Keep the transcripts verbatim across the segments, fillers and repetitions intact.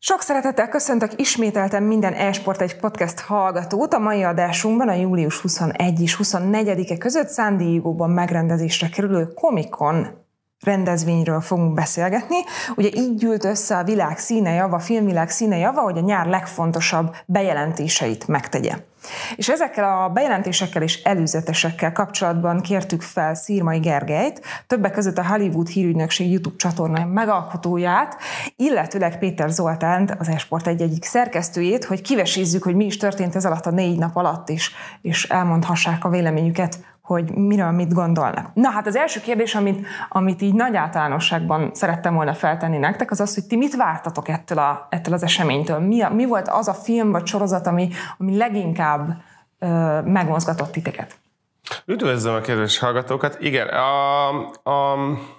Sok szeretettel köszöntök ismételten minden e-sport egy podcast hallgatót. A mai adásunkban a július huszonegyedike és huszonnegyedike között San Diegóban megrendezésre kerülő Comic-Con rendezvényről fogunk beszélgetni. Ugye így gyűlt össze a világ színejava, a filmvilág színejava, hogy a nyár legfontosabb bejelentéseit megtegye. És ezekkel a bejelentésekkel és előzetesekkel kapcsolatban kértük fel Szirmai Gergelyt, többek között a Hollywood Hírügynökség YouTube csatornája megalkotóját, illetőleg Péter Zoltánt, az e-sport egy egyik szerkesztőjét, hogy kivesézzük, hogy mi is történt ez alatt a négy nap alatt is, és elmondhassák a véleményüket, hogy miről mit gondolnak. Na hát az első kérdés, amit, amit így nagy általánosságban szerettem volna feltenni nektek, az az, hogy ti mit vártatok ettől, a, ettől az eseménytől? Mi, a, mi volt az a film vagy sorozat, ami, ami leginkább ö, megmozgatott titeket? Üdvözlöm a kedves hallgatókat. Igen, a... a...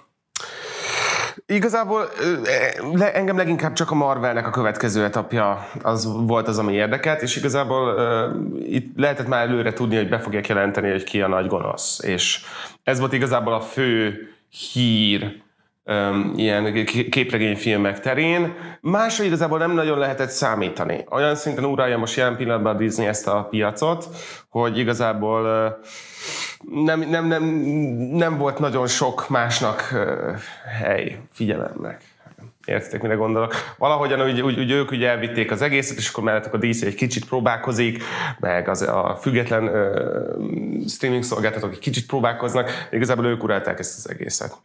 Igazából le, engem leginkább csak a Marvelnek a következő etapja az volt az, ami érdekelt, és igazából uh, itt lehetett már előre tudni, hogy be fogják jelenteni, hogy ki a nagy gonosz. És ez volt igazából a fő hír um, ilyen képregényfilmek terén. Másra igazából nem nagyon lehetett számítani. Olyan szinten uralja most jelen pillanatban a Disney ezt a piacot, hogy igazából uh, Nem, nem, nem, nem volt nagyon sok másnak uh, hely figyelemnek. Értitek, mire gondolok? Valahogyan úgy, úgy, úgy ők ugye elvitték az egészet, és akkor mellettük a dé cé egy kicsit próbálkozik, meg az, a független uh, streaming szolgáltatók egy kicsit próbálkoznak, igazából ők urálták ezt az egészet.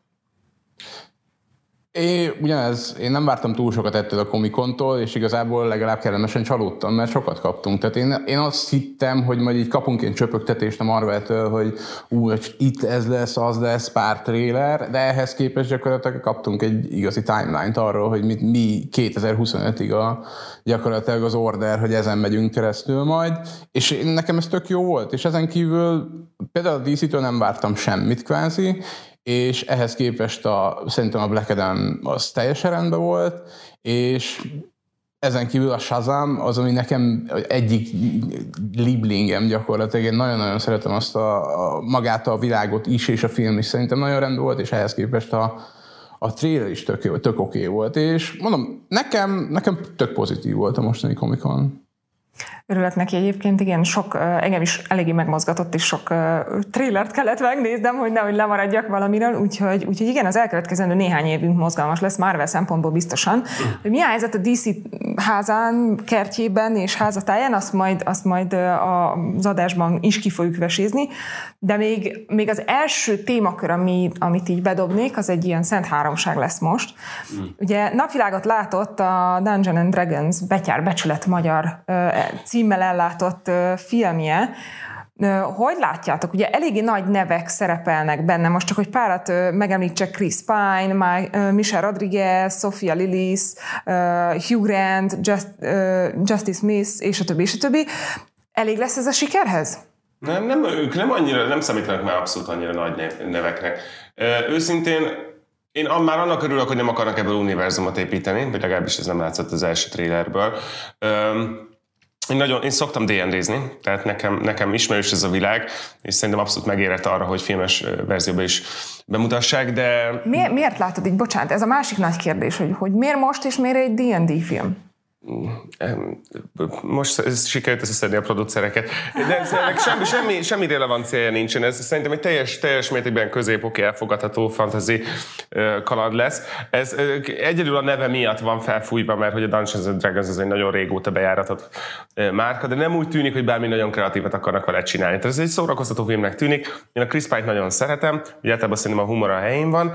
Én, ugyanez, én nem vártam túl sokat ettől a Comic-Contól, és igazából legalább kellemesen csalódtam, mert sokat kaptunk. Tehát én, én azt hittem, hogy majd így kapunk egy csöpögtetést a Marveltől, hogy ú, itt ez lesz, az lesz, pár trailer, de ehhez képest gyakorlatilag kaptunk egy igazi timeline-t arról, hogy mi, mi kétezer-huszonötig a, gyakorlatilag az order, hogy ezen megyünk keresztül majd, és nekem ez tök jó volt, és ezen kívül például a dé cé-től nem vártam semmit kvázi, és ehhez képest a, szerintem a Black Adam az teljesen rendben volt, és ezen kívül a Shazam az, ami nekem egyik lieblingem gyakorlatilag. Én nagyon-nagyon szeretem azt a, a magát a világot is, és a film is szerintem nagyon rendben volt, és ehhez képest a, a trailer is tök, tök oké volt, és mondom, nekem, nekem tök pozitív volt a mostani Comic-Con. Örülök neki egyébként, igen, sok, engem is eléggé megmozgatott, és sok uh, trailert kellett megnéznem, hogy nehogy lemaradjak valamiről, úgyhogy, úgyhogy igen, az elkövetkezendő néhány évünk mozgalmas lesz, Marvel szempontból biztosan. Hogy mi a helyzet a dé cé házán, kertjében és házatáján, azt majd, azt majd az adásban is ki fogjuk vesézni, de még, még az első témakör, ami, amit így bedobnék, az egy ilyen szent háromság lesz most. Mm. Ugye napvilágot látott a Dungeons and Dragons Betyár Becsület magyar uh, címmel ellátott uh, filmje. Uh, hogy látjátok? Ugye eléggé nagy nevek szerepelnek benne, most csak hogy párat uh, megemlítsek, Chris Pine, My, uh, Michelle Rodriguez, Sophia Lillis, uh, Hugh Grant, Just, uh, Justice Smith, és a többi, és a többi. Elég lesz ez a sikerhez? Nem, nem, ők nem annyira, nem számítanak már abszolút annyira nagy neveknek. Uh, őszintén én már annak örülök, hogy nem akarnak ebből univerzumot építeni, vagy legalábbis ez nem látszott az első trailerből. Um, Én, nagyon, én szoktam dé en dé-zni, tehát nekem, nekem ismerős ez a világ, és szerintem abszolút megérett arra, hogy filmes verzióban is bemutassák, de... Miért, miért látod így? Bocsánat, ez a másik nagy kérdés, hogy, hogy miért most és miért egy dé en dé film? Most sikerült összeszedni a producereket. De semmi, semmi, semmi relevanciája nincsen. Ez szerintem egy teljes, teljes mértékben középoké elfogadható fantasy kaland lesz. Ez egyedül a neve miatt van felfújva, mert hogy a Dungeons and Dragons az egy nagyon régóta bejáratott márka, de nem úgy tűnik, hogy bármi nagyon kreatívat akarnak vele csinálni. Tehát ez egy szórakoztató filmnek tűnik. Én a Chris Pine-t nagyon szeretem, ugye általában szerintem a humor a helyén van.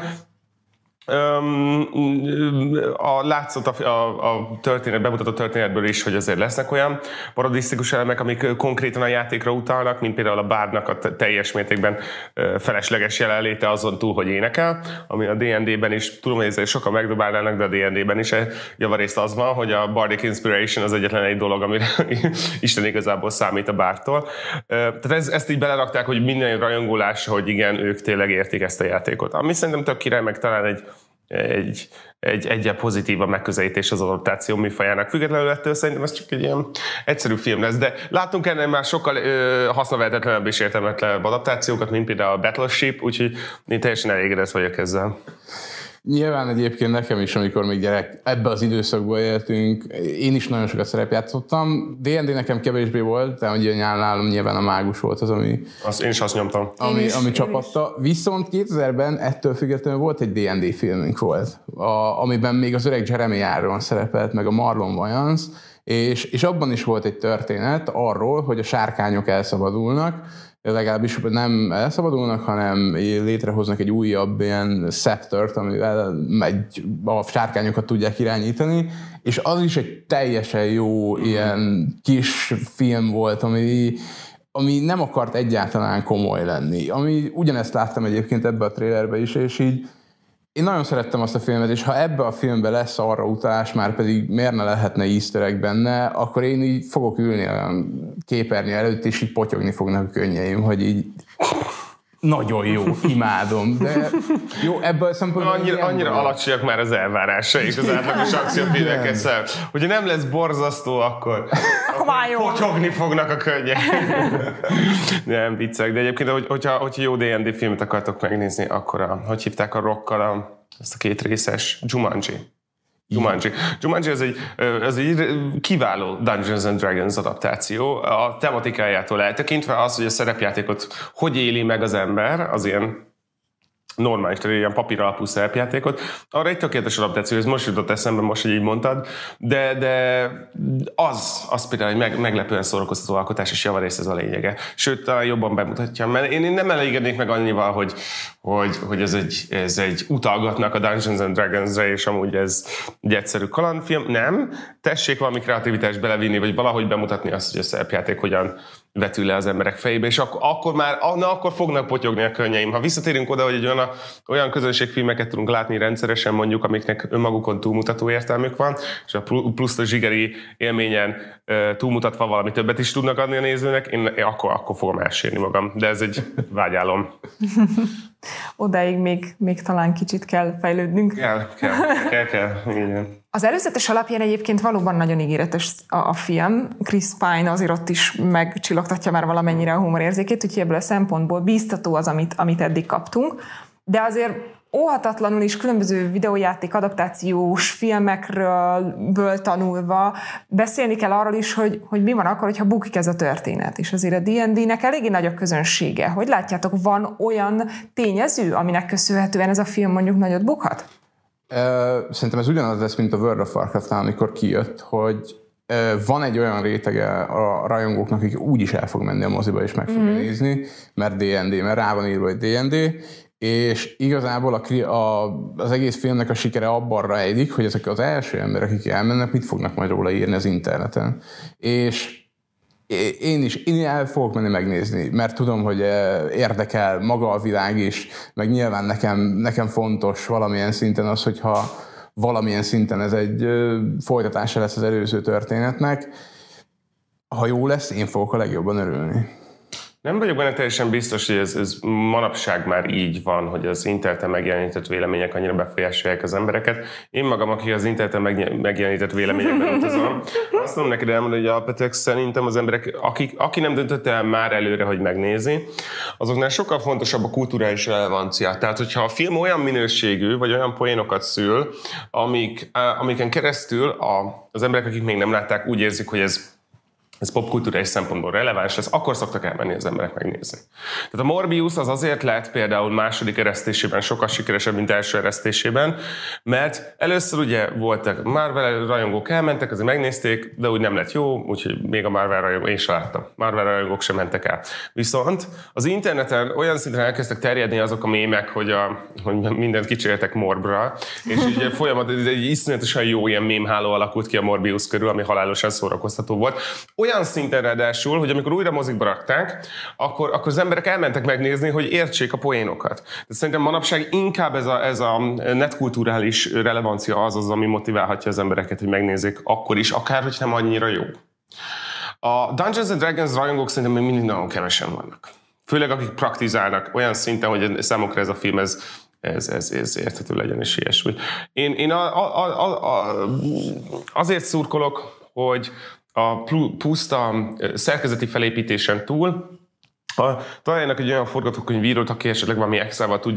A látszott a, a, a történet, bemutatott történetből is, hogy azért lesznek olyan parodisztikus elemek, amik konkrétan a játékra utalnak, mint például a bárdnak a teljes mértékben felesleges jelenléte azon túl, hogy énekel, ami a dé en dé-ben is, tudom, hogy ezért sokan megdobálnának, de a dé en dé-ben is javarészt az van, hogy a Bardic Inspiration az egyetlen egy dolog, amire Isten igazából számít a bárdtól. Tehát ez, ezt így belerakták, hogy minden rajongólás, hogy igen, ők tényleg értik ezt a játékot. Ami szerintem tök király, meg talán egy egy, egy egyel pozitívabb megközelítés az adaptáció műfajának. Függetlenül ettől szerintem ez csak egy ilyen egyszerű film lesz, de látunk ennél már sokkal ö, hasznavehetetlenebb és értelmetlenebb adaptációkat, mint például a Battleship, úgyhogy én teljesen elégedett vagyok ezzel. Nyilván egyébként nekem is, amikor még gyerek, ebbe az időszakban éltünk, én is nagyon sokat szerepjátszottam. dé end dé nekem kevésbé volt, de ugye nálam nyilván a Mágus volt az, ami... Azt én is azt nyomtam. Ami, is, ami csapatta. Is. Viszont kétezerben ettől függetlenül volt egy dé end dé filmünk volt, a, amiben még az öreg Jeremy Irons szerepelt, meg a Marlon Wayans, és, és abban is volt egy történet arról, hogy a sárkányok elszabadulnak, legalábbis nem elszabadulnak, hanem létrehoznak egy újabb ilyen sceptert, amivel egy, a sárkányokat tudják irányítani, és az is egy teljesen jó ilyen kis film volt, ami, ami nem akart egyáltalán komoly lenni. Ami, ugyanezt láttam egyébként ebbe a trailerbe is, és így én nagyon szerettem azt a filmet, és ha ebbe a filmbe lesz arra utalás, már pedig miért ne lehetne easter egg benne, akkor én így fogok ülni a képernyő előtt, és így potyogni fognak a könnyeim, hogy így nagyon jó, imádom, de jó, ebből a szempontból... Annyira, annyira alacsonyak már az elvárásaik az átlagos akciófilmekkel szemben. Hogyha nem lesz borzasztó, akkor, akkor potyogni fognak a könnyek. Nem viccek, de egyébként, hogy, hogyha, hogyha jó dé end dé filmet akartok megnézni, akkor a, hogy hívták a rockkal a, ezt a két részes Jumanji. Jumanji. Jumanji ez egy, ez egy kiváló Dungeons and Dragons adaptáció. A tematikájától eltekintve az, hogy a szerepjátékot hogy éli meg az ember, az ilyen normális, tehát ilyen papír alapú szerepjátékot. Arra egy tökéletes adaptáció, ez most jutott eszembe, most, hogy így mondtad, de, de az, az például egy meg, meglepően szórakoztató alkotás, és javarészt ez a lényege. Sőt, talán jobban bemutatja, mert én, én nem elégednék meg annyival, hogy, hogy, hogy ez, egy, ez egy utalgatnak a Dungeons and Dragons-re, és amúgy ez egy egyszerű kalandfilm. Nem, tessék valami kreativitást belevinni, vagy valahogy bemutatni azt, hogy a szerepjáték hogyan vetül le az emberek fejébe, és akkor, akkor már, na, akkor fognak potyogni a könnyeim. Ha visszatérünk oda, hogy egy olyan, olyan közönségfilmeket tudunk látni rendszeresen, mondjuk, amiknek önmagukon túlmutató értelmük van, és a plusz a zsigeri élményen túlmutatva valami többet is tudnak adni a nézőnek, én akkor, akkor fogom elsírni magam. De ez egy vágyálom. Odáig még, még talán kicsit kell fejlődnünk. Kell, kell, kell, kell. Igen. Az előzetes alapján egyébként valóban nagyon ígéretes a, a film. Chris Pine azért ott is megcsillogtatja már valamennyire a humorérzékét, úgyhogy ebből a szempontból bíztató az, amit, amit eddig kaptunk. De azért óhatatlanul is különböző videójáték adaptációs filmekről tanulva beszélni kell arról is, hogy, hogy mi van akkor, hogyha bukik ez a történet. És azért a dé end dé-nek eléggé nagy a közönsége. Hogy látjátok, van olyan tényező, aminek köszönhetően ez a film mondjuk nagyot bukhat? Szerintem ez ugyanaz lesz, mint a World of Warcraft-nál, amikor kijött, hogy van egy olyan rétege a rajongóknak, akik úgyis el fog menni a moziba és meg fogja mm. nézni, mert dé end dé, mert rá van írva, hogy dé end dé, és igazából a, a, az egész filmnek a sikere abban rejlik, hogy ezek az első emberek, akik elmennek, mit fognak majd róla írni az interneten. És én is én el fogok menni megnézni, mert tudom, hogy érdekel maga a világ is, meg nyilván nekem, nekem fontos valamilyen szinten az, hogyha valamilyen szinten ez egy folytatása lesz az előző történetnek. Ha jó lesz, én fogok a legjobban örülni. Nem vagyok benne teljesen biztos, hogy ez, ez manapság már így van, hogy az interneten megjelenített vélemények annyira befolyásolják az embereket. Én magam, aki az interneten megjelenített véleményekben utazom, azt tudom neked elmondani, hogy alapvetően szerintem az emberek, akik, aki nem döntött el már előre, hogy megnézi, azoknál sokkal fontosabb a kulturális relevancia. Tehát, hogyha a film olyan minőségű, vagy olyan poénokat szül, amik, amiken keresztül a, az emberek, akik még nem látták, úgy érzik, hogy ez ez popkultúrális szempontból releváns, ez akkor szoktak elmenni az emberek megnézni. Tehát a Morbius az azért lett például második eresztésében sokkal sikeresebb, mint első eresztésében, mert először ugye voltak Marvel rajongók elmentek, azért megnézték, de úgy nem lett jó, úgyhogy még a Marvel rajongók, én sem láttam. Marvel rajongók sem mentek el. Viszont az interneten olyan szinten elkezdtek terjedni azok a mémek, hogy, a, hogy mindent kicsértek Morbra, és ugye folyamatban egy iszonyatosan jó ilyen mémháló alakult ki a Morbius körül, ami halálosan szórakoztató volt. Olyan szinten ráadásul, hogy amikor újra mozikba rakták, akkor, akkor az emberek elmentek megnézni, hogy értsék a poénokat. De szerintem manapság inkább ez a, ez a netkulturális relevancia az az, ami motiválhatja az embereket, hogy megnézzék akkor is, akár hogy nem annyira jó. A Dungeons and Dragons rajongók szerintem még mindig nagyon kevesen vannak. Főleg akik praktizálnak olyan szinten, hogy számukra ez a film ez Ez, ez, ez érthető legyen, és ilyesmi. Én, én a, a, a, a, azért szurkolok, hogy a puszta szerkezeti felépítésen túl a, találjanak egy olyan forgatókönyvírót, aki esetleg valami extrával tudja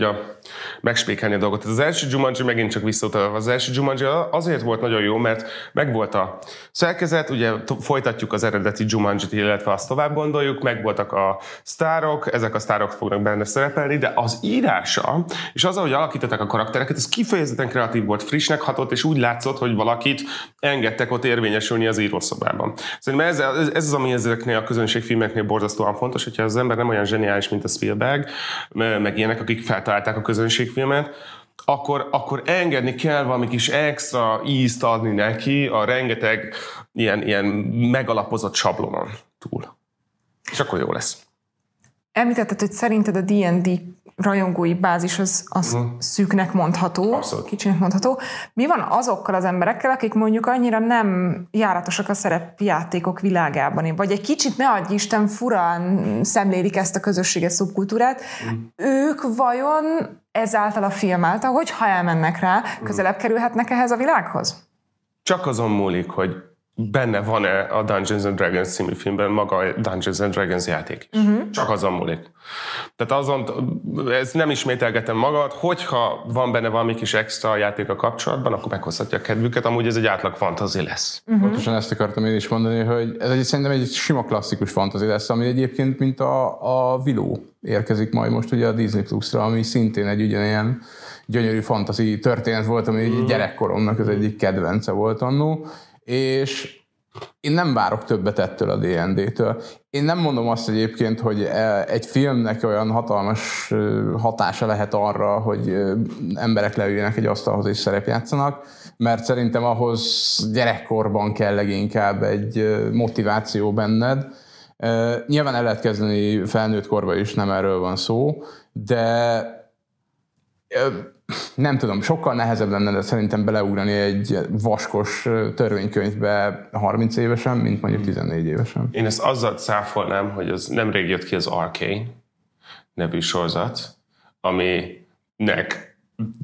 megspékelni a dolgot. Az első Jumanji megint csak visszautalva. Az első Jumanji azért volt nagyon jó, mert megvolt a szerkezet, ugye folytatjuk az eredeti Jumanjit, illetve azt tovább gondoljuk, megvoltak a sztárok, ezek a sztárok fognak benne szerepelni, de az írása, és az, ahogy alakították a karaktereket, ez kifejezetten kreatív volt, frissnek hatott, és úgy látszott, hogy valakit engedtek ott érvényesülni az írószobában. Szerintem ez, ez, ez az, ami ezeknél a közönségfilmeknél borzasztóan fontos, hogyha az ember nem olyan zseniális, mint a Spielberg, meg ilyenek, akik feltalálták a közönségfilmet, akkor, akkor engedni kell valami kis extra ízt adni neki a rengeteg ilyen, ilyen megalapozott sablonon túl. És akkor jó lesz. Említetted, hogy szerinted a dé és dé rajongói bázis az, az mm. szűknek mondható, Abszolút. kicsinek mondható. Mi van azokkal az emberekkel, akik mondjuk annyira nem járatosak a szerepjátékok világában, vagy egy kicsit, ne adj Isten, furán szemlélik ezt a közösséget, szubkultúrát, mm. ők vajon ezáltal a film által, hogyha elmennek rá, közelebb kerülhetnek ehhez a világhoz? Csak azon múlik, hogy benne van-e a Dungeons and Dragons című filmben maga a Dungeons and Dragons játék is. Uh-huh. Csak azon múlik. Tehát azon, ezt nem ismételgetem magad, hogyha van benne valami kis extra játék a kapcsolatban, akkor meghozhatja a kedvüket, amúgy ez egy átlag fantasy lesz. Uh-huh. Pontosan ezt akartam én is mondani, hogy ez egy, szerintem egy sima klasszikus fantasy lesz, ami egyébként mint a, a Willow érkezik majd most ugye a Disney Plus-ra, ami szintén egy ugyanilyen gyönyörű fantasy történet volt, ami uh-huh. gyerekkoromnak az egyik kedvence volt annó. És én nem várok többet ettől a dé és dé-től. Én nem mondom azt egyébként, hogy egy filmnek olyan hatalmas hatása lehet arra, hogy emberek leüljenek egy asztalhoz és szerepjátszanak, mert szerintem ahhoz gyerekkorban kell leginkább egy motiváció benned. Nyilván el lehet kezdeni felnőtt korban is, nem erről van szó, de nem tudom, sokkal nehezebb lenne de szerintem beleugrani egy vaskos törvénykönyvbe harminc évesen, mint mondjuk tizennégy évesen. Én ezt azzal cáfolnám, hogy az nemrég jött ki az Arcane nevű sorozat, aminek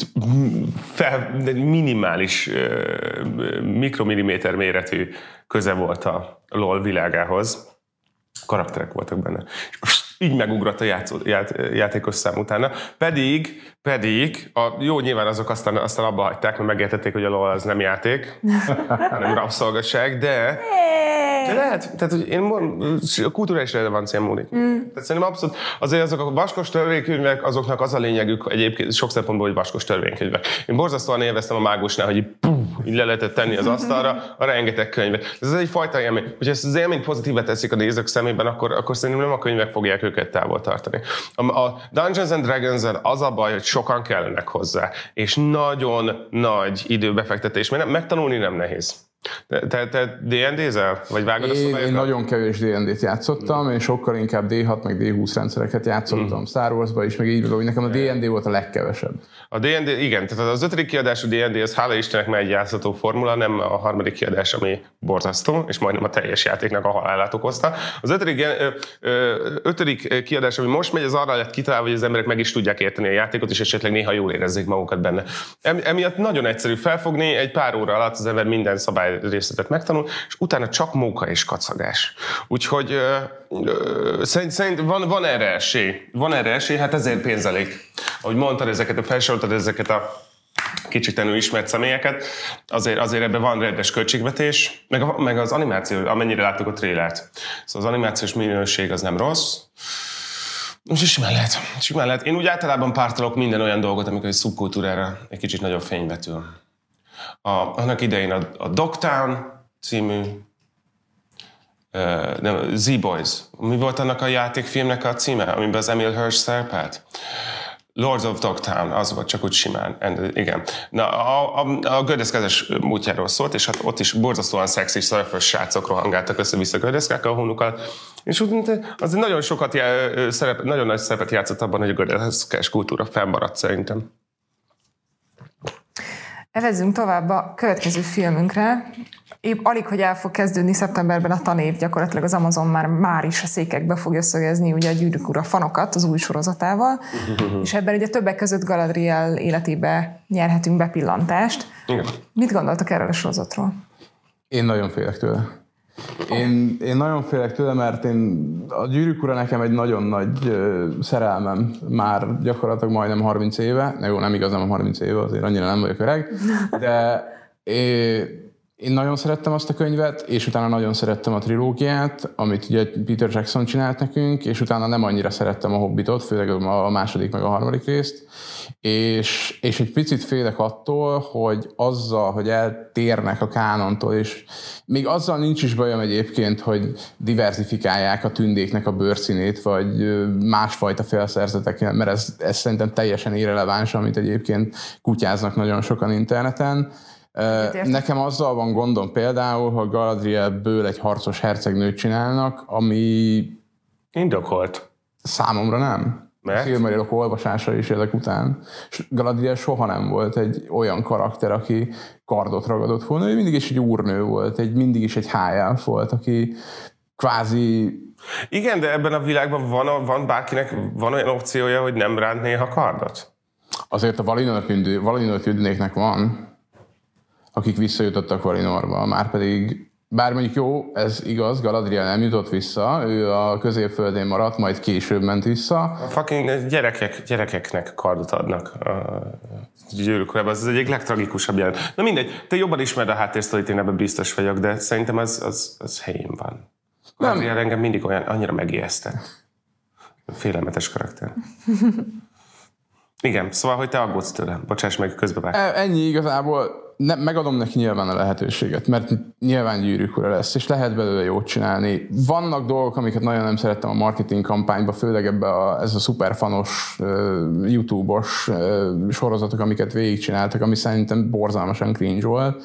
fel, minimális mikromilliméter méretű köze volt a LOL világához. Karakterek voltak benne. Így megugrott a játszó, ját, játékos szám utána. Pedig, pedig a, jó, nyilván azok aztán, aztán abba hagyták, mert megértették, hogy a LOL az nem játék, hanem rabszolgaság, de, de lehet, tehát hogy én mondom, a kulturális relevancián múlik. Mm. Tehát szerintem abszolút, azért azok a vaskos törvénykönyvek, azoknak az a lényegük egyébként sok szempontból, hogy vaskos törvénykönyvek. Én borzasztóan élveztem a mágusnál, hogy így, puh, így le lehetett tenni az asztalra a rengeteg könyvet. Ez egy fajta élmény. Hogyha ezt az élményt pozitívet teszik a nézők szemében, akkor, akkor szerintem nem a könyvek fogják őket távol tartani. A, a Dungeons and Dragons-el az a baj, hogy sokan kellenek hozzá, és nagyon nagy időbefektetés, mert nem, megtanulni nem nehéz. Te, te, te dé és dé-zel? Vagy vágod én, a szabályokat? Én nagyon kevés dé és dét játszottam, én sokkal inkább dé hat meg dé húsz rendszereket játszottam, mm. Star Wars-ba is, meg így, hogy nekem a dé és dé volt a legkevesebb. A dé és dé, igen, tehát az ötödik kiadású dé és dé, az hála Istennek már egy játszható formula, nem a harmadik kiadás, ami borzasztó, és majdnem a teljes játéknak a halálát okozta. Az ötödik, ö, ö, ötödik kiadás, ami most megy, az arra lett kitalálva, hogy az emberek meg is tudják érteni a játékot, és esetleg néha jól érezzék magukat benne. Emiatt nagyon egyszerű felfogni, egy pár óra alatt az ember minden szabály részletet megtanul, és utána csak móka és kacagás. Úgyhogy ö, ö, szerint, szerint van, van erre esély. Van erre esély, hát ezért pénzelik. Ahogy mondtad, ezeket a felsoroltad, ezeket a kicsit enő ismert személyeket, azért, azért ebben van rendes költségvetés, meg, a, meg az animáció, amennyire láttuk a trélert. Szóval az animációs minőség az nem rossz. Úgyhogy simán lehet. Simán lehet. Én úgy általában pártolok minden olyan dolgot, amikor egy szubkultúrára egy kicsit nagyobb fény vetül. A, annak idején a, a Dogtown című uh, nem, Z-Boys. Mi volt annak a játékfilmnek a címe, amiben az Emil Hirsch szerepelt? Lords of Dogtown, az volt, csak úgy simán. Igen. Na, a, a, a gördeszkezés múltjáról szólt, és hát ott is borzasztóan szexi szörfös srácok rohangáltak össze-vissza gördeszkákkal a hónukkal, és úgy azért nagyon sokat jel, szerep, nagyon nagy szerepet játszott abban, hogy a gördeszkás kultúra fennmaradt szerintem. Evezzünk tovább a következő filmünkre. Épp alig, hogy el fog kezdődni szeptemberben a tanév, gyakorlatilag az Amazon már, már is a székekbe fogja szögezni ugye a Gyűrűk ura fanokat az új sorozatával, és ebben ugye többek között Galadriel életébe nyerhetünk bepillantást. Igen. Mit gondoltak erről a sorozatról? Én nagyon félek tőle. Én, én nagyon félek tőle, mert én, a Gyűrűk ura nekem egy nagyon nagy ö, szerelmem, már gyakorlatilag majdnem harminc éve, ne, jó, nem igaz, nem harminc éve, azért annyira nem vagyok öreg, de é, én nagyon szerettem azt a könyvet, és utána nagyon szerettem a trilógiát, amit ugye Peter Jackson csinált nekünk, és utána nem annyira szerettem a Hobbitot, főleg a második meg a harmadik részt, és, és egy picit félek attól, hogy azzal, hogy eltérnek a kánontól, és még azzal nincs is bajom egyébként, hogy diversifikálják a tündéknek a bőrszínét, vagy másfajta felszerzetek, mert ez, ez szerintem teljesen irreleváns, amit egyébként kutyáznak nagyon sokan interneten. Nekem azzal van gondom például, hogy Galadrielből egy harcos hercegnőt csinálnak, ami... Indokolt. Számomra nem. Mert? Silmarillok olvasása is ezek után. Galadriel soha nem volt egy olyan karakter, aki kardot ragadott volna. Ő mindig is egy úrnő volt, egy, mindig is egy high-elf volt, aki kvázi... Igen, de ebben a világban van, van bárkinek van olyan opciója, hogy nem ránt néha kardot? Azért a Valinor tündéknek van, akik visszajutottak Valinorba, már pedig, bár mondjuk jó, ez igaz, Galadriel nem jutott vissza, ő a Középföldén maradt, majd később ment vissza. A fucking gyerekek, gyerekeknek kardot adnak a Gyűrűk urában, ez az egyik legtragikusabb jelen. Na mindegy, te jobban ismered a háttérsztorit, én ebben biztos vagyok, de szerintem az, az, az helyén van. Galadriel engem mindig olyan, annyira megijesztett. Félelmetes karakter. Igen, szóval, hogy te aggódsz tőle. Bocsáss meg, közbevág. Ennyi igazából. Ne, megadom neki nyilván a lehetőséget, mert nyilván Gyűrűk ura lesz, és lehet belőle jót csinálni. Vannak dolgok, amiket nagyon nem szerettem a marketing kampányban, főleg ebbe a, ez a szuperfanos uh, YouTube-os uh, sorozatok, amiket végigcsináltak, ami szerintem borzalmasan cringe volt.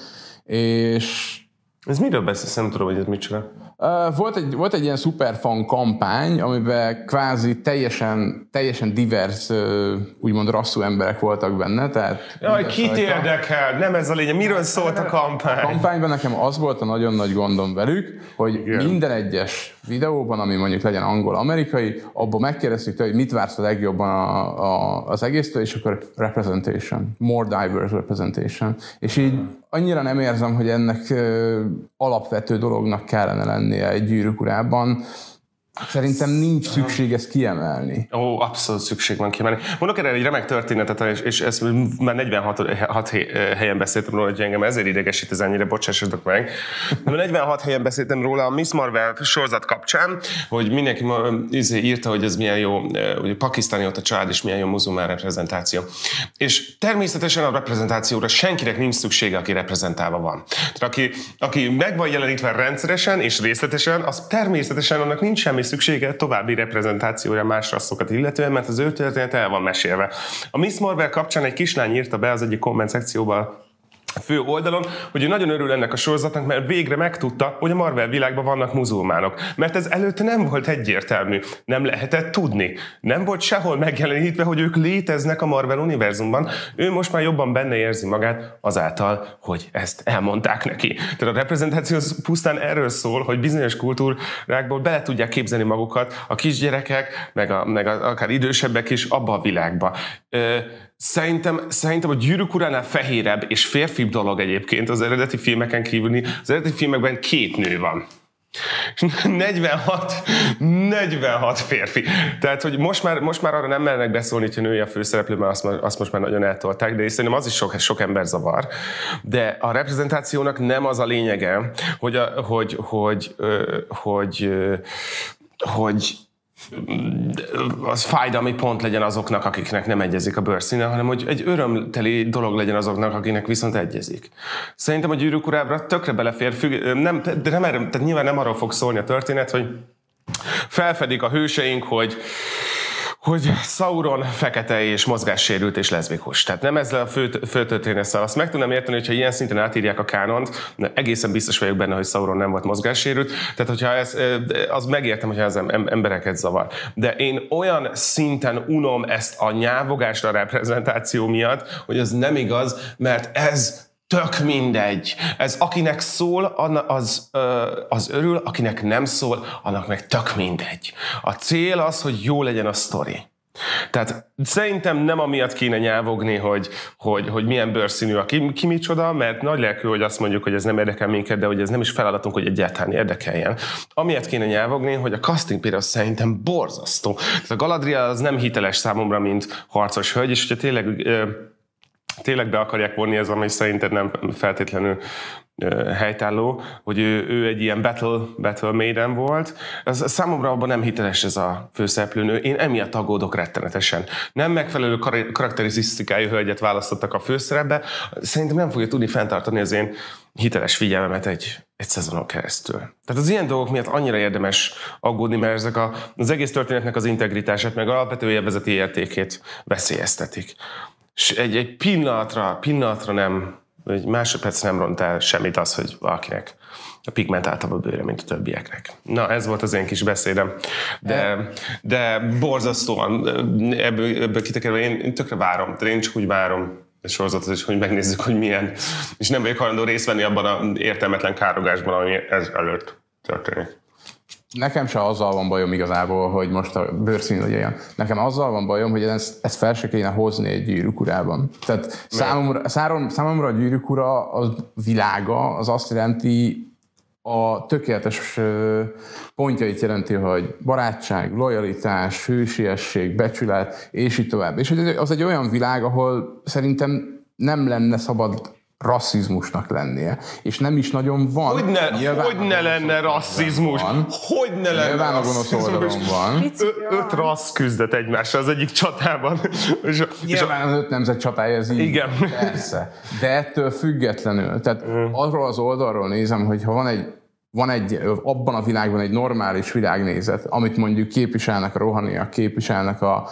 És... Ez miről beszélsz? Nem tudom, hogy ez mit csinál. Uh, volt, egy, volt egy ilyen szuperfan kampány, amiben kvázi teljesen, teljesen divers, uh, úgymond rasszú emberek voltak benne. Tehát Jaj, kit érdekel? Nem ez a lényeg. Miről szólt a kampány? A kampányban nekem az volt a nagyon nagy gondom velük, hogy igen, minden egyes videóban, ami mondjuk legyen angol-amerikai, abban megkérdeztük tőle, hogy mit vársz a legjobban a, a, az egésztől, és akkor representation, more diverse representation. És így annyira nem érzem, hogy ennek uh, alapvető dolognak kellene lennie egy Gyűrűk urában. Szerintem nincs szükség ezt kiemelni. Ó, abszolút szükség van kiemelni. Mondok erre egy remek történetet, és, és ezt már negyvenhat helyen beszéltem róla, hogy engem ezért idegesít ez ennyire, bocsássatok meg. De negyvenhat helyen beszéltem róla a Miss Marvel sorozat kapcsán, hogy mindenki írta, hogy ez milyen jó, hogy pakisztáni ott a család, és milyen jó muzulmán reprezentáció. És természetesen a reprezentációra senkinek nincs szüksége, aki reprezentálva van. Tehát aki, aki meg van jelenítve rendszeresen és részletesen, az természetesen annak nincs semmi szüksége további reprezentációra más rasszokat illetően, mert az ő történet el van mesélve. A Miss Marvel kapcsán egy kislány írta be az egyik komment szekcióba a fő oldalon, hogy ő nagyon örül ennek a sorozatnak, mert végre megtudta, hogy a Marvel világban vannak muzulmánok. Mert ez előtte nem volt egyértelmű. Nem lehetett tudni. Nem volt sehol megjelenítve, hogy ők léteznek a Marvel univerzumban. Ő most már jobban benne érzi magát azáltal, hogy ezt elmondták neki. Tehát a reprezentáció pusztán erről szól, hogy bizonyos kultúrákból bele tudják képzelni magukat a kisgyerekek, meg, a, meg a, akár idősebbek is abba a világba. Ö, Szerintem, szerintem a Gyűrűk uránál fehérebb és férfibb dolog egyébként az eredeti filmeken kívül. Az eredeti filmekben két nő van. negyvenhat, negyvenhat férfi. Tehát, hogy most már, most már arra nem mernek beszólni, hogyha női a főszereplő, mert azt, azt most már nagyon eltolták, de és szerintem az is sok, sok ember zavar. De a reprezentációnak nem az a lényege, hogy, a, hogy, hogy, hogy, hogy, hogy az fájdalmi pont legyen azoknak, akiknek nem egyezik a bőrszíne, hanem hogy egy örömteli dolog legyen azoknak, akiknek viszont egyezik. Szerintem a Gyűrűk urára tökre belefér, függ, nem, de nem, tehát nyilván nem arról fog szólni a történet, hogy felfedik a hőseink, hogy hogy Sauron fekete és mozgássérült és leszbikus. Tehát nem ezzel a fő, főtörténettel. Azt meg tudnám érteni, hogyha ilyen szinten átírják a kánont, egészen biztos vagyok benne, hogy Sauron nem volt mozgássérült. Tehát, hogyha ez, az megértem, hogyha az embereket zavar. De én olyan szinten unom ezt a nyávogást a reprezentáció miatt, hogy az nem igaz, mert ez tök mindegy. Ez akinek szól, az, az örül, akinek nem szól, annak meg tök mindegy. A cél az, hogy jó legyen a sztori. Tehát szerintem nem amiatt kéne nyávogni, hogy, hogy, hogy milyen bőrszínű a ki, ki micsoda, mert nagy lelkű, hogy azt mondjuk, hogy ez nem érdekel minket, de hogy ez nem is feladatunk, hogy egyáltalán érdekeljen. Amiatt kéne nyávogni, hogy a casting például szerintem borzasztó. Tehát a Galadriel az nem hiteles számomra, mint harcos hölgy, és hogyha tényleg, tényleg be akarják vonni, ez ami szerinted nem feltétlenül helytálló, hogy ő, ő egy ilyen battle, battle maiden volt. Ez, számomra abban nem hiteles ez a főszereplőnő. Én emiatt aggódok rettenetesen. Nem megfelelő karakterisztikájú hölgyet választottak a főszerepbe. Szerintem nem fogja tudni fenntartani az én hiteles figyelmemet egy, egy szezonon keresztül. Tehát az ilyen dolgok miatt annyira érdemes aggódni, mert ezek a, az egész történetnek az integritását, meg alapvető élvezeti értékét veszélyeztetik. És egy, egy pillanatra, pillanatra nem egy másodperc nem ront el semmit az, hogy valakinek a pigmentáltabb a bőre, mint a többieknek. Na, ez volt az én kis beszédem. De, de borzasztóan ebből, ebből kitekerve, én, én tökre várom, de én csak úgy várom a sorozatot, és hogy megnézzük, hogy milyen, és nem vagyok hajlandó részt venni abban az értelmetlen károgásban, ami ez előtt történik. Nekem se azzal van bajom igazából, hogy most a bőrszín legyen. Nekem azzal van bajom, hogy ezt, ezt fel se kéne hozni egy Gyűrűk urában. Tehát számomra, számomra a Gyűrűk ura az világa, az azt jelenti, a tökéletes pontjait jelenti, hogy barátság, lojalitás, hősiesség, becsület, és így tovább. És az egy olyan világ, ahol szerintem nem lenne szabad rasszizmusnak lennie. És nem is nagyon van. Hogy ne, hogy ne lenne rasszizmus? Van. Hogy ne lenne Nyilván a gonosz oldalon van. Ö- öt rassz küzdött egymással az egyik csatában. És, Nyilván az öt nemzet csatája, ez így. Igen. Persze. De ettől függetlenül, tehát arról az oldalról nézem, hogy ha van egy Van egy, abban a világban egy normális világnézet, amit mondjuk képviselnek a rohaniak, képviselnek a,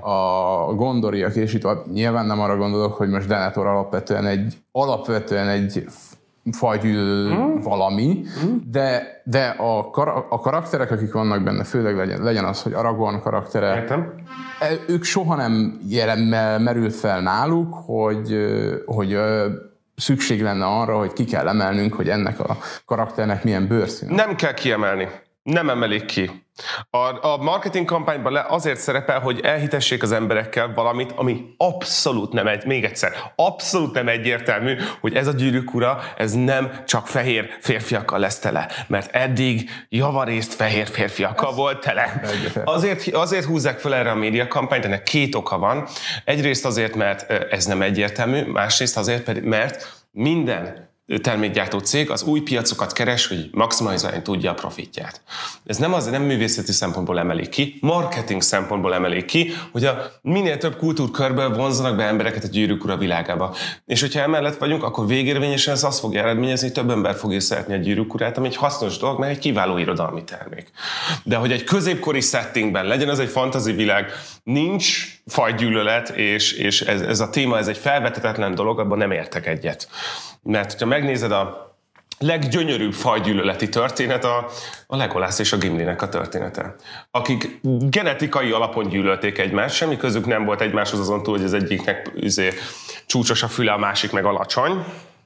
a gondoriak, és itt nyilván nem arra gondolok, hogy most Denethor alapvetően egy, alapvetően egy fajgyűlölő mm. valami, mm. de, de a, kar, a karakterek, akik vannak benne, főleg legyen, legyen az, hogy Aragorn karaktere, Értem. ők soha nem jelen, merült fel náluk, hogy, hogy szükség lenne arra, hogy ki kell emelnünk, hogy ennek a karakternek milyen bőrszín. Nem kell kiemelni. Nem emelik ki. A, a marketing kampányban le azért szerepel, hogy elhitessék az emberekkel valamit, ami abszolút nem egy, még egyszer, abszolút nem egyértelmű, hogy ez a Gyűrűk ura, ez nem csak fehér férfiakkal lesz tele. Mert eddig javarészt fehér férfiakkal ez volt tele. Azért, azért húzzák fel erre a médiakampányt, ennek két oka van. Egyrészt azért, mert ez nem egyértelmű, másrészt azért pedig, mert minden termékgyártó cég az új piacokat keres, hogy maximalizálni tudja a profitját. Ez nem az, nem művészeti szempontból emelik ki, marketing szempontból emelik ki, hogy a minél több kultúrkörből vonzanak be embereket a Gyűrűk ura világába. És hogyha emellett vagyunk, akkor végérvényesen ez azt fogja eredményezni, hogy több ember fogja szeretni a Gyűrűk urát, ami egy hasznos dolog, mert egy kiváló irodalmi termék. De hogy egy középkori settingben legyen az egy fantasy világ, nincs fajgyűlölet, és, és ez, ez a téma, ez egy felvetetetlen dolog, abban nem értek egyet. Mert ha megnézed a leggyönyörűbb fajgyűlöleti történet, a, a Legolász és a Gimlinek a története. Akik genetikai alapon gyűlölték egymást, semmi közük nem volt egymáshoz azon túl, hogy az egyiknek üzé, csúcsos a füle, a másik meg alacsony.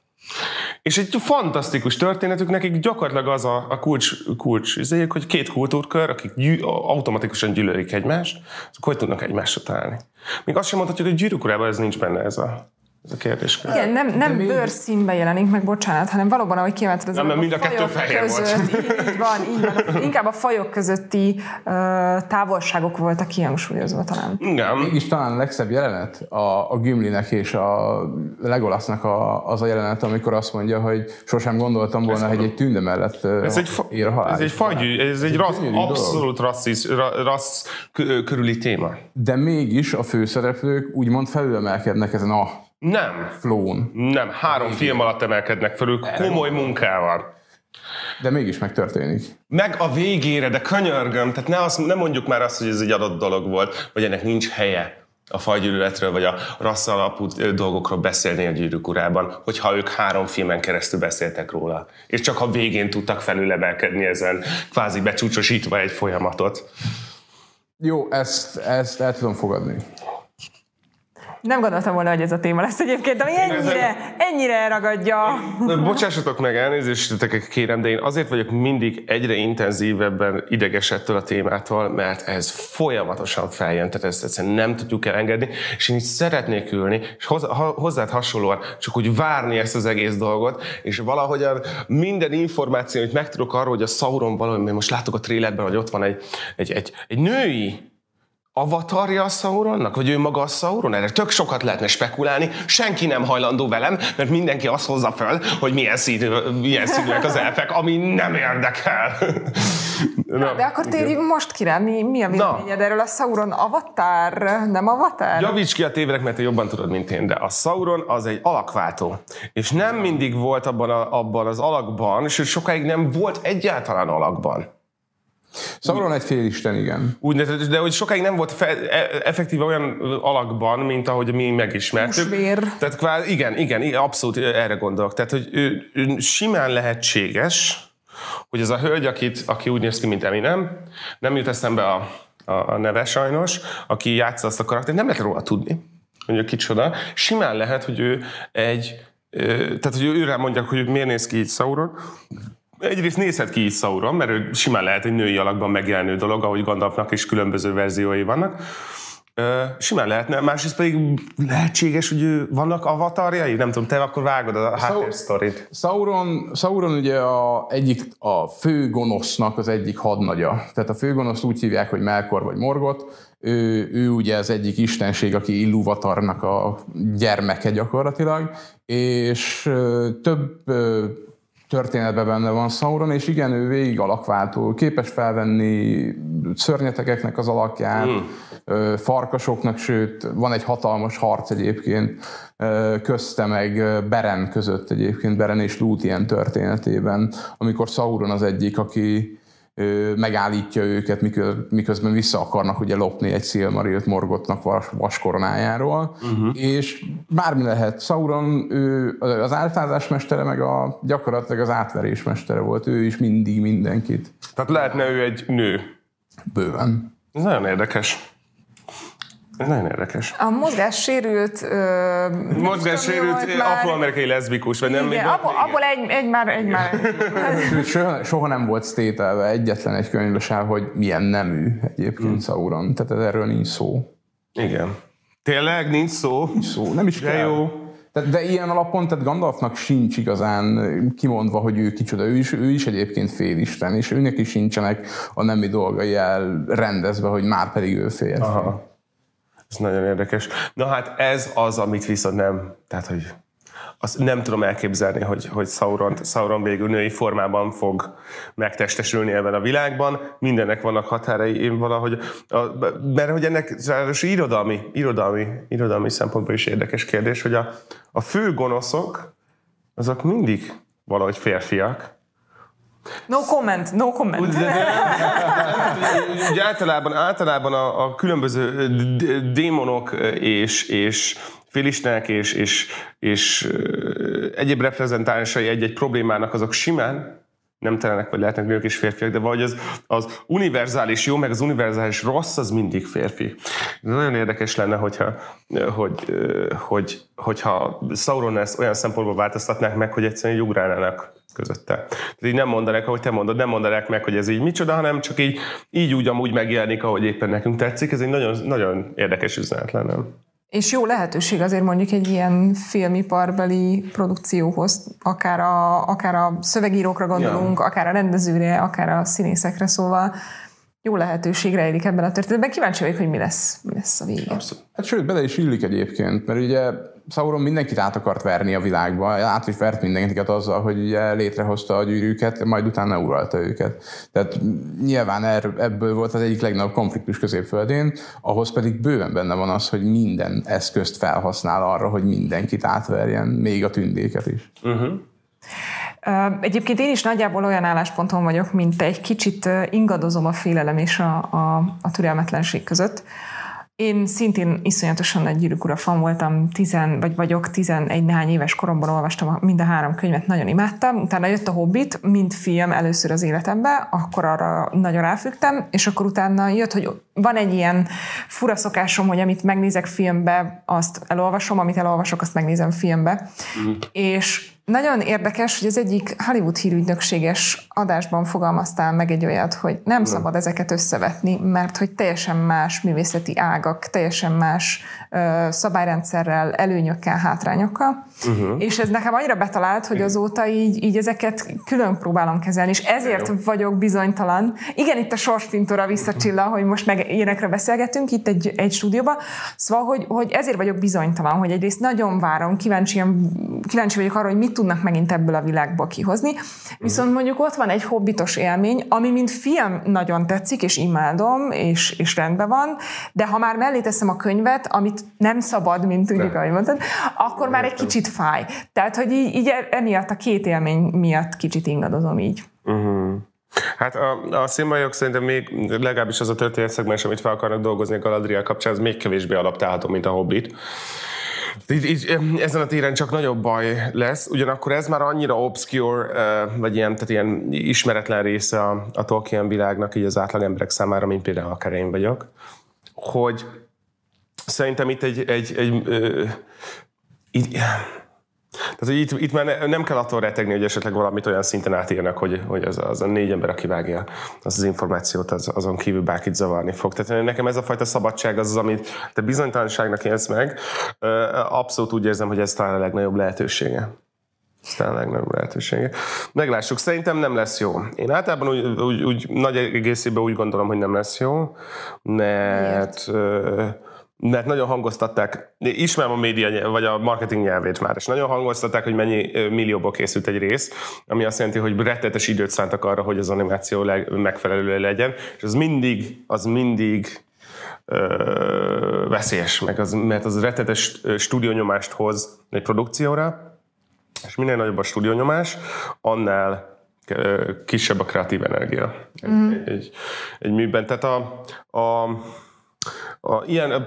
És egy fantasztikus történetük, nekik gyakorlatilag az a, a kulcs, kulcs üzéjük, hogy két kultúrkör, akik gyű, automatikusan gyűlölik egymást, azok hogy tudnak egymásra találni. Még azt sem mondhatjuk, hogy Gyűrűk urában ez nincs benne ez a Ez a kérdés. Igen, nem, nem bőrszínben jelenik meg, bocsánat, hanem valóban, ahogy kiemelted, az nem, a, mind a, a fajok között, így van, így van, inkább a fajok közötti uh, távolságok voltak kihangsúlyozva talán. Igen. Mégis talán a legszebb jelenet a, a Gimlinek és a Legolasznak a, az a jelenet, amikor azt mondja, hogy sosem gondoltam volna, hogy egy tünde mellett ez egy fa- ér a halál. Ez egy fagyű, ez, ez egy rassz, abszolút rasszis, rassz körüli téma. De mégis a főszereplők úgymond felülemelkednek ezen a Nem. flón. Nem, három Még film alatt emelkednek föl, ők komoly munkával. De mégis megtörténik. Meg a végére, de könyörgöm, tehát ne, azt, ne mondjuk már azt, hogy ez egy adott dolog volt, vagy ennek nincs helye a fajgyűlöletről, vagy a rassz alapú dolgokról beszélni a Gyűrűk urában, hogyha ők három filmen keresztül beszéltek róla. És csak a végén tudtak felülemelkedni ezen, kvázi becsúcsosítva egy folyamatot. Jó, ezt, ezt el tudom fogadni. Nem gondoltam volna, hogy ez a téma lesz egyébként, ami ennyire, ennyire elragadja. Bocsássatok meg, elnézést kérem, de én azért vagyok mindig egyre intenzívebben ideges ettől a témától, mert ez folyamatosan feljön, tehát ezt egyszerűen nem tudjuk elengedni, és én itt szeretnék ülni, és hozzád hasonlóan csak úgy várni ezt az egész dolgot, és valahogyan minden információ, amit megtudok arról, hogy a Sauron valami, mert most látok a trailerben, hogy ott van egy, egy, egy, egy női avatarja a Sauronnak? Vagy ő maga a Sauron? Erre tök sokat lehetne spekulálni. Senki nem hajlandó velem, mert mindenki azt hozza föl, hogy milyen, színű, milyen színűek az elfek, ami nem érdekel. Na, de akkor térjünk most ki rá. Mi, mi a véleményed erről? A Sauron avatar, nem avatar? Javíts ki a tévedek, mert te jobban tudod, mint én, de a Sauron az egy alakváltó. És nem mindig volt abban, a, abban az alakban, és sokáig nem volt egyáltalán alakban. Sauron egy félisten, igen. Úgy, de, de hogy sokáig nem volt fe, effektíve olyan alakban, mint ahogy mi megismertük. Musvér. Tehát kvázi, igen, igen, abszolút erre gondolok. Tehát, hogy ő, ő simán lehetséges, hogy ez a hölgy, akit, aki úgy néz ki, mint Eminem, nem jut eszembe a, a, a neve sajnos, aki játsza azt a karaktert, nem lehet róla tudni, hogy ő kicsoda. Simán lehet, hogy ő egy, tehát, hogy őre mondják, hogy miért néz ki így Sauron. Egyrészt nézhet ki így Sauron, mert ő simán lehet egy női alakban megjelenő dolog, ahogy Gandalfnak is különböző verziói vannak. Simán lehetne, másrészt pedig lehetséges, hogy vannak avatarjai? Nem tudom, te akkor vágod a háttérsztorit. Sauron, Sauron ugye a, egyik, a fő gonosznak az egyik hadnagya. Tehát a fő gonoszt úgy hívják, hogy Melkor vagy Morgoth. Ő, ő ugye az egyik istenség, aki Ilúvatarnak a gyermeke gyakorlatilag, és több történetben benne van Sauron, és igen, ő végig alakváltó, képes felvenni szörnyetegeknek az alakját, mm. farkasoknak, sőt, van egy hatalmas harc egyébként közte meg Beren között egyébként, Beren és Lúthien történetében, amikor Sauron az egyik, aki megállítja őket, miközben vissza akarnak ugye lopni egy Silmarilt Morgothnak vas, vaskoronájáról, uh-huh. és bármi lehet. Sauron ő az áltázás mestere, meg a, gyakorlatilag az átverés mestere volt. Ő is mindig mindenkit. Tehát lehetne ő egy nő? Bőven. Ez nagyon érdekes. Ez nagyon érdekes. A mozgássérült... Uh, mozgássérült afroamerikai leszbikus, vagy nem? Igen, abból, abból egy, egy már... Egy már. soha, soha nem volt sztételve egyetlen egy könyvbe sem, hogy milyen nemű egyébként hmm. Sauron. Tehát erről nincs szó. Igen. Tényleg nincs szó? Nincs szó. Nem is de kell. Jó. De, de ilyen alapon, tehát Gandalfnak sincs igazán kimondva, hogy ő kicsoda. Ő is, ő is egyébként félisten, és őnek is sincsenek a nemi dolgai elrendezve, hogy már pedig ő férfi. Aha. Ez nagyon érdekes. Na hát ez az, amit viszont nem, tehát hogy azt nem tudom elképzelni, hogy, hogy Sauron, Sauron végül női formában fog megtestesülni ebben a világban. Mindennek vannak határai, én valahogy, a, mert hogy ennek ráadásul irodalmi, irodalmi, irodalmi szempontból is érdekes kérdés, hogy a, a fő gonoszok, azok mindig valahogy férfiak. No comment, no comment. Úgy, de, de, úgy általában, általában a, a különböző démonok és, és félistenek és, és, és egyéb reprezentánsai egy-egy problémának azok simán nemtelenek, vagy lehetnek nők és férfiak, de vagy az, az univerzális jó, meg az univerzális rossz, az mindig férfi. Nagyon érdekes lenne, hogyha, hogy, hogy, hogyha Sauron ezt olyan szempontból változtatnák meg, hogy egyszerűen így ugrálnának közötte. Tehát így nem mondanák, ahogy te mondod, nem mondanák meg, hogy ez így micsoda, hanem csak így, így úgy amúgy megjelenik, ahogy éppen nekünk tetszik. Ez egy nagyon, nagyon érdekes üzenet lenne. És jó lehetőség azért mondjuk egy ilyen filmiparbeli produkcióhoz, akár a, akár a szövegírókra gondolunk, ja. akár a rendezőre, akár a színészekre, szóval jó lehetőség rejlik ebben a történetben. Kíváncsi vagyok, hogy mi lesz, mi lesz a vége. Abszolút. Hát sőt, bele is illik egyébként, mert ugye Sauron mindenkit át akart verni a világba, át is vert mindenkiket azzal, hogy ugye létrehozta a gyűrűket, majd utána uralta őket. Tehát nyilván ebből volt az egyik legnagyobb konfliktus Középföldén, ahhoz pedig bőven benne van az, hogy minden eszközt felhasznál arra, hogy mindenkit átverjen, még a tündéket is. Uh-huh. Egyébként én is nagyjából olyan állásponton vagyok, mint te, egy kicsit ingadozom a félelem és a, a, a türelmetlenség között. Én szintén iszonyatosan nagy Gyűrűk Ura fan voltam, tizen, vagy vagyok, tizenegy néhány éves koromban olvastam mind a három könyvet, nagyon imádtam. Utána jött a Hobbit, mint film először az életembe, akkor arra nagyon ráfügtem, és akkor utána jött, hogy van egy ilyen fura szokásom, hogy amit megnézek filmbe, azt elolvasom, amit elolvasok, azt megnézem filmbe. Mm. És nagyon érdekes, hogy az egyik Hollywood hírügynökséges adásban fogalmaztál meg egy olyat, hogy nem mm. szabad ezeket összevetni, mert hogy teljesen más művészeti ágak, teljesen más ö, szabályrendszerrel, előnyökkel, hátrányokkal. Uh-huh. És ez nekem annyira betalált, hogy azóta így, így ezeket külön próbálom kezelni, és ezért Jó. vagyok bizonytalan. Igen, itt a sorspintóra visszacsilla, hogy most meg ilyenekre beszélgetünk itt egy, egy stúdióban. Szóval, hogy, hogy ezért vagyok bizonytalan, hogy egyrészt nagyon várom, kíváncsi, kíváncsi vagyok arra, hogy mit tudnak megint ebből a világból kihozni. Viszont mondjuk ott van egy hobbitos élmény, ami mint film nagyon tetszik, és imádom, és, és rendben van, de ha már mellé teszem a könyvet, amit nem szabad, mint tudjuk, ahogy mondtad, akkor már egy kicsit fáj. Tehát, hogy így, így emiatt a két élmény miatt kicsit ingadozom így. Uh-huh. Hát a, a színbajok szerintem még legalábbis az a történetszegmens, amit fel akarnak dolgozni a Galadriel kapcsán, az még kevésbé adaptálható, mint a Hobbit. Így, így, ezen a téren csak nagyobb baj lesz, ugyanakkor ez már annyira obscure, vagy ilyen, tehát ilyen ismeretlen része a, a Tolkien világnak, így az átlag emberek számára, mint például akár én vagyok, hogy szerintem itt egy, egy, egy ö, így, tehát, hogy itt, itt már ne, nem kell attól retegni, hogy esetleg valamit olyan szinten átírnak, hogy, hogy az, az a négy ember, aki vágja az, az információt, az, azon kívül bárkit zavarni fog. Tehát nekem ez a fajta szabadság az, az amit te bizonytalanságnak élsz meg, abszolút úgy érzem, hogy ez talán a legnagyobb lehetősége. Ez talán a legnagyobb lehetősége. Meglássuk, szerintem nem lesz jó. Én általában úgy, úgy, úgy nagy egészében úgy gondolom, hogy nem lesz jó, mert... mert nagyon hangoztatták, ismerem a média vagy a marketing nyelvét már, és nagyon hangoztatták, hogy mennyi millióból készült egy rész, ami azt jelenti, hogy rettenetes időt szántak arra, hogy az animáció leg, megfelelő legyen, és az mindig, az mindig ö, veszélyes, meg az, mert az rettenetes stúdiónyomást hoz egy produkcióra, és minél nagyobb a stúdiónyomás, annál kisebb a kreatív energia mm. egy, egy, egy műben. Tehát a, a A, ilyen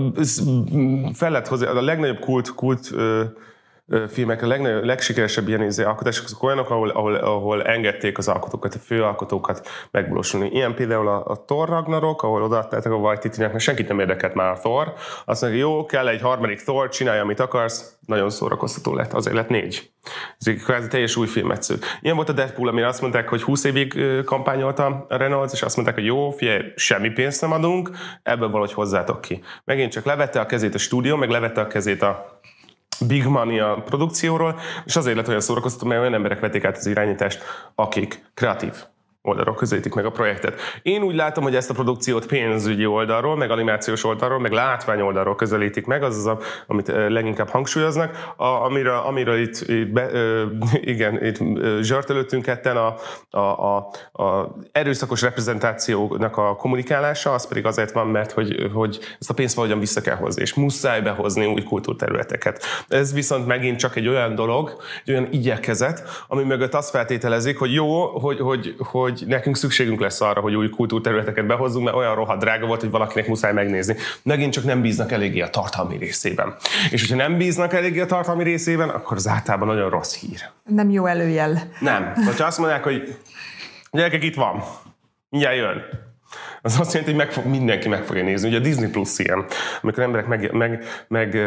fel lehet hozni, a legnagyobb kult, kult ö, ö, filmek, a legnagyobb, legsikeresebb ilyen alkotások azok olyanok, ahol, ahol, ahol engedték az alkotókat, a főalkotókat megvalósulni. Ilyen például a, a Thor Ragnarok, ahol odaadták a Waititinek, mert senkit nem érdekelt már a Thor. Azt mondja, jó, kell egy harmadik Thor, csinálj, amit akarsz. Nagyon szórakoztató lett, azért lett négy. Ez egy kvázi teljes új filmet szült. Ilyen volt a Deadpool, amire azt mondták, hogy húsz évig kampányolta a Reynolds, és azt mondták, hogy jó, figyelj, semmi pénzt nem adunk, ebből valahogy hozzátok ki. Megint csak levette a kezét a stúdió, meg levette a kezét a Big Money a produkcióról, és azért lett olyan szórakoztató, mert olyan emberek vették át az irányítást, akik kreatív oldalról közelítik meg a projektet. Én úgy látom, hogy ezt a produkciót pénzügyi oldalról, meg animációs oldalról, meg látvány oldalról közelítik meg, az az, a, amit leginkább hangsúlyoznak, a, amiről, amiről itt, itt, be, igen, itt zsartölöttünk ketten a, a, a, a erőszakos reprezentációnak a kommunikálása, az pedig azért van, mert hogy, hogy ezt a pénzt valahogyan vissza kell hozni, és muszáj behozni új kultúrterületeket. Ez viszont megint csak egy olyan dolog, egy olyan igyekezet, ami mögött azt feltételezik, hogy jó, hogy, hogy, hogy hogy nekünk szükségünk lesz arra, hogy új kultúrterületeket behozzunk, mert olyan rohadt drága volt, hogy valakinek muszáj megnézni. Megint csak nem bíznak eléggé a tartalmi részében. És hogyha nem bíznak eléggé a tartalmi részében, akkor az általában nagyon rossz hír. Nem jó előjel. Nem. Hogyha azt mondják, hogy gyerekek, itt van, mindjárt jön. Az azt jelenti, hogy meg fog, mindenki meg fogja nézni. Ugye a Disney Plus ilyen, amikor emberek meg, meg, meg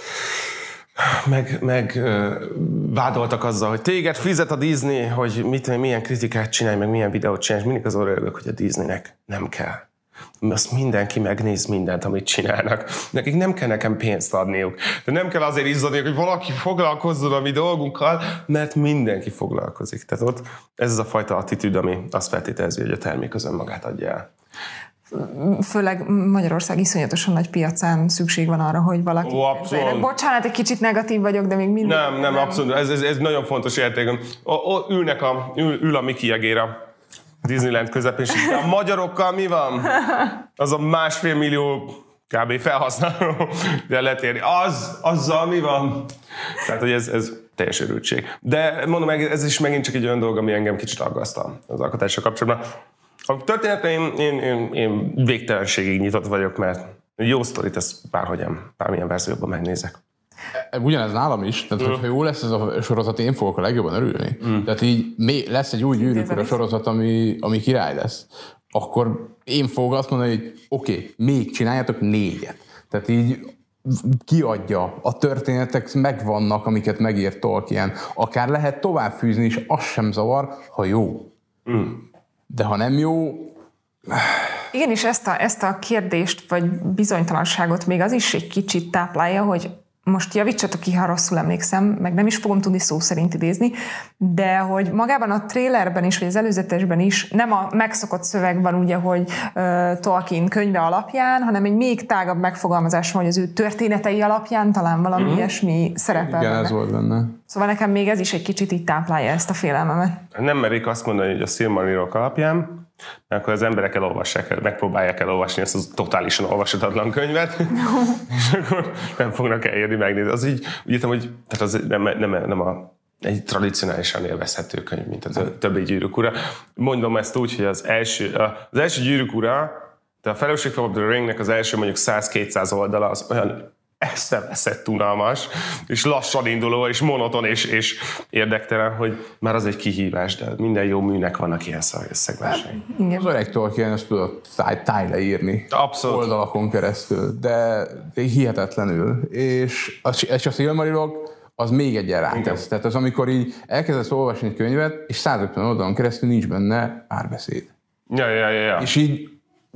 meg, meg vádoltak azzal, hogy téged fizet a Disney, hogy mit, milyen kritikát csinálj, meg milyen videót csinálj, és mindig azon rögök, hogy a Disneynek nem kell. Azt mindenki megnéz mindent, amit csinálnak. Nekik nem kell nekem pénzt adniuk. De nem kell azért izzadniuk, hogy valaki foglalkozzon a mi dolgunkkal, mert mindenki foglalkozik. Tehát ott ez az a fajta attitűd, ami azt feltételezi, hogy a termék az önmagát adja el. Főleg Magyarország iszonyatosan nagy piacán szükség van arra, hogy valaki... Ó, abszolút. Bocsánat, egy kicsit negatív vagyok, de még mindig... Nem, nem, nem. abszolút. Ez, ez, ez nagyon fontos érték. O, o, ülnek a, ül, ül a Mickey jegér Disneyland közepén, és a magyarokkal mi van? Az a másfél millió kb. Felhasználó letérni. Az, azzal mi van? Tehát, hogy ez, ez teljes örültség. De mondom, ez is megint csak egy olyan dolog, ami engem kicsit aggasztal az alkotással kapcsolatban. A történetre én, én, én, én végtelenségig nyitott vagyok, mert Jó sztorit, ezt bárhogyan, bármilyen verzióban megnézek. Ugyanez nálam is, tehát mm. hogyha jó lesz ez a sorozat, én fogok a legjobban örülni. Mm. Tehát így lesz egy új Gyűrűk Ura sorozat, ami, ami király lesz. Akkor én fogok azt mondani, hogy oké, okay, még csináljatok négyet. Tehát így kiadja, a történetek megvannak, amiket megírt Tolkien. Akár lehet továbbfűzni is, az sem zavar, ha jó. Mm. De ha nem jó... Igen, és ezt a, ezt a kérdést, vagy bizonytalanságot még az is egy kicsit táplálja, hogy most javítsatok ki, ha rosszul emlékszem, meg nem is fogom tudni szó szerint idézni, de hogy magában a trailerben is, vagy az előzetesben is nem a megszokott szöveg van ugye, hogy uh, Tolkien könyve alapján, hanem egy még tágabb megfogalmazás van, hogy az ő történetei alapján talán valami mm-hmm. ilyesmi szerepel. Igen, ez volt benne. Szóval nekem még ez is egy kicsit így táplálja ezt a félelmemet. Nem merik azt mondani, hogy a Silmarillok alapján, mert akkor az emberek elolvassák, megpróbálják elolvasni ezt a totálisan olvashatatlan könyvet, és akkor nem fognak elérni megnézni. Az így, úgy értem, hogy tehát az nem, nem, nem a, egy tradicionálisan élvezhető könyv, mint a többi Gyűrűk Ura. Mondom ezt úgy, hogy az első, az első Gyűrűk Ura, de a Fellowship of the Ringnek az első mondjuk száz-kétszáz oldala az olyan eszeveszett unalmas, és lassan induló, és monoton, és, és érdektelen, hogy már az egy kihívás, de minden jó műnek vannak ilyen szegmensei. Az öreg Tolkien ezt tudott tájle írni. Abszolút. Oldalakon keresztül, de hihetetlenül. És a, és a Silmarillok az még egyen rátesz. Tehát az, amikor így elkezdesz olvasni egy könyvet, és százötven oldalon keresztül nincs benne párbeszéd. Ja, ja, ja, ja. És így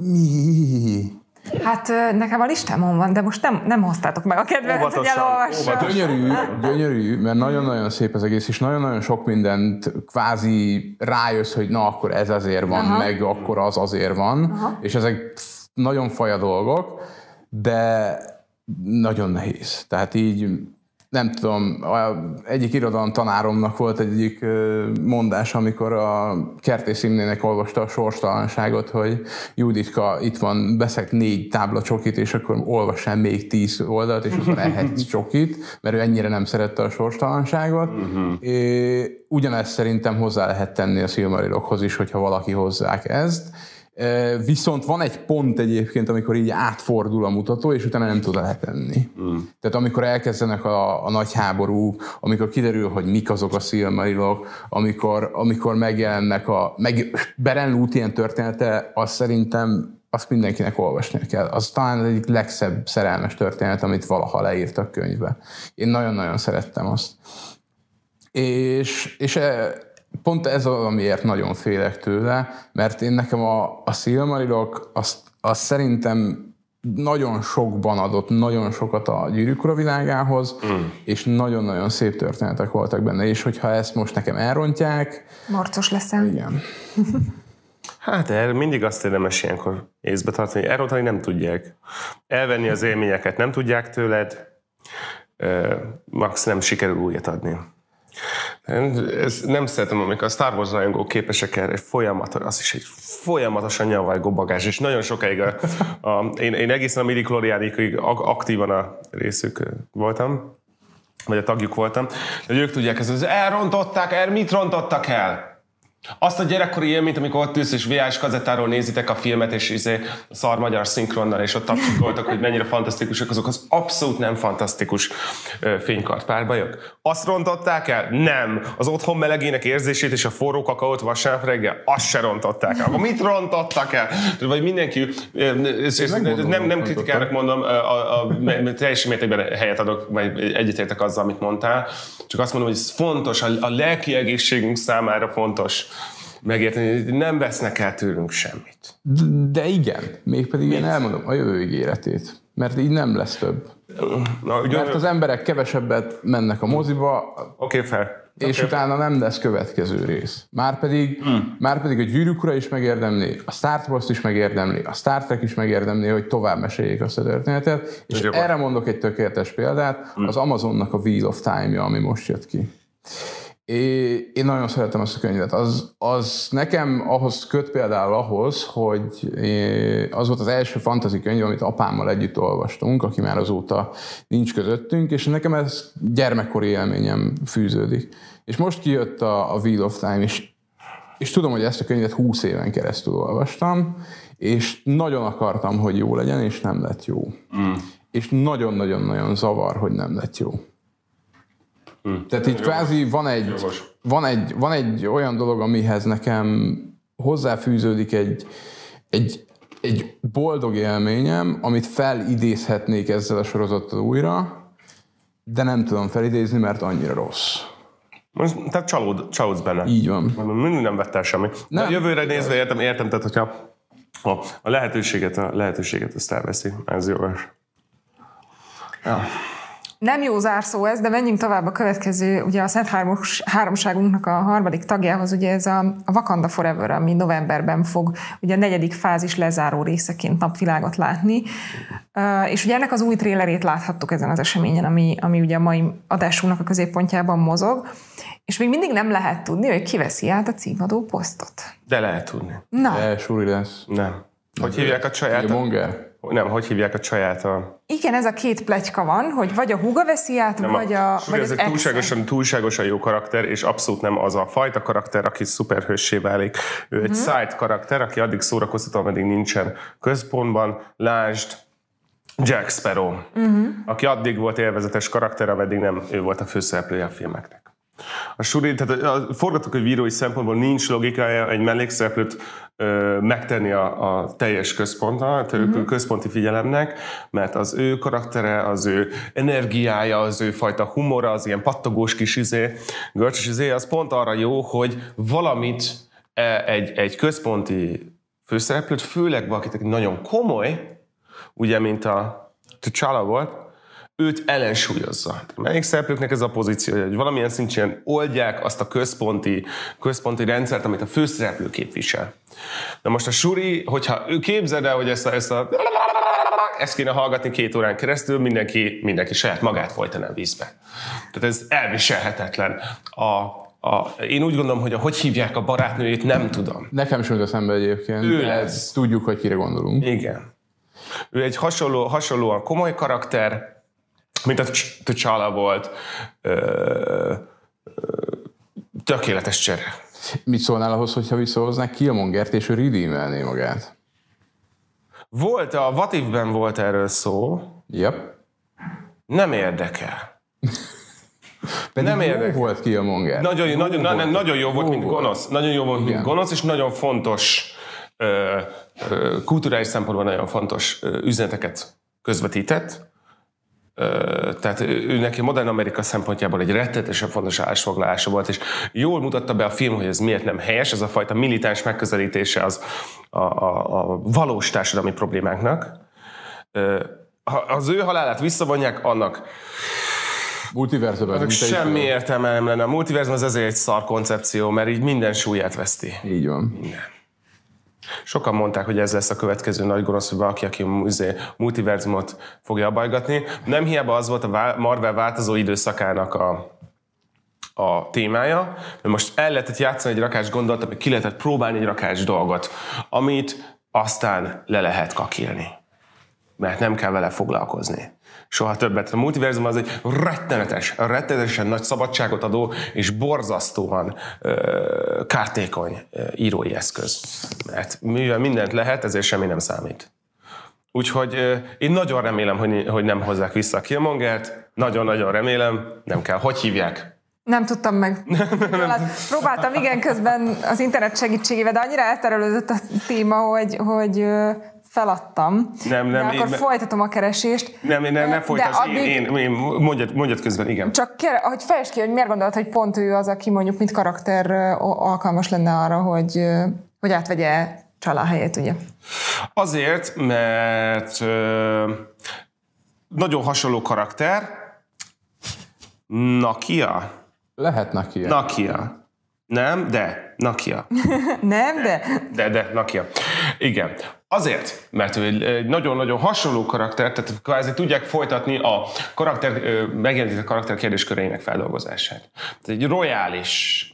mi? Hát nekem a listámon van, de most nem, nem hoztátok meg a kedvemet, hogy elolvassam. Gyönyörű, gyönyörű, mert nagyon-nagyon szép az egész, és nagyon-nagyon sok mindent kvázi rájössz, hogy na, akkor ez azért van, aha, meg akkor az azért van, aha, és ezek nagyon faja dolgok, de nagyon nehéz. Tehát így nem tudom, egyik irodalom tanáromnak volt egyik mondás, amikor a Kertész Imrének olvasta a Sorstalanságot, hogy Juditka, itt van, veszek négy tábla csokit, és akkor olvassál még tíz oldalt, és akkor ehetsz csokit, mert ő ennyire nem szerette a sorstalanságot. Uh-huh. É, ugyanezt szerintem hozzá lehet tenni a Silmarillokhoz is, hogyha valaki hozzák ezt. Viszont van egy pont egyébként, amikor így átfordul a mutató, és utána nem tud eltenni. Mm. Tehát amikor elkezdenek a, a nagy háború, amikor kiderül, hogy mik azok a Silmarillok, amikor, amikor megjelennek a... Meg Beren Lúthien története, azt szerintem azt mindenkinek olvasnia kell. Az talán az egyik legszebb szerelmes történet, amit valaha leírtak könyvbe. Én nagyon-nagyon szerettem azt. És... és pont ez az, amiért nagyon félek tőle, mert én nekem a, a Silmarillok, azt, azt szerintem nagyon sokban adott, nagyon sokat a Gyűrűk Ura világához, mm. és nagyon-nagyon szép történetek voltak benne, és hogyha ezt most nekem elrontják... Marcos leszel. Igen. Hát erre mindig azt érdemes ilyenkor észbe tartani, hogy elrontani nem tudják. Elvenni az élményeket nem tudják tőled, max nem sikerül újat adni. Ezt nem szeretem, amikor a Star Wars rajongók képesek erre folyamatos, az is egy folyamatosan nyavajgó bagázs, és nagyon sokáig a, a, én, én egészen a midi-klóriánikig aktívan a részük voltam, vagy a tagjuk voltam, hogy ők tudják, ezt az elrontották, el, mit rontottak el? Azt a gyerekkori élményt, amikor ott ülsz és vé há es kazettáról nézitek a filmet, és izé, a szar magyar szinkronnal, és ott tapsikoltak, hogy mennyire fantasztikusak azok, az abszolút nem fantasztikus fénykart párbajok. Azt rontották el? Nem. Az otthon melegének érzését és a forró kakaót vasárnap reggel, azt se rontották el. Akkor mit rontottak el? Vagy mindenki, és, és nem, nem kritikának mondom, a, a, a, teljes mértékben helyet adok, vagy egyetértek azzal, amit mondtál, csak azt mondom, hogy ez fontos, a, a lelki egészségünk számára fontos megérteni, hogy nem vesznek el tőlünk semmit. De igen, mégpedig én elmondom a jövő ígéretét, mert így nem lesz több. Na, ugye, mert az emberek kevesebbet mennek a moziba, okay, fel. és okay. utána nem lesz következő rész. Márpedig, hmm. márpedig a Gyűrűk Ura is megérdemli, a Star Wars is megérdemli, a Star Trek is megérdemli, hogy tovább meséljék azt a történetet, és Jobban. erre mondok egy tökéletes példát, hmm. az Amazonnak a Wheel of Time-ja, ami most jött ki. É, én nagyon szeretem azt a könyvet. Az, az nekem ahhoz köt például ahhoz, hogy az volt az első fantasy könyv, amit apámmal együtt olvastunk, aki már azóta nincs közöttünk, és nekem ez gyermekkori élményem fűződik. És most kijött a, a Wheel of Time, és, és tudom, hogy ezt a könyvet húsz éven keresztül olvastam, és nagyon akartam, hogy jó legyen, és nem lett jó. Mm. És nagyon-nagyon-nagyon zavar, hogy nem lett jó. Mm. Tehát itt kvázi van egy, van, egy, van egy olyan dolog, amihez nekem hozzáfűződik egy, egy, egy boldog élményem, amit felidézhetnék ezzel a sorozattal újra, de nem tudom felidézni, mert annyira rossz. Most, tehát csalód, csalódsz benne. Így van. Mindig nem vettel semmit. Nem. De a jövőre nézve értem, értem, tehát hogyha a, a lehetőséget, a lehetőséget ezt elveszi, ez jó. Ja. Nem jó zárszó ez, de menjünk tovább a következő, ugye a Szent Háromságunknak a harmadik tagjához, ugye ez a, a Wakanda Forever, ami novemberben fog ugye a negyedik fázis lezáró részeként napvilágot látni. Uh, és ugye ennek az új trélerét láthattuk ezen az eseményen, ami, ami ugye a mai adásunknak a középpontjában mozog, és még mindig nem lehet tudni, hogy ki veszi át a címadó posztot. De lehet tudni. Na. De Shuri lesz. Nem. Hogy hívják a csaját? Killmonger? Nem, hogy hívják a csaját a... Igen, ez a két pletyka van, hogy vagy a húga veszi át, nem vagy, a, vagy az egy túlságosan, túlságosan jó karakter, és abszolút nem az a fajta karakter, aki szuperhőssé válik. Ő egy uh-huh. side karakter, aki addig szórakoztató, ameddig nincsen központban. Lásd Jack Sparrow, uh-huh. aki addig volt élvezetes karakter, ameddig nem ő volt a főszereplője a filmeknek. A Shuri, tehát a forgatókönyvírói szempontból nincs logikája egy mellékszereplőt ö, megtenni a, a teljes központtal, a uh-huh. központi figyelemnek, mert az ő karaktere, az ő energiája, az ő fajta humora, az ilyen pattogós kis izé, görcsös izé, az pont arra jó, hogy valamit egy, egy központi főszereplőt, főleg valakit, aki nagyon komoly, ugye, mint a T'Challa volt, őt ellensúlyozza. Melyik szereplőknek ez a pozíció, hogy valamilyen szinten oldják azt a központi, központi rendszert, amit a főszereplő képvisel. Na most a Shuri, hogyha ő képzeld el, hogy ezt a, ezt a ezt kéne hallgatni két órán keresztül, mindenki, mindenki saját magát folytaná a vízbe. Tehát ez elviselhetetlen. A, A, én úgy gondolom, hogy a, hogy hívják a barátnőjét, nem tudom. Nekem sem jut eszembe egyébként. Ő lesz. Tudjuk, hogy kire gondolunk. Igen. Ő egy hasonló, hasonlóan komoly karakter, mint a T'Challa volt. Ö, ö, tökéletes csere. Mit szólnál ahhoz, hogyha visszahoznák Killmongert, és ő redeemelné magát? Volt, a What If-ben volt erről szó. Yep. Nem érdekel. Pedig nem érdekel. volt Killmonger. Nagyon, jó, nagyon, volt. Na, nagyon jó volt, mint gonosz. Nagyon jó volt, mint gonosz, és nagyon fontos, ö, ö, kulturális szempontból nagyon fontos ö, üzeneteket közvetített. Ö, tehát ő neki Modern Amerika szempontjából egy rettenetesen fontos állásfoglalása volt, és jól mutatta be a film, hogy ez miért nem helyes, ez a fajta militáns megközelítése az a, a, a valós társadalmi problémáknak. Ö, ha az ő halálát visszavonják, annak multiverzumban semmi értelme nem lenne. A multiverzum az ezért egy szar koncepció, mert így minden súlyát veszti. Így van. Minden. Sokan mondták, hogy ez lesz a következő nagy gonosz, hogy valaki, aki a multiverzumot fogja abajgatni. Nem hiába az volt a Marvel változó időszakának a, a témája, mert most el lehetett játszani egy rakás gondolatot, vagy ki lehetett próbálni egy rakás dolgot, amit aztán le lehet kakilni. Mert nem kell vele foglalkozni. Soha többet. A multiverzum az egy rettenetes, rettenetesen nagy szabadságot adó és borzasztóan ö, kártékony ö, írói eszköz. Mert mivel mindent lehet, ezért semmi nem számít. Úgyhogy ö, én nagyon remélem, hogy, hogy nem hozzák vissza a Killmongert. Nagyon-nagyon remélem. Nem kell. Hogy hívják? Nem tudtam meg. Próbáltam, igen, közben az internet segítségével, de annyira elterelődött a téma, hogy, hogy feladtam. Nem, nem. De akkor én, folytatom a keresést. Nem, nem, nem, nem folytasd. Addig... Én, én, én mondjad, mondjad közben, igen. Csak kér, hogy fejtsd ki, hogy miért gondolod, hogy pont ő az, aki mondjuk mint karakter alkalmas lenne arra, hogy, hogy átvegye T'Challa helyét, ugye? Azért, mert ö, nagyon hasonló karakter. Nakia? Lehet Nakia. Nakia. Nem, de Nakia. Nem, de? De, de, Nakia. Igen. Azért, mert ő egy nagyon-nagyon hasonló karakter, tehát kvázi tudják folytatni a karakter, megjelenített karakter kérdésköreinek feldolgozását. Tehát egy royális,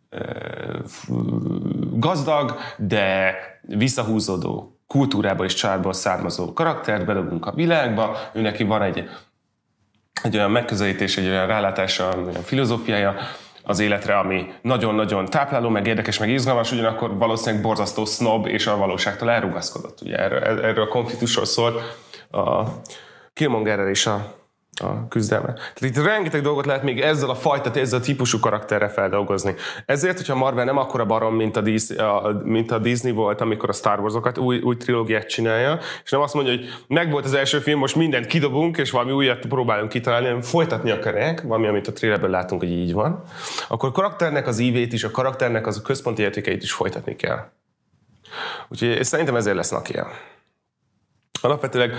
gazdag, de visszahúzódó, kultúrából és családból származó karaktert bedobunk a világba, ő neki van egy, egy olyan megközelítés, egy olyan rálátása, olyan filozófiája, az életre, ami nagyon-nagyon tápláló, meg érdekes, meg izgalmas, ugyanakkor valószínűleg borzasztó sznob és a valóságtól elrugaszkodott. Ugye erről, erről a konfliktusról szól a Killmongerrel és a a küzdelme. Tehát itt rengeteg dolgot lehet még ezzel a fajta, ezzel a típusú karakterre feldolgozni. Ezért, hogyha Marvel nem akkora barom, mint a, Disney, a, mint a Disney volt, amikor a Star Wars-okat új, új trilógiát csinálja, és nem azt mondja, hogy megvolt az első film, most mindent kidobunk, és valami újat próbálunk kitalálni, hanem folytatni akarják, valami, amit a trailerből látunk, hogy így van, akkor a karakternek az ívét is, a karakternek az a központi értékeit is folytatni kell. Úgyhogy szerintem ezért lesz Nakia. Alapvetőleg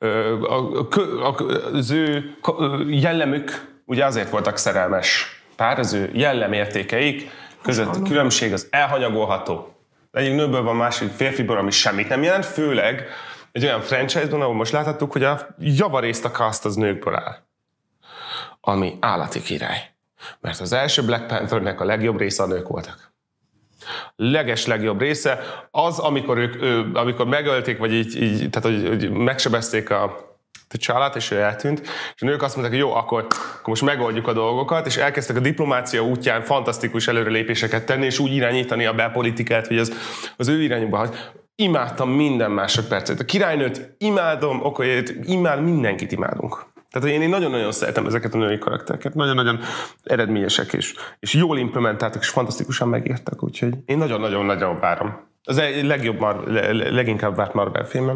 az ő jellemük, ugye azért voltak szerelmes pár, az ő jellemértékeik között a különbség az elhanyagolható. Egyik nőből van, másik férfiből, ami semmit nem jelent, főleg egy olyan franchise-ban, ahol most láthattuk, hogy a javarészt a cast az nőkből áll. Ami állati király. Mert az első Black Panthernek a legjobb része a nők voltak. Leges legjobb része az, amikor ők, ő, amikor megölték, vagy így, így tehát hogy, hogy megsebezték a T'Challát, és ő eltűnt, és a nők azt mondták, hogy jó, akkor, akkor most megoldjuk a dolgokat, és elkezdtek a diplomácia útján fantasztikus előrelépéseket tenni, és úgy irányítani a belpolitikát, hogy az, az ő irányukba. Imádtam minden másodpercet. A királynőt imádom, okolyét, imád, mindenkit imádunk. Tehát én, én nagyon-nagyon szeretem ezeket a női karaktereket, nagyon-nagyon eredményesek, és, és jól implementáltak, és fantasztikusan megírtak, úgyhogy én nagyon-nagyon-nagyon várom. Az egy legjobb, Mar- leginkább várt Marvel filmem.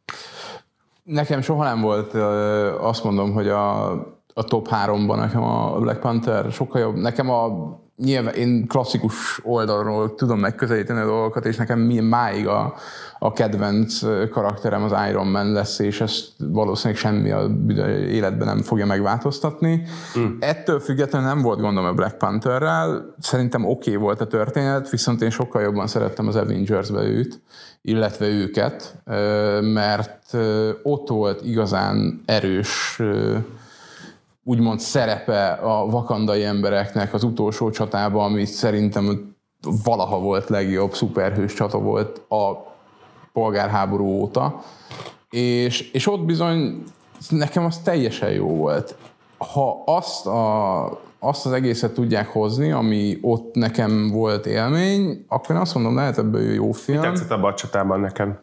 Nekem soha nem volt, azt mondom, hogy a, a top háromban nekem a Black Panther sokkal jobb. Nekem a nyilván én klasszikus oldalról tudom megközelíteni a dolgokat, és nekem máig a, a kedvenc karakterem az Iron Man lesz, és ezt valószínűleg semmi a életben nem fogja megváltoztatni. Mm. Ettől függetlenül nem volt gondom a Black Pantherrel, szerintem oké okay volt a történet, viszont én sokkal jobban szerettem az Avengers-be őt, illetve őket, mert ott volt igazán erős úgymond szerepe a wakandai embereknek az utolsó csatában, ami szerintem valaha volt legjobb szuperhős csata volt a polgárháború óta, és, és ott bizony nekem az teljesen jó volt. Ha azt, a, azt az egészet tudják hozni, ami ott nekem volt élmény, akkor én azt mondom, lehet ebből jó film. Mi tetszett abban a csatában nekem?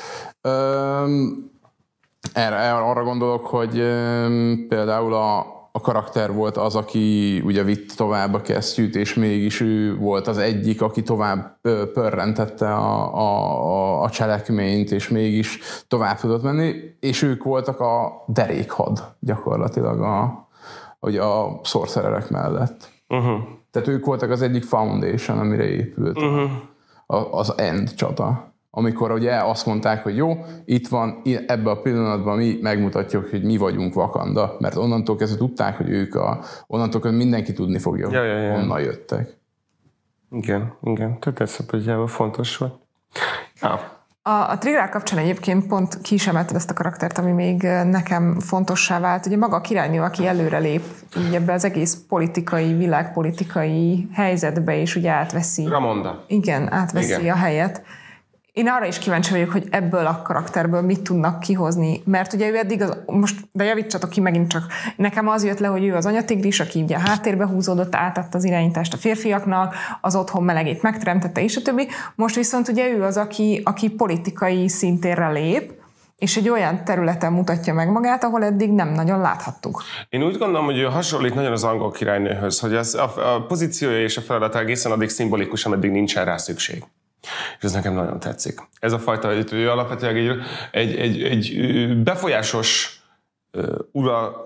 Öm, erre, arra gondolok, hogy például a A karakter volt az, aki ugye vitt tovább a kesztyűt, és mégis ő volt az egyik, aki tovább pörrentette a, a, a cselekményt, és mégis tovább tudott menni, és ők voltak a derékhad gyakorlatilag a, ugye a sorcererek mellett. Uh-huh. Tehát ők voltak az egyik foundation, amire épült uh-huh. a, az end csata. Amikor ugye azt mondták, hogy jó, itt van, ebben a pillanatban mi megmutatjuk, hogy mi vagyunk Wakanda, mert onnantól kezdve tudták, hogy ők a, onnantól kezdve mindenki tudni fogja, ja, ja, ja. honnan jöttek. Igen, igen, tehát ez szempontjából fontos volt. Ja. A, a Trigger kapcsán egyébként pont ki is emelted ezt a karaktert, ami még nekem fontossá vált. Ugye maga a királynő, aki előrelép így ebbe az egész politikai, világpolitikai helyzetbe, és ugye átveszi. Ramonda. Igen, átveszi igen. a helyet. Én arra is kíváncsi vagyok, hogy ebből a karakterből mit tudnak kihozni, mert ugye ő eddig, az, most, de javítsatok ki megint csak, nekem az jött le, hogy ő az anyatigris, aki ugye a háttérbe húzódott, átadta az irányítást a férfiaknak, az otthon melegét megteremtette, és a többi. Most viszont ugye ő az, aki, aki politikai szintérre lép, és egy olyan területen mutatja meg magát, ahol eddig nem nagyon láthattuk. Én úgy gondolom, hogy ő hasonlít nagyon az angol királynőhöz, hogy az, a, a pozíciója és a feladat egészen addig szimbolikus, ameddig nincsen rá szükség. És ez nekem nagyon tetszik. Ez a fajta, hogy ő alapvetően egy, egy, egy, egy befolyásos ura,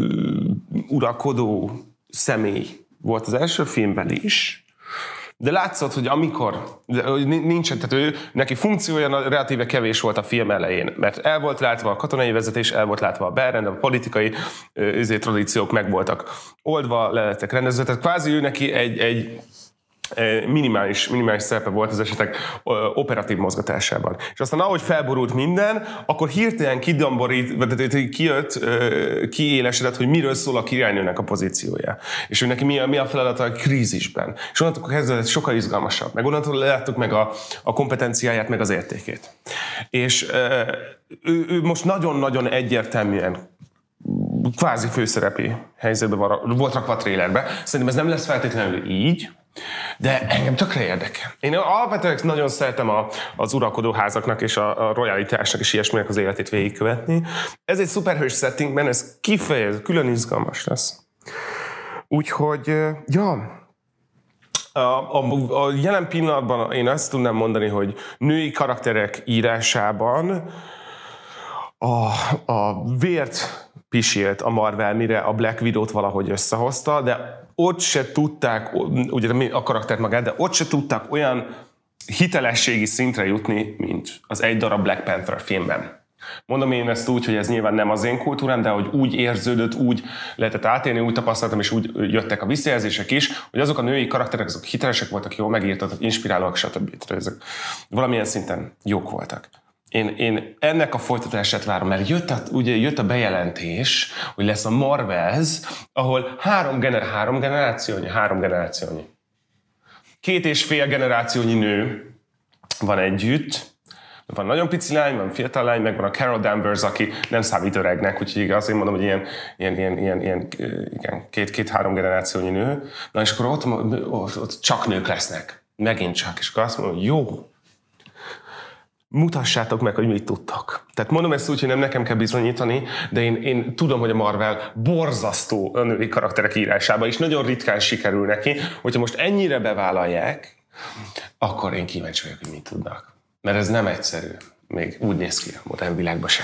uralkodó személy volt az első filmben is, de látszott, hogy amikor, hogy nincsen, tehát ő, neki funkciója relatíve kevés volt a film elején, mert el volt látva a katonai vezetés, el volt látva a belrend, a politikai üzé, tradíciók meg voltak oldva, le lettek rendezve, tehát kvázi ő neki egy, egy minimális, minimális szerepe volt az esetek operatív mozgatásában. És aztán ahogy felborult minden, akkor hirtelen kidomborít, kijött, kiélesedett, hogy miről szól a királynőnek a pozíciója. És ő neki mi a, mi a feladata a krízisben. És onnantól kezdve sokkal izgalmasabb. Meg onnantól láttuk meg a, a kompetenciáját, meg az értékét. És ő, ő most nagyon-nagyon egyértelműen kvázi főszerepi helyzetben volt rakva a trailerbe. Szerintem ez nem lesz feltétlenül így, de engem tökre érdekel. Én alapvetően nagyon szeretem a, az uralkodóházaknak és a, a royalitásnak és ilyesminek az életét végigkövetni. Ez egy szuperhős settingben, ez kifejező, külön izgalmas lesz. Úgyhogy, ja, a, a, a jelen pillanatban én azt tudnám mondani, hogy női karakterek írásában a, a vért pisilt a Marvel, mire a Black Widow-t valahogy összehozta, de ott se tudták, ugye a karaktert magát, de ott se tudták olyan hitelességi szintre jutni, mint az egy darab Black Panther filmben. Mondom én ezt úgy, hogy ez nyilván nem az én kultúrám, de hogy úgy érződött, úgy lehetett átélni, úgy tapasztaltam, és úgy jöttek a visszajelzések is, hogy azok a női karakterek, azok hitelesek voltak, jól megírtak, inspirálóak, stb. Ezek valamilyen szinten jók voltak. Én, én ennek a folytatását várom, mert jött a, ugye jött a bejelentés, hogy lesz a Marvels, ahol három, gener, három generációnyi, három generációnyi. Két és fél generációnyi nő van együtt, van nagyon pici lány, van fiatal lány, meg van a Carol Danvers, aki nem számít öregnek, úgyhogy azért mondom, hogy ilyen, ilyen, ilyen, ilyen, ilyen igen, két-két-három generációnyi nő. Na és akkor ott, ott, ott csak nők lesznek. Megint csak. És akkor azt mondom, hogy jó, mutassátok meg, hogy mit tudtak. Tehát mondom ezt úgy, hogy nem nekem kell bizonyítani, de én, én tudom, hogy a Marvel borzasztó a női karakterek írásában is nagyon ritkán sikerül neki, hogyha most ennyire bevállalják, akkor én kíváncsi vagyok, hogy mit tudnak. Mert ez nem egyszerű. Még úgy néz ki a modern világban sem.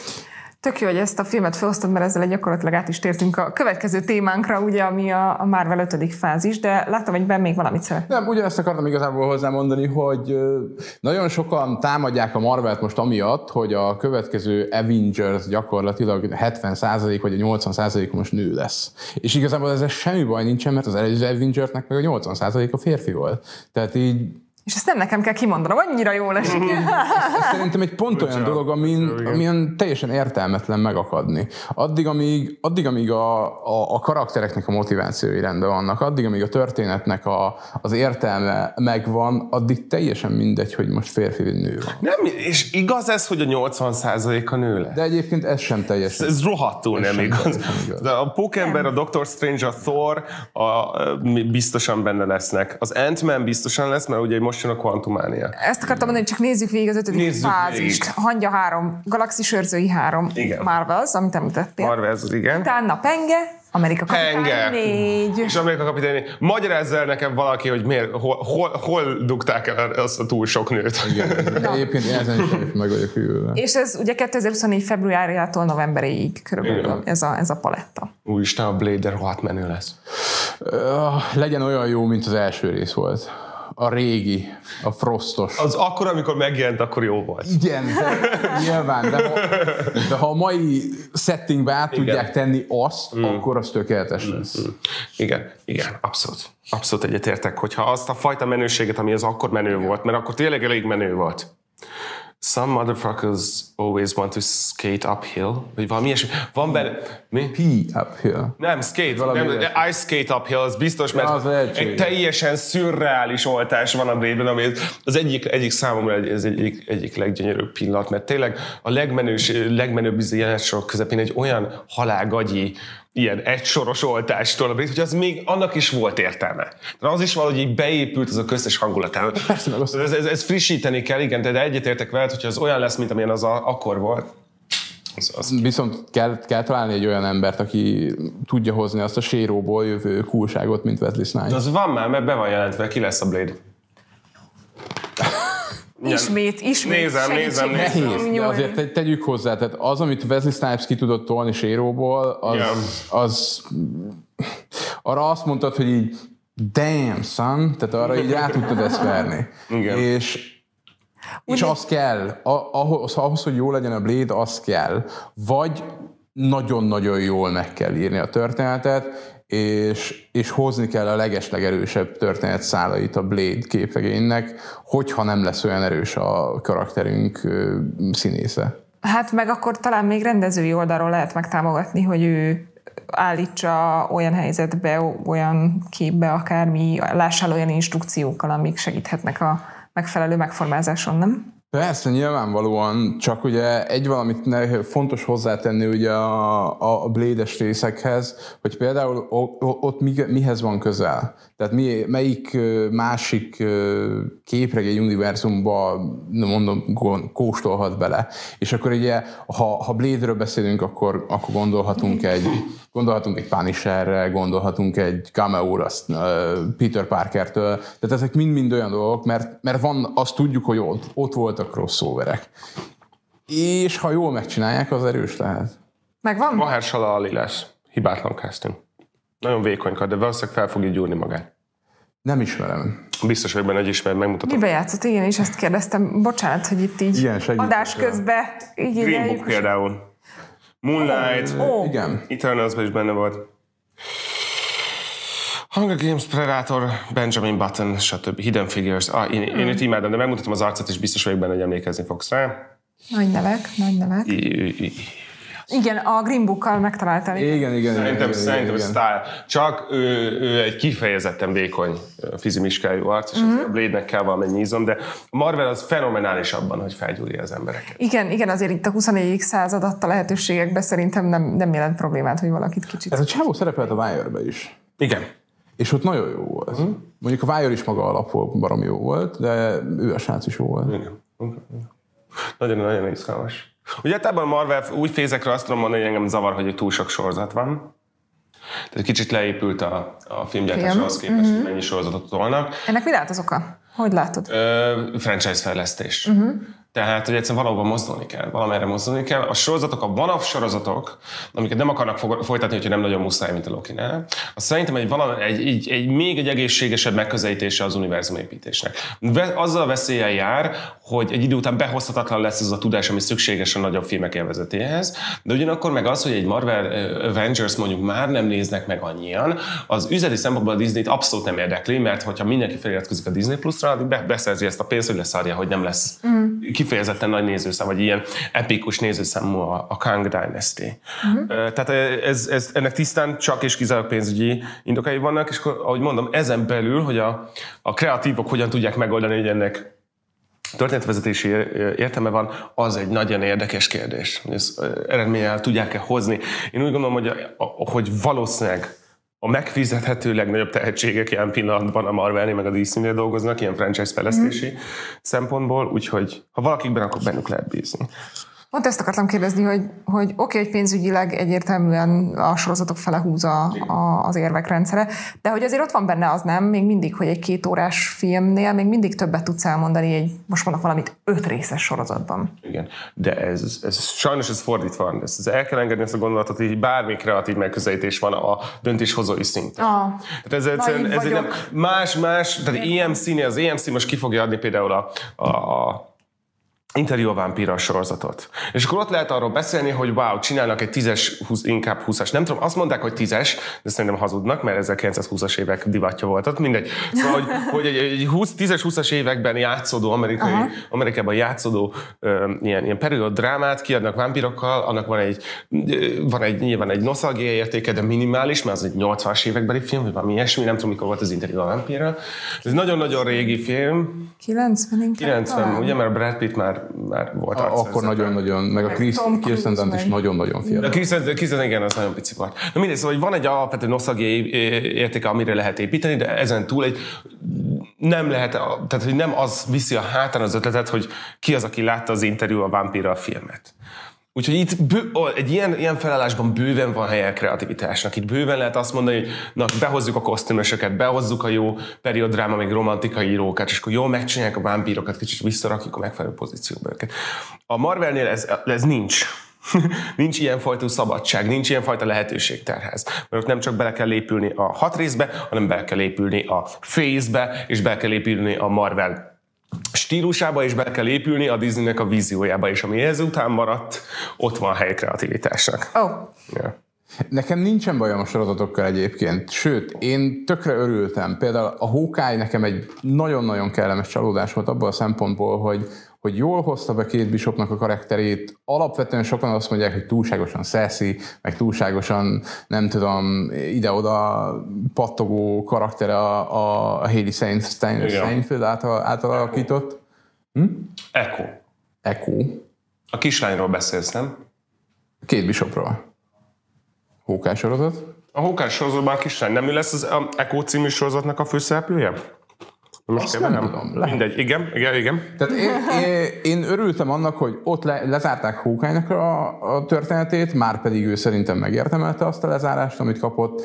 Tök jó, hogy ezt a filmet felhoztad, mert ezzel gyakorlatilag át is tértünk a következő témánkra, ugye, ami a, a Marvel ötödik fázis, de láttam, hogy Ben még valamit szeret. Nem, ugyanezt akartam igazából hozzámondani, hogy nagyon sokan támadják a Marvelt most amiatt, hogy a következő Avengers gyakorlatilag hetven százalék vagy a nyolcvan százalék most nő lesz. És igazából ezzel semmi baj nincsen, mert az előző Avengersnek meg a nyolcvan százalék a férfi volt. Tehát így és ezt nem nekem kell kimondanom, annyira jól esik. Ez szerintem egy pont olyan dolog, amin, amin teljesen értelmetlen megakadni. Addig, amíg, addig, amíg a, a, a karaktereknek a motivációi rendben vannak, addig, amíg a történetnek a, az értelme megvan, addig teljesen mindegy, hogy most férfi vagy nő van. Nem, és igaz ez, hogy a nyolcvan százalék a nő lesz? De egyébként ez sem teljesen. Ez, ez rohadtul ez nem igaz. igaz. De a Pókember, a Doctor Strange, a Thor a, biztosan benne lesznek. Az Ant-Man biztosan lesz, mert ugye most jön a Quantumania. Ezt akartam mondani, csak nézzük végig az ötödik nézzük fázist. Végig. Hangya három, Galaxis őrzői három, igen. Marvels, amit említettél. Marvels, igen. Utána Penge, Amerika Kapitány négy. És Amerika Kapitány négy. Magyarázz el nekem valaki, hogy miért, hol, hol, hol dugták el azt a túl sok nőt. Igen, no. Egyébként ezen is meg vagyok hűlve. És ez ugye kétezer-huszonnégy februárjától novemberig körülbelül ez a, ez a paletta. Úristen, a Blade rohadt menő lesz. Uh, legyen olyan jó, mint az első rész volt. A régi, a frostos. Az akkor, amikor megjelent, akkor jó volt. Igen, de, nyilván, de ha, de ha a mai settingbe át igen. tudják tenni azt, mm. akkor az tökéletes lesz. Mm. Igen, igen, abszolút. Abszolút egyetértek, hogyha azt a fajta menőséget, ami az akkor menő igen. volt, mert akkor tényleg elég menő volt. Some motherfuckers always want to skate uphill, vagy valami ilyesmi. Van benne... Mi? P uphill. Nem, skate. Nem, ice skate uphill, az biztos, mert ja, az egy teljesen szürreális oltás van a Blade-ben, ami az egyik, egyik számomra ez egyik, egyik leggyönyörűbb pillanat, mert tényleg a legmenős, legmenőbb jelenetsorok közepén egy olyan halálgagyi, ilyen egysoros oltástól, hogy az még annak is volt értelme. De az is valahogy így beépült az a köztes hangulatában. Ez, ez, ez frissíteni kell, igen, de egyetértek veled, hogyha az olyan lesz, mint amilyen az a, akkor volt. Az, az Viszont kell, kell találni egy olyan embert, aki tudja hozni azt a séróból jövő coolságot, mint Wesley Snipes. De az van már, mert be van jelentve, ki lesz a Blade. Ismét, ismét. Nézem, nézem, nézem. Nehéz, de azért tegyük hozzá, tehát az, amit Wesley Snipes ki tudott tolni séróból, az, yeah. az arra azt mondtad, hogy így damn son, tehát arra így rá tudtad ezt verni. Igen. És És az kell, ahhoz, ahhoz, hogy jó legyen a Blade, az kell. Vagy nagyon-nagyon jól meg kell írni a történetet, és, és hozni kell a legeslegerősebb történetszálait a Blade képregénynek, hogyha nem lesz olyan erős a karakterünk színésze. Hát meg akkor talán még rendezői oldalról lehet megtámogatni, hogy ő állítsa olyan helyzetbe, olyan képbe, akármi, lássál olyan instrukciókkal, amik segíthetnek a megfelelő megformázáson, nem? Persze, nyilvánvalóan, csak ugye egy valamit fontos hozzátenni ugye a, a Blade-es részekhez, hogy például ott mihez van közel. Tehát mi, melyik másik képregény univerzumba, mondom, kóstolhat bele. És akkor ugye, ha, ha Blade-ről beszélünk, akkor, akkor gondolhatunk egy gondolhatunk egy Punisherre, gondolhatunk egy cameo-ra Peter Parkertől. Tehát ezek mind-mind olyan dolgok, mert, mert van, azt tudjuk, hogy ott, ott voltak crossoverek. És ha jól megcsinálják, az erős lehet. Megvan? Mahershala Ali lesz. Hibátlan casting. Nagyon vékonyka, de valószínűleg fel fogja gyúrni magát. Nem ismerem. Biztos vagyok benne, hogy ismered, megmutatom. Mibe játszott? Igen, és ezt kérdeztem. Bocsánat, hogy itt így igen, adás közben Green Book például. Moonlight. Oh. Igen. Eternals-ben is benne volt. Hunger Games, Predator, Benjamin Button, stb. Hidden Figures. Ah, én, én hmm. őt imádom, de megmutatom az arcot, és biztos vagyok benne, hogy emlékezni fogsz rá. Nagy nevek, nagy nevek. I, I, I. Igen, a Green Book-kal megtaláltam. Igen, igen. Szerintem, igen, szerintem igen. Style. Csak ő, ő egy kifejezetten vékony fizimiskájú arc, és mm-hmm. a Blade-nek kell valamennyi izom, de a Marvel az fenomenális abban, hogy felgyúrja az embereket. Igen, igen, azért itt a huszonegyedik század adta lehetőségekbe szerintem nem, nem jelent problémát, hogy valakit kicsit... Ez a csávó szerepelt a Wire-be is. Igen. És ott nagyon jó volt. Mm. Mondjuk a Wire is maga alapból baromi jó volt, de ő a srác is jó volt. Igen. Nagyon-nagyon izgalmas. Ugye ebben a Marvel új fézekre azt tudom mondani, hogy engem zavar, hogy túl sok sorozat van. Tehát kicsit leépült a, a filmgyártáshoz képest, mm-hmm. hogy mennyi sorozatot tolnak. Ennek mi lehet az oka? Hogy látod? Ö, franchise fejlesztés. Mm-hmm. Tehát, hogy egyszerűen valahova mozdulni kell, valamerre mozdulni kell. A sorozatok, a one-off sorozatok, amiket nem akarnak folytatni, hogyha nem nagyon muszáj, mint a Loki-nál, az szerintem egy, valami, egy, egy, egy még egy egészségesebb megközelítése az univerzumépítésnek. Azzal a veszéllyel jár, hogy egy idő után behozhatatlan lesz az a tudás, ami szükséges a nagyobb filmek élvezetéhez, de ugyanakkor meg az, hogy egy Marvel Avengers mondjuk már nem néznek meg annyian, az üzleti szempontból a Disney-t abszolút nem érdekli, mert hogyha mindenki feliratkozik a Disney Plus-ra, beszerzi ezt a pénzt, hogy leszarja, hogy nem lesz mm. kifejezetten nagy nézőszám, vagy ilyen epikus nézőszámú a, a Kang Dynasty. Uh-huh. Tehát ez, ez, ennek tisztán csak és kizárólag pénzügyi indokai vannak, és ahogy mondom, ezen belül, hogy a, a kreatívok hogyan tudják megoldani, hogy ennek történetvezetési értelme van, az egy nagyon érdekes kérdés. Hogy ezt eredménnyel tudják-e hozni. Én úgy gondolom, hogy, hogy valószínűleg a megfizethető legnagyobb tehetségek ilyen pillanatban a Marvelnél meg a dé cé-nél dolgoznak, ilyen franchise fejlesztési mm. szempontból, úgyhogy ha valakikben, akkor bennük lehet bízni. Pont ezt akartam kérdezni, hogy, hogy oké, okay, hogy pénzügyileg egyértelműen a sorozatok fele húzza a, az érvek rendszere, de hogy azért ott van benne az nem, még mindig, hogy egy két órás filmnél még mindig többet tudsz elmondani egy, most mondok valamit, öt részes sorozatban. Igen, de ez, ez sajnos ez fordítva van. Ez, ez el kell engedni ezt a gondolatot, hogy bármi kreatív megközelítés van a döntéshozói szinten. Ah, tehát ez, ez, ez egy nem, más, más, tehát é em cé-nél, az é em cé most ki fogja adni például a, a, a Interjú a vámpírral sorozatot. És akkor ott lehet arról beszélni, hogy wow, csinálnak egy tízes, húsz, inkább húszas. Nem tudom, azt mondták, hogy tízes, de szerintem hazudnak, mert ezerkilencszázhúszas évek divatja volt. Ott mindegy. Szóval, hogy, hogy egy, egy tízes-húszas években játszódó, amerikai, Amerikában játszódó ö, ilyen, ilyen periód drámát kiadnak vámpírokkal, annak van egy, van egy nyilván egy nosztalgia értéke, de minimális, mert az egy nyolcvanas évekbeli film, vagy valami ilyesmi, nem tudom, mikor volt az Interjú a vámpírral. Ez egy nagyon-nagyon régi film. kilencven inkább. kilencven, ugye, mert Brad Pitt már már volt a, akkor nagyon-nagyon, meg a Kirsten Dunst is nagyon-nagyon fiatal. A Kirsten, igen, az nagyon pici volt. Na mindegy, szóval, hogy van egy alapvető nosztalgiai értéke, amire lehet építeni, de ezen túl egy nem lehet, tehát hogy nem az viszi a hátán az ötletet, hogy ki az, aki látta az Interjú a vámpírral a filmet. Úgyhogy itt bő, egy ilyen, ilyen felállásban bőven van helye a kreativitásnak. Itt bőven lehet azt mondani, hogy na, behozzuk a kosztümösöket, behozzuk a jó periodráma, még romantikai írókat, és akkor jól megcsinálják a vámpírokat, kicsit visszarakjuk a megfelelő pozícióba őket. A Marvelnél ez, ez nincs. Nincs ilyenfajta szabadság, nincs ilyenfajta lehetőségtárház. Mert ott nem csak bele kell lépülni a hat részbe, hanem bele kell lépülni a phase-be, és bele kell lépülni a Marvel stílusába, és be kell épülni a Disneynek a víziójába, és ami ezután maradt, ott van hely kreativitásnak. Oh. Yeah. Nekem nincsen bajom a sorozatokkal egyébként, sőt, én tökre örültem. Például a Hawkeye nekem egy nagyon-nagyon kellemes csalódás volt abból a szempontból, hogy, hogy jól hozta be Kate Bishopnak a karakterét. Alapvetően sokan azt mondják, hogy túlságosan sassy, meg túlságosan, nem tudom, ide-oda pattogó karaktere a, a Hailey Steinfeld által átalakított. Hm? Echo. Echo. A kislányról beszélsz, nem? Kate Bishopról. Hawkeye sorozat. A Hawkeye sorozatban a kislány nem ő lesz az Echo című sorozatnak a főszereplője? Most azt nem, nem tudom. Lehet. Mindegy, igen, igen, igen. Tehát én, én, én örültem annak, hogy ott le, lezárták Hawkeye-nak a, a történetét, már pedig ő szerintem megérdemelte azt a lezárást, amit kapott,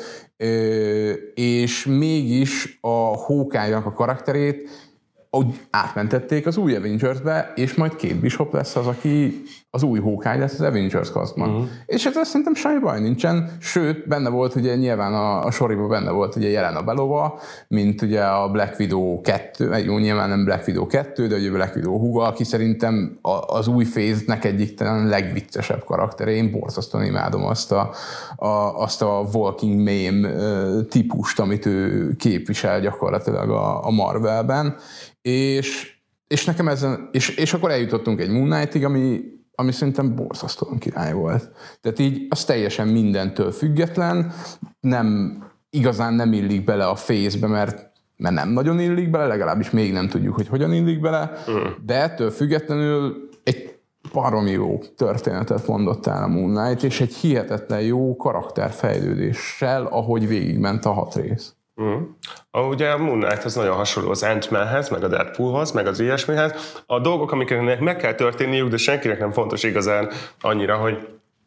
és mégis a Hawkeye-nak a karakterét úgy átmentették az új Avengers-be, és majd Kate Bishop lesz az, aki az új Hawkeye lesz az Avengers castban. Uh-huh. És ez szerintem semmi baj nincsen, sőt, benne volt ugye nyilván a, a soriba benne volt ugye Jelena Belova, mint ugye a Black Widow kettő, jó, nyilván nem Black Widow kettő, de ugye Black Widow húga, aki szerintem a, az új Phase-nek egyik talán legviccesebb karaktere. Én borzasztóan imádom azt a, a, azt a walking meme típust, amit ő képvisel gyakorlatilag a, a Marvelben. És, és nekem ezen, és, és akkor eljutottunk egy Moon Knight-ig, ami, ami szerintem borzasztóan király volt. Tehát így az teljesen mindentől független, nem, igazán nem illik bele a Phase-be, mert, mert nem nagyon illik bele, legalábbis még nem tudjuk, hogy hogyan illik bele, mm. de ettől függetlenül egy baromi jó történetet mondott el a Moon Knight, és egy hihetetlen jó karakterfejlődéssel, ahogy végigment a hat rész. Mm. Ugye a Moon Knight az nagyon hasonló az Ant-Manhez, meg a Deadpoolhoz, meg az ilyesmihez. A dolgok, amiknek meg kell történniük, de senkinek nem fontos igazán annyira, hogy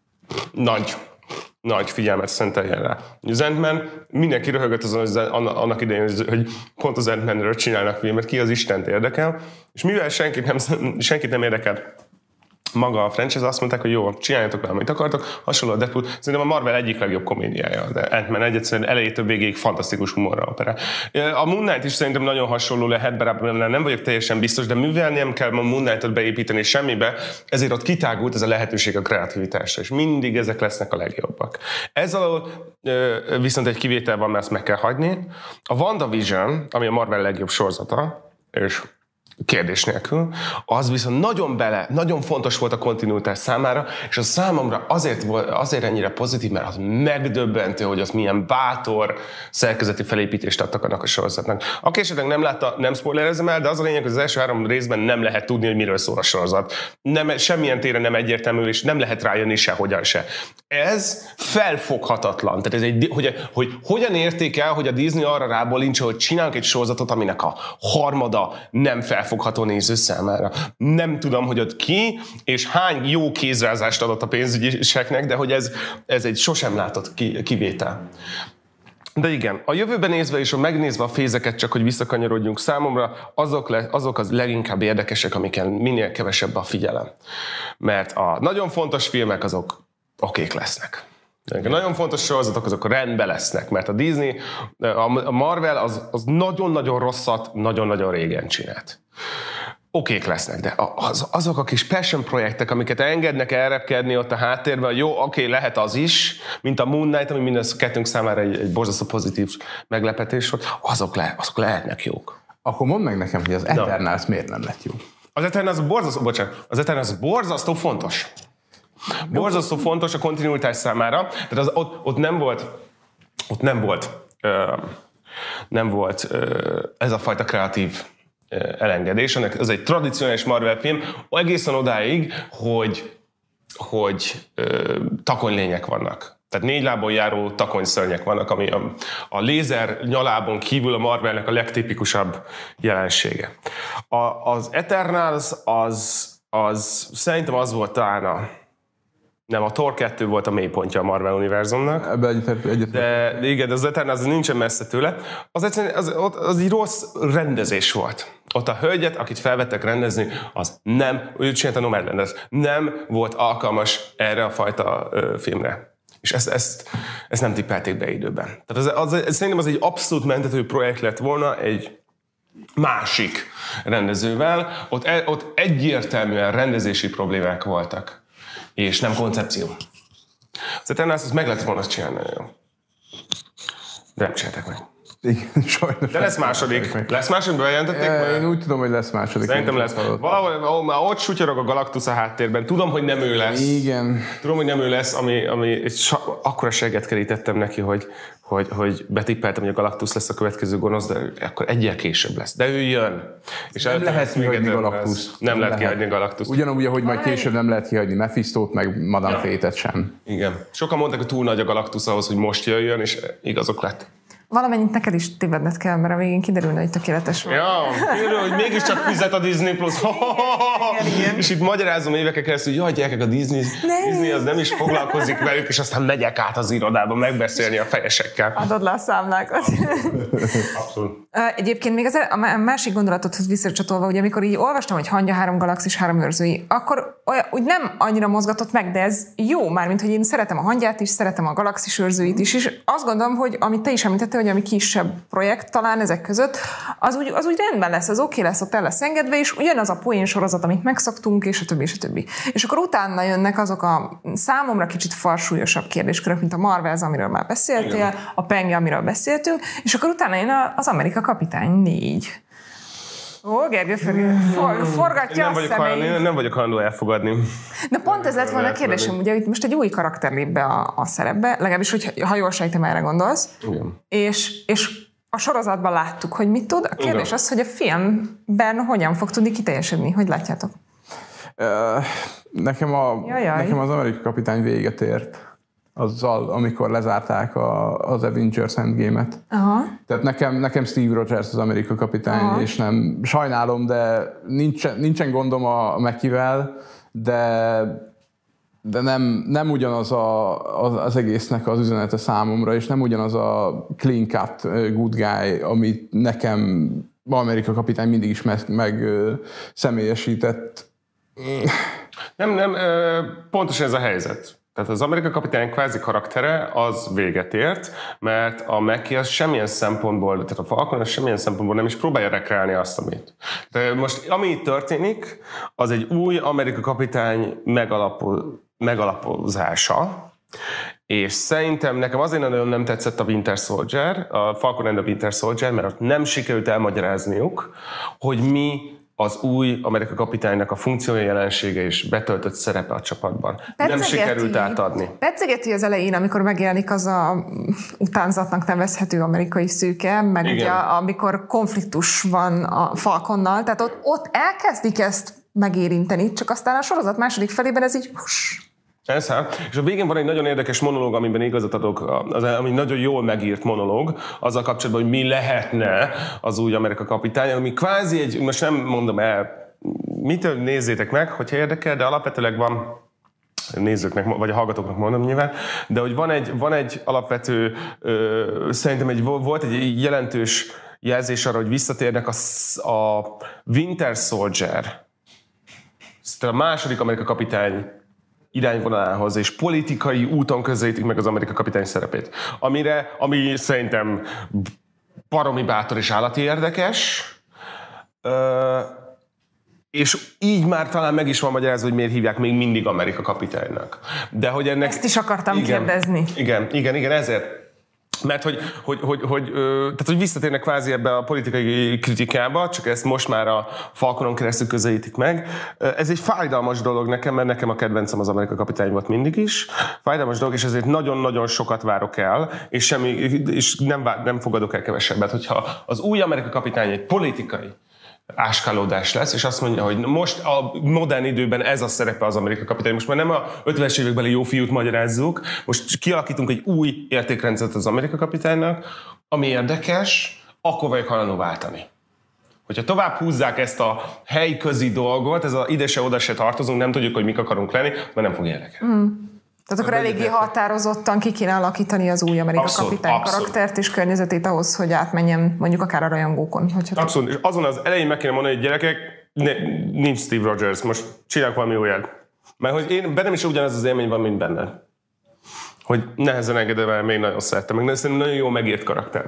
nagy, nagy figyelmet szenteljen rá. Az Ant-Man, mindenki röhögött azon, annak idején, hogy pont az Ant-Manről csinálnak filmet, ki az Istent érdekel, és mivel senkit nem, senkit nem érdekel maga a franchise, azt mondták, hogy jó, csináljatok vele, amit akartok, hasonló a Deadpool. Szerintem a Marvel egyik legjobb komédiája, de Ant-Man egyszerűen elejétől végéig fantasztikus humorra operál. A Moon Knight is szerintem nagyon hasonló lehet, bár nem vagyok teljesen biztos, de mivel nem kell a Moon Knight-ot beépíteni semmibe, ezért ott kitágult ez a lehetőség a kreativitásra, és mindig ezek lesznek a legjobbak. Ez alól viszont egy kivétel van, mert ezt meg kell hagyni. A WandaVision, ami a Marvel legjobb sorozata, és kérdés nélkül, az viszont nagyon bele, nagyon fontos volt a kontinuitás számára, és az számomra azért, azért ennyire pozitív, mert az megdöbbentő, hogy az milyen bátor szerkezeti felépítést adtak annak a sorozatnak. Aki esetleg nem látta, nem spoilerezem el, de az a lényeg, hogy az első három részben nem lehet tudni, hogy miről szól a sorozat. Nem, semmilyen téren nem egyértelmű, és nem lehet rájönni sehogyan se. Ez felfoghatatlan. Tehát ez egy, hogy, hogy hogyan értékel, hogy a Disney arra rábólincs, hogy csinálunk egy sorozatot, aminek a harmada nem felfogható néző számára. Nem tudom, hogy ott ki, és hány jó kézrázást adott a pénzügyiseknek, de hogy ez, ez egy sosem látott kivétel. De igen, a jövőben nézve és a megnézve a fézeket, csak hogy visszakanyarodjunk számomra, azok, le, azok az leginkább érdekesek, amiken minél kevesebb a figyelem. Mert a nagyon fontos filmek azok okék lesznek. A nagyon fontos sorozatok azok rendben lesznek, mert a Disney, a Marvel az, az nagyon-nagyon rosszat, nagyon-nagyon régen csinált. Okék lesznek, de az, azok a kis passion projektek, amiket engednek elrepkedni ott a háttérben, jó, oké, lehet az is, mint a Moon Knight, ami minden kettőnk számára egy, egy borzasztó pozitív meglepetés volt, azok, le, azok lehetnek jók. Akkor mondd meg nekem, hogy az Eternals miért nem lett jó? Az Eternals borzasztó, bocsánat, az Eternals borzasztó fontos. Borzasztó fontos a kontinuitás számára, tehát az, ott, ott nem volt, ott nem volt, ö, nem volt ö, ez a fajta kreatív ö, elengedés. Ez egy tradicionális Marvel film, egészen odáig, hogy, hogy ö, takonylények vannak. Tehát négy lábon járó takonyszörnyek vannak, ami a, a lézer nyalábon kívül a Marvelnek a legtipikusabb jelensége. A, az Eternals az, az szerintem az volt talán a Nem, a Thor kettő volt a mélypontja a Marvel univerzumnak. Ebben egyet, egyet. De, de igen, az Eternals az nincsen messze tőle. Az egyszerűen az, az, az egy rossz rendezés volt. Ott a hölgyet, akit felvettek rendezni, az nem, ő csinálta Nomadland, nem volt alkalmas erre a fajta ö, filmre. És ezt, ezt, ezt nem tippelték be időben. Tehát az, az, szerintem az egy abszolút mentető projekt lett volna egy másik rendezővel. Ott, ott egyértelműen rendezési problémák voltak. És nem koncepció. Az Eternals, azt meg lehet volna csinálni nagyon jó. De nem csinálták meg. Igen, sajnos. De lesz második. Lesz második, bejelentették már? Én úgy tudom, hogy lesz második. Szerintem lesz. Valahol már ott sutyorog a Galactus a háttérben. Tudom, hogy nem ő lesz. Igen. Tudom, hogy nem ő lesz, ami, ami akkora segget kerítettem neki, hogy, hogy, hogy betippeltem, hogy a Galactus lesz a következő gonosz, de akkor egyel később lesz. De ő jön. És nem lehet kihagyni Galactus. Nem, nem lehet kihagyni Galactus. Ugyanúgy, ahogy majd később nem lehet kihagyni Mephistót, meg Madame ja. Fate-et sem. Igen. Sokan mondták, hogy túl nagy a Galactus ahhoz, hogy most jöjjön, és igazok lett. Valamennyit neked is tévedned kell, mert a végén kiderülne, hogy tökéletes van. Ja, kiderül, hogy mégiscsak fizet a Disney Plus. Igen, igen. És itt magyarázom évekkel keresztül, hogy jaj, gyerekek, a Disney, Disney az nem is foglalkozik velük, és aztán megyek át az irodába megbeszélni a fejesekkel. Adod le a számlákat. Abszolút. Egyébként még az, a másik gondolatodhoz visszacsatolva, hogy amikor így olvastam, hogy Hangya három galaxis, három őrzői, akkor olyan, úgy nem annyira mozgatott meg, de ez jó, mármint, hogy én szeretem a Hangyát is, szeretem a galaxis őrzőit is, és azt gondolom, hogy amit te is említettél, hogy ami kisebb projekt talán ezek között, az úgy, az úgy rendben lesz, az oké lesz, ott el lesz engedve, és ugyanaz a poén sorozat, amit megszoktunk, és a többi, és a többi. És akkor utána jönnek azok a számomra kicsit farsúlyosabb kérdéskörök, mint a Marvels, amiről már beszéltél, igen. A Penge, amiről beszéltünk, és akkor utána jön az Amerika Kapitány négy. Ó, Gergő for, forgatja nem a szemeit. Én nem vagyok hajlandó elfogadni. Na pont ez lett volna a kérdésem, ugye itt most egy új karakter lép be a, a szerepbe, legalábbis, hogy, ha jól sejtem, erre gondolsz. Igen. És, és a sorozatban láttuk, hogy mit tud. A kérdés igen. Az, hogy a filmben hogyan fog tudni kiteljesedni. Hogy látjátok? Uh, nekem, a, nekem az Amerika Kapitány véget ért. Azzal, amikor lezárták a, az Avengers Endgame-et. Aha. Tehát nekem, nekem Steve Rogers az Amerika Kapitány, aha. És nem sajnálom, de nincsen, nincsen gondom a Mackie-vel, de, de nem, nem ugyanaz a, az, az egésznek az üzenete számomra, és nem ugyanaz a clean cut good guy, amit nekem Amerika Kapitány mindig is meg, meg személyesített. Nem, nem, pontosan ez a helyzet. Tehát az Amerika Kapitány kvázi karaktere az véget ért, mert a Mackie az semmilyen szempontból, tehát a Falcon az semmilyen szempontból nem is próbálja rekreálni azt, amit. De most ami itt történik, az egy új Amerika Kapitány megalapo, megalapozása, és szerintem nekem azért nagyon nem tetszett a Winter Soldier, a Falcon and the Winter Soldier, mert ott nem sikerült elmagyarázniuk, hogy mi az új Amerika Kapitánynak a funkciója, jelensége és betöltött szerepe a csapatban. Pecegeti, nem sikerült átadni. Pecegeti az elején, amikor megjelenik az a utánzatnak nevezhető amerikai szőke, meg igen. Ugye amikor konfliktus van a Falconnal, tehát ott, ott elkezdik ezt megérinteni, csak aztán a sorozat második felében ez így huss. Ez hát. És a végén van egy nagyon érdekes monológ, amiben igazat adok, az, ami nagyon jól megírt monológ, azzal kapcsolatban, hogy mi lehetne az új Amerika Kapitány, ami kvázi egy, most nem mondom el, mit nézzétek meg, hogyha érdekel, de alapvetőleg van, nézőknek, vagy a hallgatóknak mondom nyilván, de hogy van egy, van egy alapvető, ö, szerintem egy, volt egy jelentős jelzés arra, hogy visszatérnek a, a Winter Soldier, tehát a második Amerika Kapitány irányvonalához, és politikai úton közelítik meg az Amerika Kapitány szerepét. Amire, ami szerintem baromi bátor és állati érdekes, ö, és így már talán meg is van magyarázva, hogy miért hívják még mindig Amerika Kapitánynak. De hogy ennek... Ezt is akartam igen, kérdezni. Igen, igen, igen, ezért. Mert hogy, hogy, hogy, hogy, tehát, hogy visszatérnek kvázi ebbe a politikai kritikába, csak ezt most már a Falconon keresztül közelítik meg. Ez egy fájdalmas dolog nekem, mert nekem a kedvencem az Amerika Kapitány volt mindig is. Fájdalmas dolog, és ezért nagyon-nagyon sokat várok el, és, semmi, és nem, vár, nem fogadok el kevesebbet, hogyha az új Amerika Kapitány egy politikai áskálódás lesz, és azt mondja, hogy most a modern időben ez a szerepe az Amerika Kapitány. Most már nem a ötvenes évekbeli jó fiút magyarázzuk, most kialakítunk egy új értékrendszert az Amerika Kapitánynak, ami érdekes, akkor vagyok hajlandó váltani. Hogyha tovább húzzák ezt a helyközi dolgot, ez a ide se, oda se tartozunk, nem tudjuk, hogy mik akarunk lenni, mert nem fog érdekelni. Mm. Tehát akkor eléggé határozottan ki kéne alakítani az új Amerika abszolút, Kapitány abszolút. Karaktert és környezetét ahhoz, hogy átmenjen mondjuk akár a rajongókon. Abszolút. És azon az elején meg kéne mondani, hogy gyerekek, ne, nincs Steve Rogers, most csinálják valami újját. Mert hogy én, bennem is ugyanez az élmény van, mint benned. Hogy nehezen engedem el, még nagyon szerettem. Meg szerintem nagyon jó megírt karakter volt.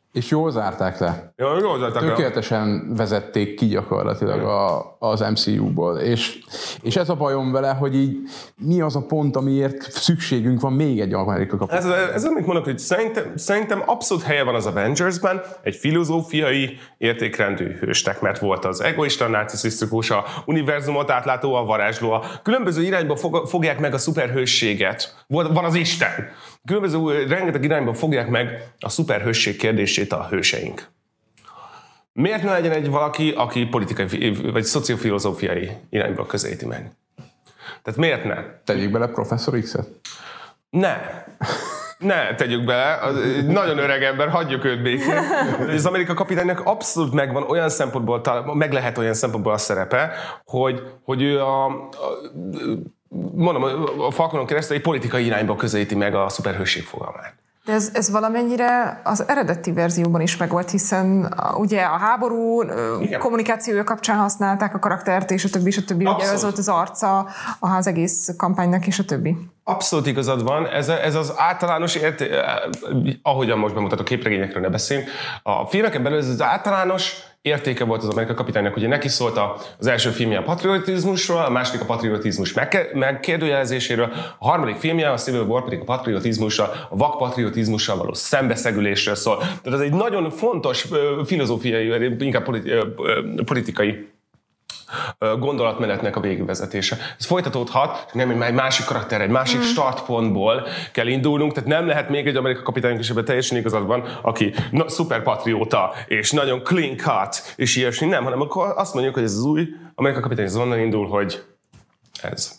És jól zárták le. Jól, jól zárták le. Tökéletesen vezették ki gyakorlatilag a, az em cé u-ból. És, és ez a bajom vele, hogy így mi az a pont, amiért szükségünk van még egy Amerika kapitány. Ez, ez amit mondok, hogy szerintem, szerintem abszolút helye van az Avengersben egy filozófiai értékrendű hősnek, mert volt az egoista, narcisztikus, a univerzumot átlátó, a varázsló, a különböző irányba fog, fogják meg a szuperhősséget. Van az Isten. Különböző rengeteg irányba fogják meg a szuperhősség kérdését a hőseink. Miért ne legyen egy valaki, aki politikai vagy szociofilozófiai irányba közelíti meg? Tehát miért ne? Tegyük bele Professzor X-et? Ne. Ne tegyük bele, az, nagyon öreg ember, hagyjuk őt békén. Az Amerika kapitánynak abszolút megvan olyan szempontból, meg lehet olyan szempontból a szerepe, hogy, hogy ő a, a mondom, a Falconon keresztül egy politikai irányba közelíti meg a szuperhősség fogalmát. De ez, ez valamennyire az eredeti verzióban is megvolt, hiszen ugye a háború igen. kommunikációja kapcsán használták a karaktert, és a többi, és a többi. Ugye ez volt az arca az egész kampánynak, és a többi. Abszolút igazad van. Ez, ez az általános érté... ahogyan most bemutatok, képregényekről ne beszéljünk. A filmeken belül ez az általános értéke volt az Amerika kapitánynak. Ugye neki szólt az első filmje a patriotizmusról, a második a patriotizmus megkérdőjelezéséről, a harmadik filmje, a Civil War pedig a patriotizmusról, a vak patriotizmussal való szembeszegülésről szól. Tehát ez egy nagyon fontos filozófiai, inkább politikai gondolatmenetnek a végigvezetése. Ez folytatódhat, nem egy másik karakter, egy másik mm. startpontból kell indulnunk, tehát nem lehet még egy Amerika kapitányunk, és ebben teljesen igazad van, aki na, szuperpatrióta, és nagyon clean cut, és ilyesmi, nem, hanem akkor azt mondjuk, hogy ez az új Amerika kapitány, ez onnan indul, hogy ez.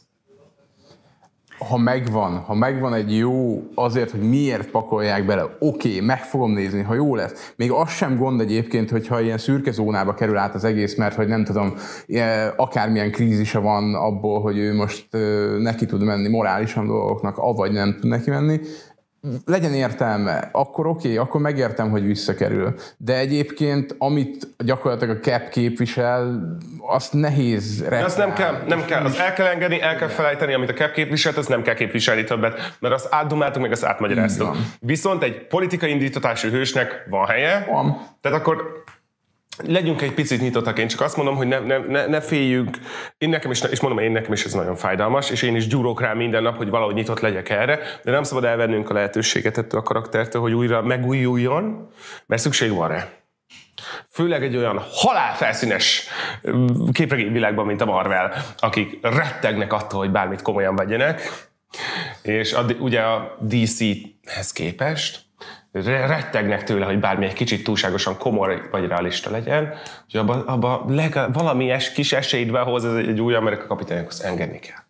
Ha megvan, ha megvan egy jó azért, hogy miért pakolják bele, oké, okay, meg fogom nézni, ha jó lesz. Még az sem gond egyébként, hogyha ilyen szürke zónába kerül át az egész, mert hogy nem tudom, akármilyen krízise van abból, hogy ő most neki tud menni morálisan dolgoknak, avagy nem tud neki menni. Legyen értelme, akkor oké, okay, akkor megértem, hogy visszakerül. De egyébként, amit gyakorlatilag a Cap képvisel, azt nehéz rettál. Azt nem kell, nem kell. Azt el kell engedni, el kell felejteni, amit a Cap képviselt, azt nem kell képviselni többet, mert azt átdumáltuk, meg azt átmagyaráztuk. Viszont egy politikai indítatású hősnek van helye, van. Tehát akkor legyünk egy picit nyitottak, én csak azt mondom, hogy ne, ne, ne, ne féljünk. Én nekem is, és mondom, én nekem is ez nagyon fájdalmas, és én is gyúrok rá minden nap, hogy valahogy nyitott legyek erre, de nem szabad elvennünk a lehetőséget ettől a karaktertől, hogy újra megújuljon, mert szükség van rá. Főleg egy olyan halálfelszínes képregényvilágban, mint a Marvel, akik rettegnek attól, hogy bármit komolyan vegyenek, és a, ugye a dé céhez képest rettegnek tőle, hogy bármi egy kicsit túlságosan komoly vagy realista legyen, hogy abban abba legalább valami es, kis esélyt behoz ez egy új Amerika kapitányokhoz engedni kell.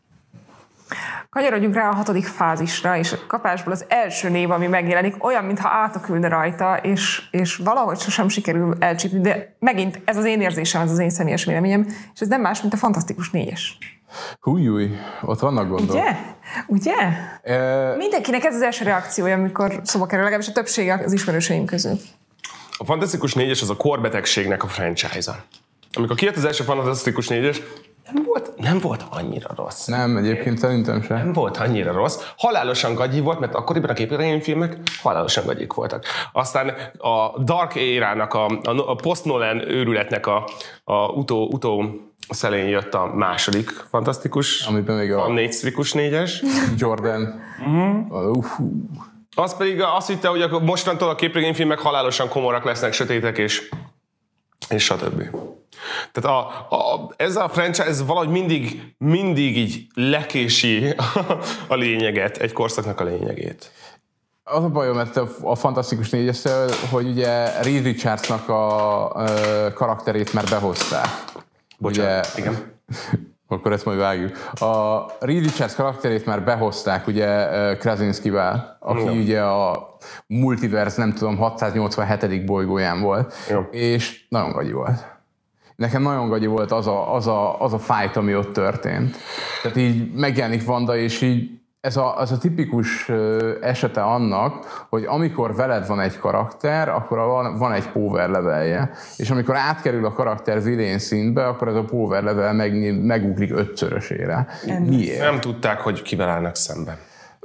Kanyarodjunk rá a hatodik fázisra, és a kapásból az első név, ami megjelenik, olyan, mintha átokülne rajta, és, és valahogy sosem sikerül elcsípni, de megint ez az én érzésem, ez az én személyes véleményem, és ez nem más, mint a Fantasztikus négyes. Hújjúj, ott vannak gondok. Ugye? Ugye? E... Mindenkinek ez az első reakciója, amikor szóba kerül, legalábbis a többsége az ismerőseim közül. A Fantasztikus négyes az a korbetegségnek a franchise-a. Amikor kijött az első Fantasztikus négyes, nem volt, nem volt annyira rossz. Nem, egyébként szerintem sem. Nem volt annyira rossz. Halálosan gagyi volt, mert akkoriban a képregényfilmek halálosan gagyik voltak. Aztán a Dark Era-nak, a, a, a post-Nolan őrületnek a, a utó, utó szelén jött a második Fantasztikus, amiben még a, a négyszrikus négyes. Jordan. Uh-huh. Uh, az pedig azt hitte, hogy mostantól a képregényfilmek halálosan komorak lesznek, sötétek és, és stb. Tehát a, a, ez a franchise ez valahogy mindig, mindig így lekési a lényeget, egy korszaknak a lényegét. Az a bajom, mert a, a Fantasztikus négyessel, hogy ugye Reed Richardsnak a, a karakterét már behozták. Bocsánat, ugye, igen. Akkor ezt majd vágjuk. A Reed Richards karakterét már behozták ugye Krasinskivel, aki ja. ugye a Multiverse, nem tudom, hatszáznyolcvanhetedik bolygóján volt, ja. és nagyon gagyi volt. Nekem nagyon gagyi volt az a, az, a, az a fight, ami ott történt. Tehát így megjelenik Wanda, és így ez a, az a tipikus esete annak, hogy amikor veled van egy karakter, akkor van, van egy power levelje. És amikor átkerül a karakter vilén szintbe, akkor ez a power level meg, megugrik ötszörösére. Miért? Nem tudták, hogy kivel állnak szemben.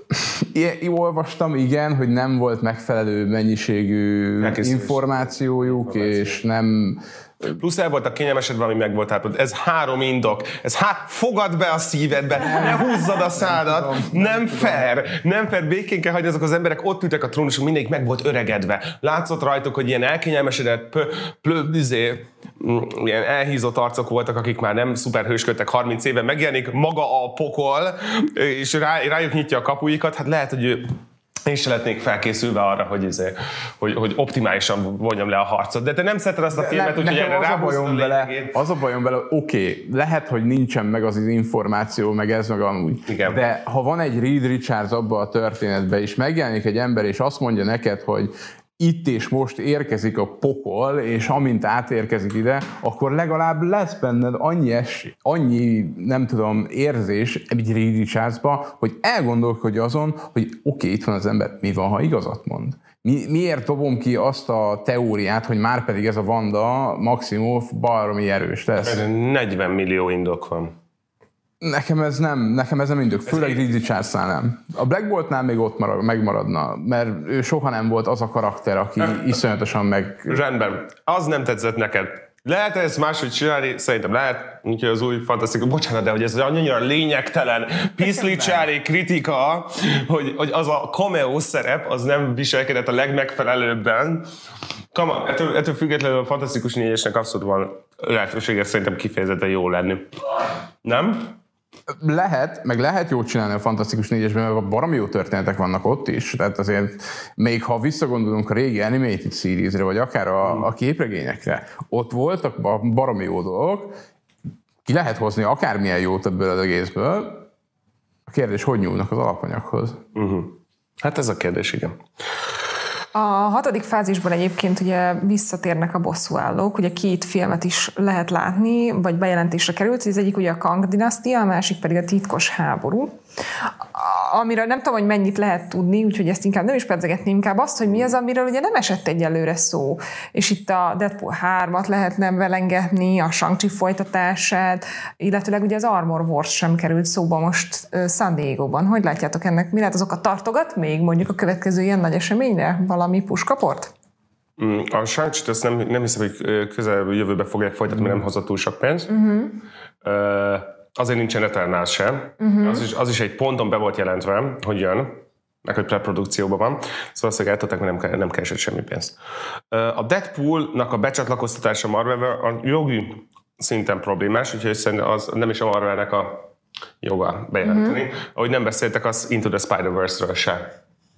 Én olvastam, igen, hogy nem volt megfelelő mennyiségű információjuk, és nem... Plusz el voltak kényelmesedve, ami meg volt átadva. Ez három indok. Ez hát fogad be a szívedbe, ne húzzad a szádat. Nem, nem, nem fair. Nem fair. Békén kell hagyni, azok az emberek ott ültek a trónuson, mindegyik meg volt öregedve. Látszott rajtuk, hogy ilyen elkényelmesedett, plöbizé, ilyen elhízott arcok voltak, akik már nem szuper hősködtek harminc éve. Megjelenik maga a pokol, és rá, rájuk nyitja a kapuikat. Hát lehet, hogy ő én se letnék felkészülve arra, hogy, izé, hogy, hogy optimálisan vonjam le a harcot. De te nem szereted azt a filmet, úgyhogy erre ráhúztad a lényegét. Az a bajom vele, oké, okay, lehet, hogy nincsen meg az információ, meg ez, meg amúgy. Igen. De ha van egy Reed Richards abban a történetben, és megjelenik egy ember, és azt mondja neked, hogy itt és most érkezik a pokol, és amint átérkezik ide, akkor legalább lesz benned annyi, es, annyi nem tudom, érzés egy Reed Richardsba, hogy elgondolkodj azon, hogy oké, okay, itt van az ember, mi van, ha igazat mond? Mi, miért dobom ki azt a teóriát, hogy már pedig ez a Wanda Maximoff baromi erős lesz? negyven millió indok van. Nekem ez nem, nekem ez nem indok, főleg Reed Richardsnál nem. A Black Boltnál még ott marad, megmaradna, mert ő soha nem volt az a karakter, aki iszonyatosan meg... Rendben. Az nem tetszett neked. Lehet ezt máshogy csinálni? Szerintem lehet. Úgyhogy az új fantasztikus... Bocsánat, de hogy ez annyira lényegtelen, piszlicsári kritika, hogy, hogy az a cameo szerep, az nem viselkedett a legmegfelelőbben. Kama, ettől, ettől függetlenül a fantasztikus négyesnek abszolút van lehetősége szerintem kifejezetten jó lenni. Nem? Lehet, meg lehet jót csinálni a Fantasztikus négyesben, mert baromi jó történetek vannak ott is. Tehát azért még ha visszagondolunk a régi animated seriesre, vagy akár a, a képregényekre, ott voltak baromi jó dolgok, ki lehet hozni akármilyen jót ebből az egészből. A kérdés, hogy nyúlnak az alapanyaghoz? Uh-huh. Hát ez a kérdés, igen. A hatodik fázisban egyébként ugye visszatérnek a bosszúállók, ugye két filmet is lehet látni, vagy bejelentésre került, az egyik ugye a Kang dinasztia, a másik pedig a titkos háború, amiről nem tudom, hogy mennyit lehet tudni, úgyhogy ezt inkább nem is pedzegetném, inkább azt, hogy mi az, amiről ugye nem esett egyelőre szó. És itt a Deadpool hármat lehetne belengetni, a Shang-Chi folytatását, illetőleg ugye az Armor Wars sem került szóba most San Diego-ban. Hogy látjátok ennek? Mi lehet az oka? Tartogat még mondjuk a következő ilyen nagy eseményre valami puskaport? A Shang-Chi-t azt nem, nem hiszem, hogy közel jövőbe fogják folytatni, mert nem hozott túl sok pénzt. Uh-huh. Uh, Azért nincsen Eternals sem. Uh-huh. Az, is, az is egy ponton be volt jelentve, hogy jön, meg hogy preprodukcióban van. Szóval azt eltudták, mert nem, nem keresett semmi pénzt. A Deadpoolnak a becsatlakoztatása Marvelvel a jogi szinten problémás, úgyhogy szerintem az nem is a Marvelnek a joga bejelenteni. Uh-huh. Ahogy nem beszéltek, az Into the Spider-Verse-ről se.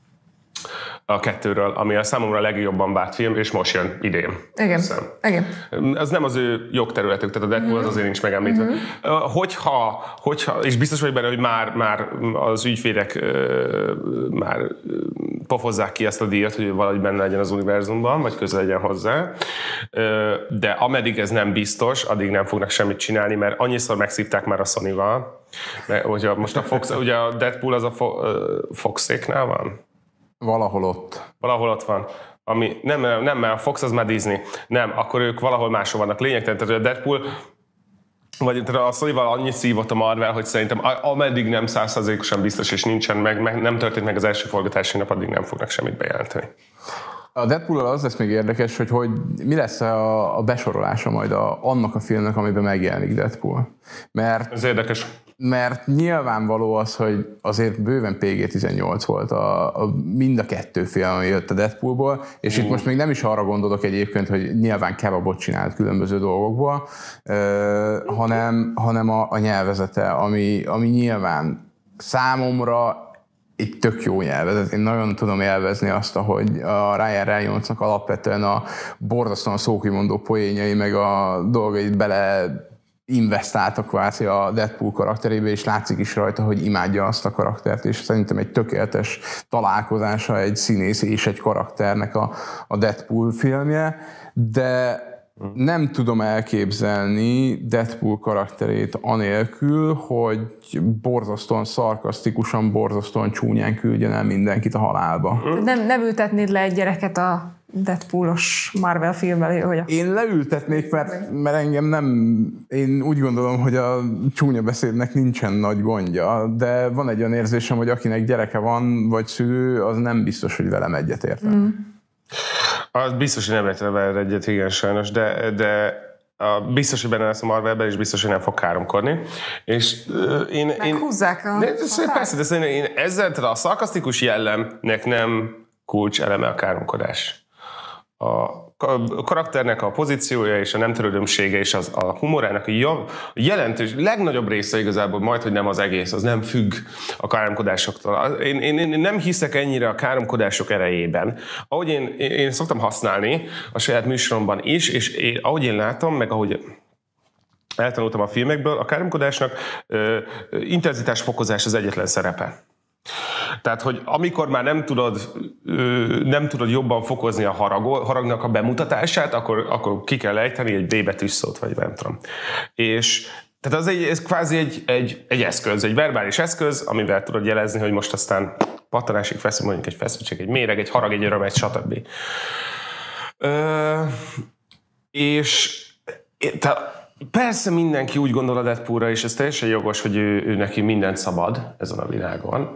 A kettőről, ami a számomra a legjobban várt film, és most jön idén. Igen. Igen. Az nem az ő jogterületük, tehát a Deadpool mm-hmm. az azért nincs megemlítve. Mm-hmm. Hogyha, hogyha, és biztos vagyok benne, hogy már, már az ügyvédek már pofozzák ki ezt a díjat, hogy valahogy benne legyen az univerzumban, vagy közel legyen hozzá. De ameddig ez nem biztos, addig nem fognak semmit csinálni, mert annyiszor megszívták már a Sony-val. Ugye most a Fox, ugye a Deadpool az a Fox-éknál van? Valahol ott. Valahol ott van. Ami, nem, nem, mert a Fox az már Disney. Nem, akkor ők valahol máshol vannak. Lényegtelen, tehát a Deadpool, vagy a Sony-val annyit szívott a Marvel, hogy szerintem ameddig nem száz százalékosan biztos, és nincsen meg, meg, nem történt meg az első forgatási nap, addig nem fognak semmit bejelenteni. A Deadpool-al az lesz még érdekes, hogy, hogy mi lesz a, a besorolása majd a, annak a filmnek, amiben megjelenik Deadpool. Mert, ez érdekes. Mert nyilvánvaló az, hogy azért bőven pé gé tizennyolc volt a, a, mind a kettő film, ami jött a Deadpoolból, és mm. itt most még nem is arra gondolok egyébként, hogy nyilván kebabot csinált különböző dolgokból, uh, hanem, hanem a, a nyelvezete, ami, ami nyilván számomra egy tök jó nyelvezet. Én nagyon tudom élvezni azt, hogy a Ryan Reynoldsnak alapvetően a borzasztóan szókimondó poénjai, meg a dolgait bele investáltak kvázi a Deadpool karakterébe, és látszik is rajta, hogy imádja azt a karaktert, és szerintem egy tökéletes találkozása egy színész és egy karakternek a, a Deadpool filmje, de nem tudom elképzelni Deadpool karakterét anélkül, hogy borzasztóan szarkasztikusan, borzasztóan csúnyán küldjen el mindenkit a halálba. Nem, nem ültetnéd le egy gyereket a Deadpoolos Marvel filmmel, hogy a... Én leültetnék, mert, mert engem nem... Én úgy gondolom, hogy a csúnya beszédnek nincsen nagy gondja, de van egy olyan érzésem, hogy akinek gyereke van, vagy szülő, az nem biztos, hogy velem egyetért. Mm. Az biztos, hogy nem érte vele egyet, igen, sajnos, de, de a, biztos, hogy benne lesz a Marvelben, és biztos, hogy nem fog káromkodni. És uh, én... Meghúzzák a... Én, a persze, de én ezzel a szarkasztikus jellemnek nem kulcs eleme a káromkodás. A karakternek a pozíciója és a nem törődömsége és az, a humorának a jelentős, legnagyobb része igazából majd, hogy nem az egész, az nem függ a káromkodásoktól. Én, én, én nem hiszek ennyire a káromkodások erejében. Ahogy én, én szoktam használni a saját műsoromban is, és én, ahogy én látom, meg ahogy eltanultam a filmekből, a káromkodásnak ö, intenzitásfokozás az egyetlen szerepe. Tehát, hogy amikor már nem tudod, nem tudod jobban fokozni a harag, haragnak a bemutatását, akkor, akkor ki kell ejteni egy B betűs szót, vagy nem tudom. És tehát az egy, ez kvázi egy, egy, egy eszköz, egy verbális eszköz, amivel tudod jelezni, hogy most aztán pattanásig feszül, mondjuk egy feszültség, egy méreg, egy harag, egy öröm, egy stb. Ö, és tehát persze mindenki úgy gondol a Deadpoolra, és ez teljesen jogos, hogy ő, ő neki mindent szabad ezen a világon,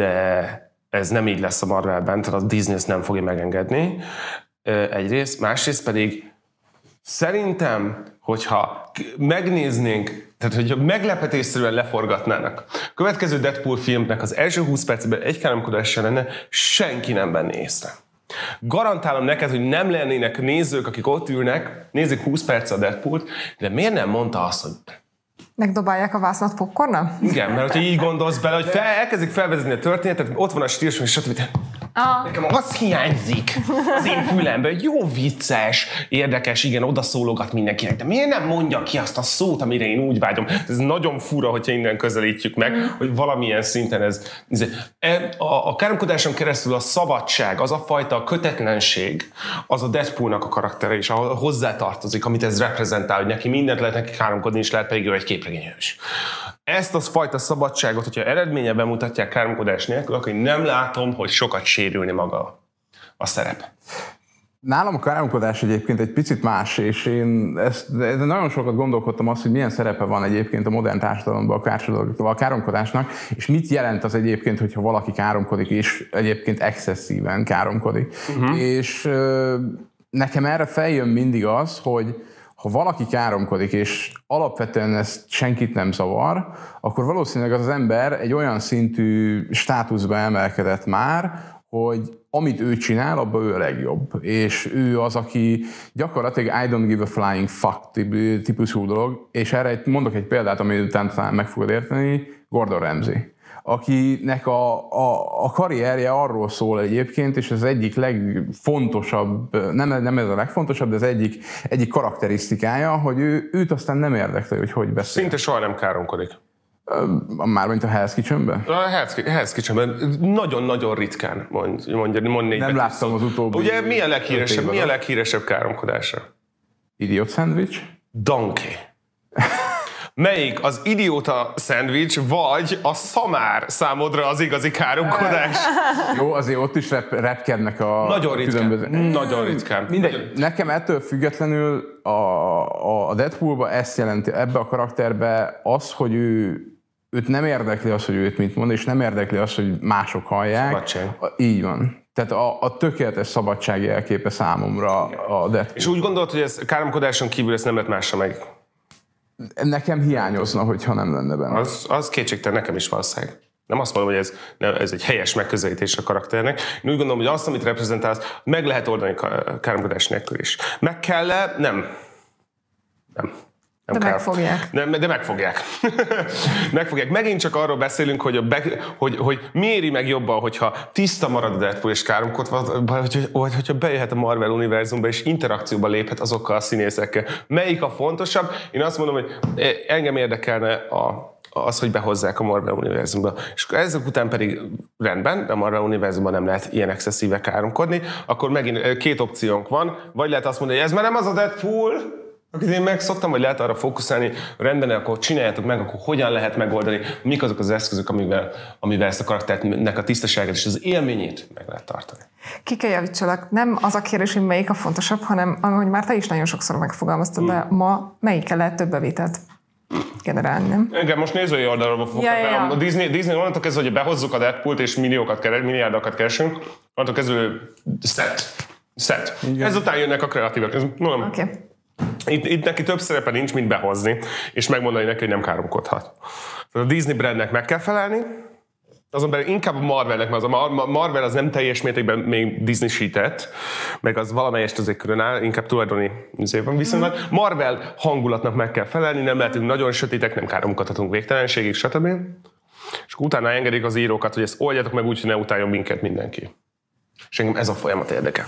de ez nem így lesz a Marvelben, tehát a Disney ezt nem fogja megengedni. Egyrészt, másrészt pedig szerintem, hogyha megnéznénk, tehát hogyha meglepetésszerűen leforgatnának, a következő Deadpool filmnek az első húsz percben egy káromkodás se lenne, senki nem venné észre. Garantálom neked, hogy nem lennének nézők, akik ott ülnek, nézik húsz perc a Deadpoolt, de miért nem mondta azt, hogy... Megdobálják a vásznat popcornnal? Igen, mert hogyha így gondolsz bele, hogy fel, elkezdik felvezetni a történetet, ott van a stílus, és stb. Ah. Nekem az hiányzik az én fülemben, jó vicces, érdekes, igen, odaszólogat mindenkinek, de miért nem mondja ki azt a szót, amire én úgy vágyom? Ez nagyon fura, hogyha innen közelítjük meg, mm. hogy valamilyen szinten ez... A, a káromkodáson keresztül a szabadság, az a fajta kötetlenség, az a Deadpoolnak a karaktere is, ahol hozzátartozik, amit ez reprezentál, hogy neki mindent lehet neki káromkodni, és lehet pedig ő egy képregényhős. Ezt az fajta szabadságot, hogyha eredménye bemutatják káromkodás nélkül, akkor én nem látom, hogy sokat sérülni maga a szerep. Nálam a káromkodás egyébként egy picit más, és én ezt, de nagyon sokat gondolkodtam azt, hogy milyen szerepe van egyébként a modern társadalomban a káromkodásnak, és mit jelent az egyébként, hogyha valaki káromkodik, és egyébként excesszíven káromkodik. Uh-huh. És nekem erre feljön mindig az, hogy ha valaki káromkodik, és alapvetően ezt senkit nem zavar, akkor valószínűleg az az ember egy olyan szintű státuszba emelkedett már, hogy amit ő csinál, abban ő a legjobb. És ő az, aki gyakorlatilag I don't give a flying fuck típusú dolog, és erre mondok egy példát, amit után talán meg fogod érteni, Gordon Ramsay, akinek a, a, a karrierje arról szól egyébként, és ez egyik legfontosabb, nem, nem ez a legfontosabb, de az egyik, egyik karakterisztikája, hogy ő, őt aztán nem érdekli, hogy hogy beszél. Szinte soha nem káromkodik. Mármint a Hell's Kitchenben? A Hell's Kitchenben nagyon-nagyon ritkán mond, mondja. Mond nem láttam az utóbbi... Ugye mi a leghíresebb, mi a leghíresebb káromkodása? Idiot Sandwich? Donkey. Melyik az idióta szendvics, vagy a szamár számodra az igazi káromkodás? Jó, azért ott is rep- repkednek a... Nagyon ritkán. Különböző... Nagyon ritkán. Mindegy, Nagyon... Nekem ettől függetlenül a, a Deadpoolba ezt jelenti, ebbe a karakterbe az, hogy ő, őt nem érdekli az, hogy őt mit mond, és nem érdekli az, hogy mások hallják. Szabadság. Így van. Tehát a, a tökéletes szabadság jelképe számomra a Deadpool. És úgy gondolod, hogy ez káromkodáson kívül ezt nem lett másra meg? Nekem hiányozna, hogyha nem lenne benne. Az, az kétségtelen nekem is valószínűleg. Nem azt mondom, hogy ez, ez egy helyes megközelítés a karakternek. Én úgy gondolom, hogy azt, amit reprezentálsz, meg lehet oldani káromkodás nélkül is. Meg kell-e? Nem. Nem. Nem de kell. megfogják. Nem, de megfogják. megfogják. Megint csak arról beszélünk, hogy, a be, hogy, hogy méri meg jobban, hogyha tiszta marad a Deadpool és káromkodva, vagy, vagy hogyha bejöhet a Marvel univerzumba és interakcióba léphet azokkal a színészekkel. Melyik a fontosabb? Én azt mondom, hogy engem érdekelne a, az, hogy behozzák a Marvel univerzumba. És ezek után pedig rendben, de a Marvel univerzumban nem lehet ilyen excesszíve káromkodni, akkor megint két opciónk van. Vagy lehet azt mondani, hogy ez már nem az a Deadpool, Akit én megszoktam, hogy lehet arra fókuszálni, rendben, akkor csináljátok meg, akkor hogyan lehet megoldani, mik azok az eszközök, amivel, amivel ezt a karakternek a tisztaságát és az élményét meg lehet tartani. Ki kell javítsalak, nem az a kérdés, hogy melyik a fontosabb, hanem ahogy már te is nagyon sokszor megfogalmaztad, de ma melyikkel lehet több bevételt generálni, nem? Igen, most nézői oldalról fogok. Ja, ja, ja. A Disney, Disney onnantól kezdve, hogy behozzuk a Deadpoolt és milliókat keres, milliárdokat keresünk, onnantól kezdve set. Set. Ezután jönnek a kreatívak. Ez, no, nem. Okay. Itt, itt neki több szerepe nincs, mint behozni, és megmondani neki, hogy nem káromkodhat. A Disney brandnek meg kell felelni, azon belül inkább a Marvelnek, mert az a Marvel az nem teljes mértékben még Disney-sített, meg az valamelyest azért különáll, inkább tulajdoni van. Viszont mm. Marvel hangulatnak meg kell felelni, nem lehetünk nagyon sötétek, nem káromkodhatunk végtelenségig, stb. És utána engedik az írókat, hogy ezt oldjátok meg úgy, hogy ne utáljon minket mindenki. És engem ez a folyamat érdekel.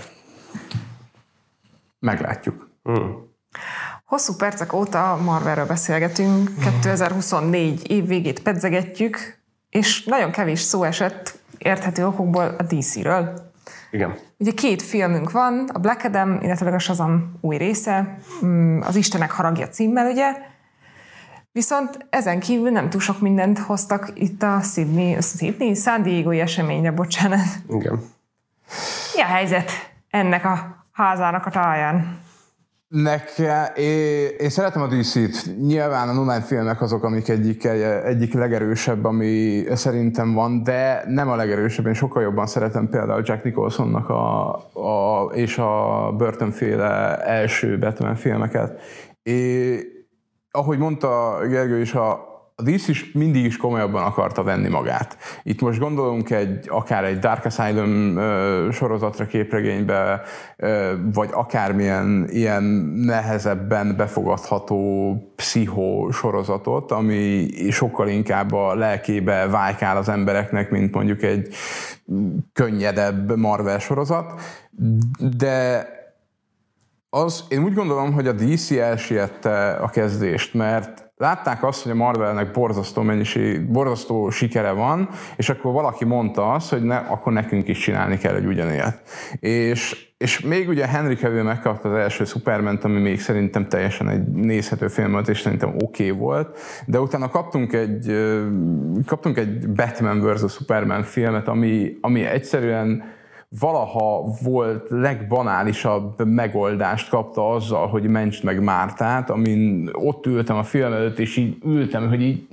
Meglátjuk. Mm. Hosszú percek óta Marvelről beszélgetünk, kétezer-huszonnégy év végét pedzegetjük, és nagyon kevés szó esett érthető okokból a dé cé-ről. Igen. Ugye két filmünk van, a Black Adam, illetve a Shazam új része, az Istenek haragja címmel, ugye? Viszont ezen kívül nem túl sok mindent hoztak itt a Sydney, Sydney San Diego-i eseményre, bocsánat. Igen. Mi a helyzet ennek a házának a táján? Nekem, én, én szeretem a dé cét. Nyilván a Nolan filmek azok, amik egyik, egyik legerősebb, ami szerintem van, de nem a legerősebb. Én sokkal jobban szeretem például Jack Nicholsonnak a, a, és a Burton-féle első Batman filmeket. És, ahogy mondta Gergő is, a A dé cé is mindig is komolyabban akarta venni magát. Itt most gondolunk egy, akár egy Dark Asylum uh, sorozatra, képregénybe, uh, vagy akármilyen ilyen nehezebben befogadható pszichó sorozatot, ami sokkal inkább a lelkébe vájkál az embereknek, mint mondjuk egy könnyedebb Marvel sorozat. De az, én úgy gondolom, hogy a dé cé elsiette a kezdést, mert látták azt, hogy a Marvelnek borzasztó mennyiség, borzasztó sikere van, és akkor valaki mondta azt, hogy ne, akkor nekünk is csinálni kell egy ugyanilyet. És, és még ugye Henry Cavill megkapta az első Supermant, ami még szerintem teljesen egy nézhető film volt, és szerintem oké okay volt, de utána kaptunk egy, kaptunk egy Batman versus. Superman filmet, ami, ami egyszerűen valaha volt legbanálisabb megoldást kapta azzal, hogy mentsd meg Mártát, amin ott ültem a film előtt, és így ültem, hogy így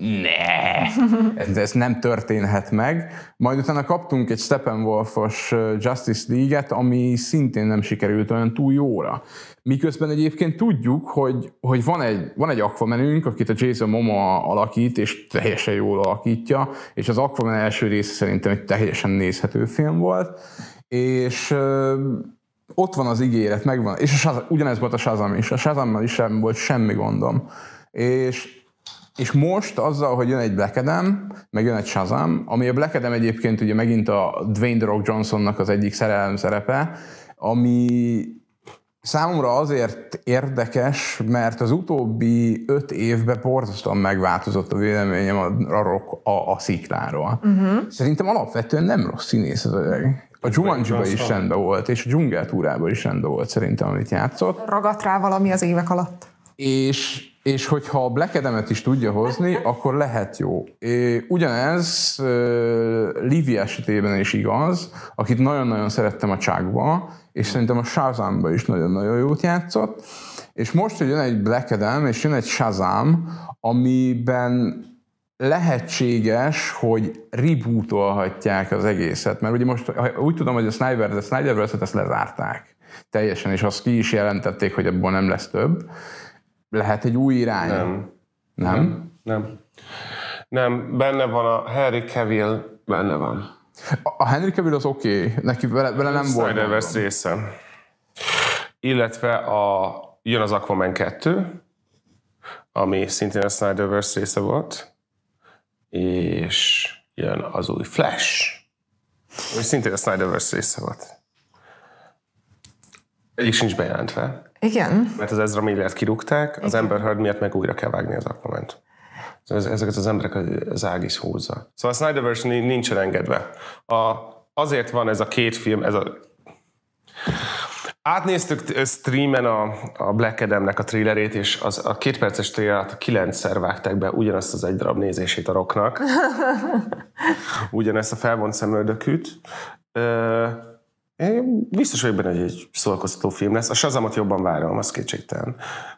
ne, ez, ez nem történhet meg. Majd utána kaptunk egy Steppenwolf-os Justice League-et, ami szintén nem sikerült olyan túl jóra. Miközben egyébként tudjuk, hogy, hogy van egy, van egy Aquamanünk, akit a Jason Momoa alakít, és teljesen jól alakítja, és az Aquaman első része szerintem egy teljesen nézhető film volt, és ö, ott van az ígéret, megvan, és a Shazam, ugyanez volt a Shazam is, a Shazammal is sem volt semmi gondom. És, és most azzal, hogy jön egy Black Adam, meg jön egy Shazam, ami a Black Adam egyébként ugye megint a Dwayne The Rock Johnsonnak az egyik szerelem szerepe, ami számomra azért érdekes, mert az utóbbi öt évben borzasztóan megváltozott a véleményem a, a, a, a szikláról. Uh-huh. Szerintem alapvetően nem rossz színész az öreg. A Jumanjiban is rendben volt, és a dzsungeltúrában is rendben volt szerintem, amit játszott. Ragadt rá valami az évek alatt. És, és hogyha a Black Adam-et is tudja hozni, akkor lehet jó. É, ugyanez uh, Livia esetében is igaz, akit nagyon-nagyon szerettem a Chuckba, és szerintem a Shazamban is nagyon-nagyon jót játszott. És most, hogy jön egy Black Adam, és jön egy Shazam, amiben lehetséges, hogy rebootolhatják az egészet. Mert ugye most úgy tudom, hogy a Snyder, a Snyderverse-et ezt lezárták teljesen, és azt ki is jelentették, hogy abból nem lesz több. Lehet egy új irány? Nem. Nem? Nem. Nem. Nem. Benne van a Henry Cavill, benne van. A Henry Cavill az oké, okay. Neki vele, vele nem volt. Snyderverse része. Illetve a, jön az Aquaman kettő, ami szintén a Snyderverse része volt, és jön az új Flash, ami szintén a Snyderverse része volt. Egyik sincs bejelentve. Igen. Mert az Ezra Millert kirúgták, az Amber Heard miatt meg újra kell vágni az Aquamant. Ezeket az emberek az ág is húzza. Szóval a Snyderverse nincsen engedve. A, azért van ez a két film, ez a... Átnéztük streamen a, a Black Adamnek a trailerét, és az, a két perces trailerát kilencszer vágták be ugyanazt az egy darab nézését a Rocknak. Ugyanezt a felvont szemöldökűt. Én biztos vagyok benne, hogy egy szórakoztató film lesz. A Shazamot jobban várom, az kétségtelen.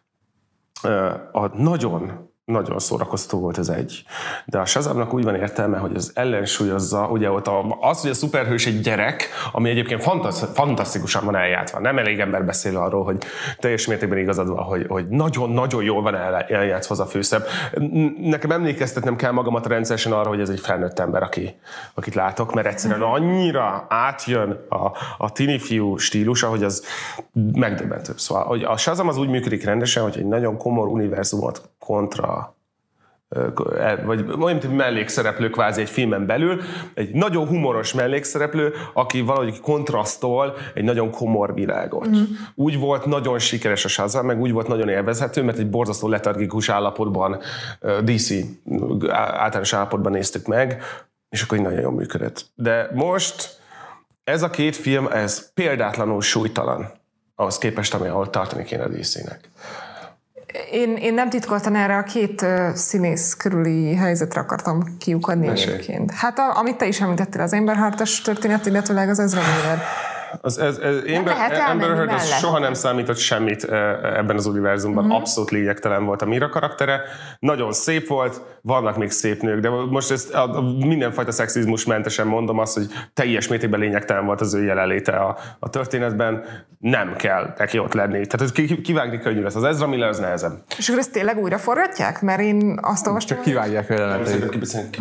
A nagyon Nagyon szórakoztató volt ez egy. De a Shazamnak úgy van értelme, hogy az ellensúlyozza, ugye ott a, az, hogy a szuperhős egy gyerek, ami egyébként fantasz, fantasztikusan van eljátva. Nem elég ember beszél arról, hogy teljes mértékben igazad van, hogy, hogy nagyon-nagyon jól van eljátszva az a főszerep. Nekem emlékeztetnem kell magamat rendszeresen arra, hogy ez egy felnőtt ember, aki, akit látok, mert egyszerűen annyira átjön a, a tini fiú stílusa, hogy az megdöbbentő. Szóval hogy a Shazam az úgy működik rendesen, hogy egy nagyon komor univerzumot kontra vagy olyan, mint mellékszereplő kvázi egy filmen belül, egy nagyon humoros mellékszereplő, aki valahogy kontrasztol egy nagyon komor világot. Mm. Úgy volt nagyon sikeres a Shazam, meg úgy volt nagyon élvezhető, mert egy borzasztó letargikus állapotban, dé cé általános állapotban néztük meg, és akkor így nagyon jól működött. De most ez a két film, ez példátlanul súlytalan ahhoz képest, ami ahol tartani kéne a dé cének. Én, én nem titkoltan erre a két uh, színész körüli helyzetre akartam kiukadni egyébként. Hát a, amit te is említettél, az Amber Heard-os történet, illetőleg az Ezra Miller. Az, ez, ez, Amber Heard az soha nem számított semmit ebben az univerzumban. Uh-huh. Abszolút lényegtelen volt a Mira karaktere. Nagyon szép volt, vannak még szép nők, de most ezt a, a mindenfajta szexizmus mentesen mondom azt, hogy teljes mértékben lényegtelen volt az ő jelenléte a, a történetben. Nem kell neki ott lenni. Tehát kivágni könnyű lesz. Az Ezra Miller az nehezebb. És akkor ezt tényleg újra forgatják? Mert én azt olvastam, csak kivágják a jeleneteit.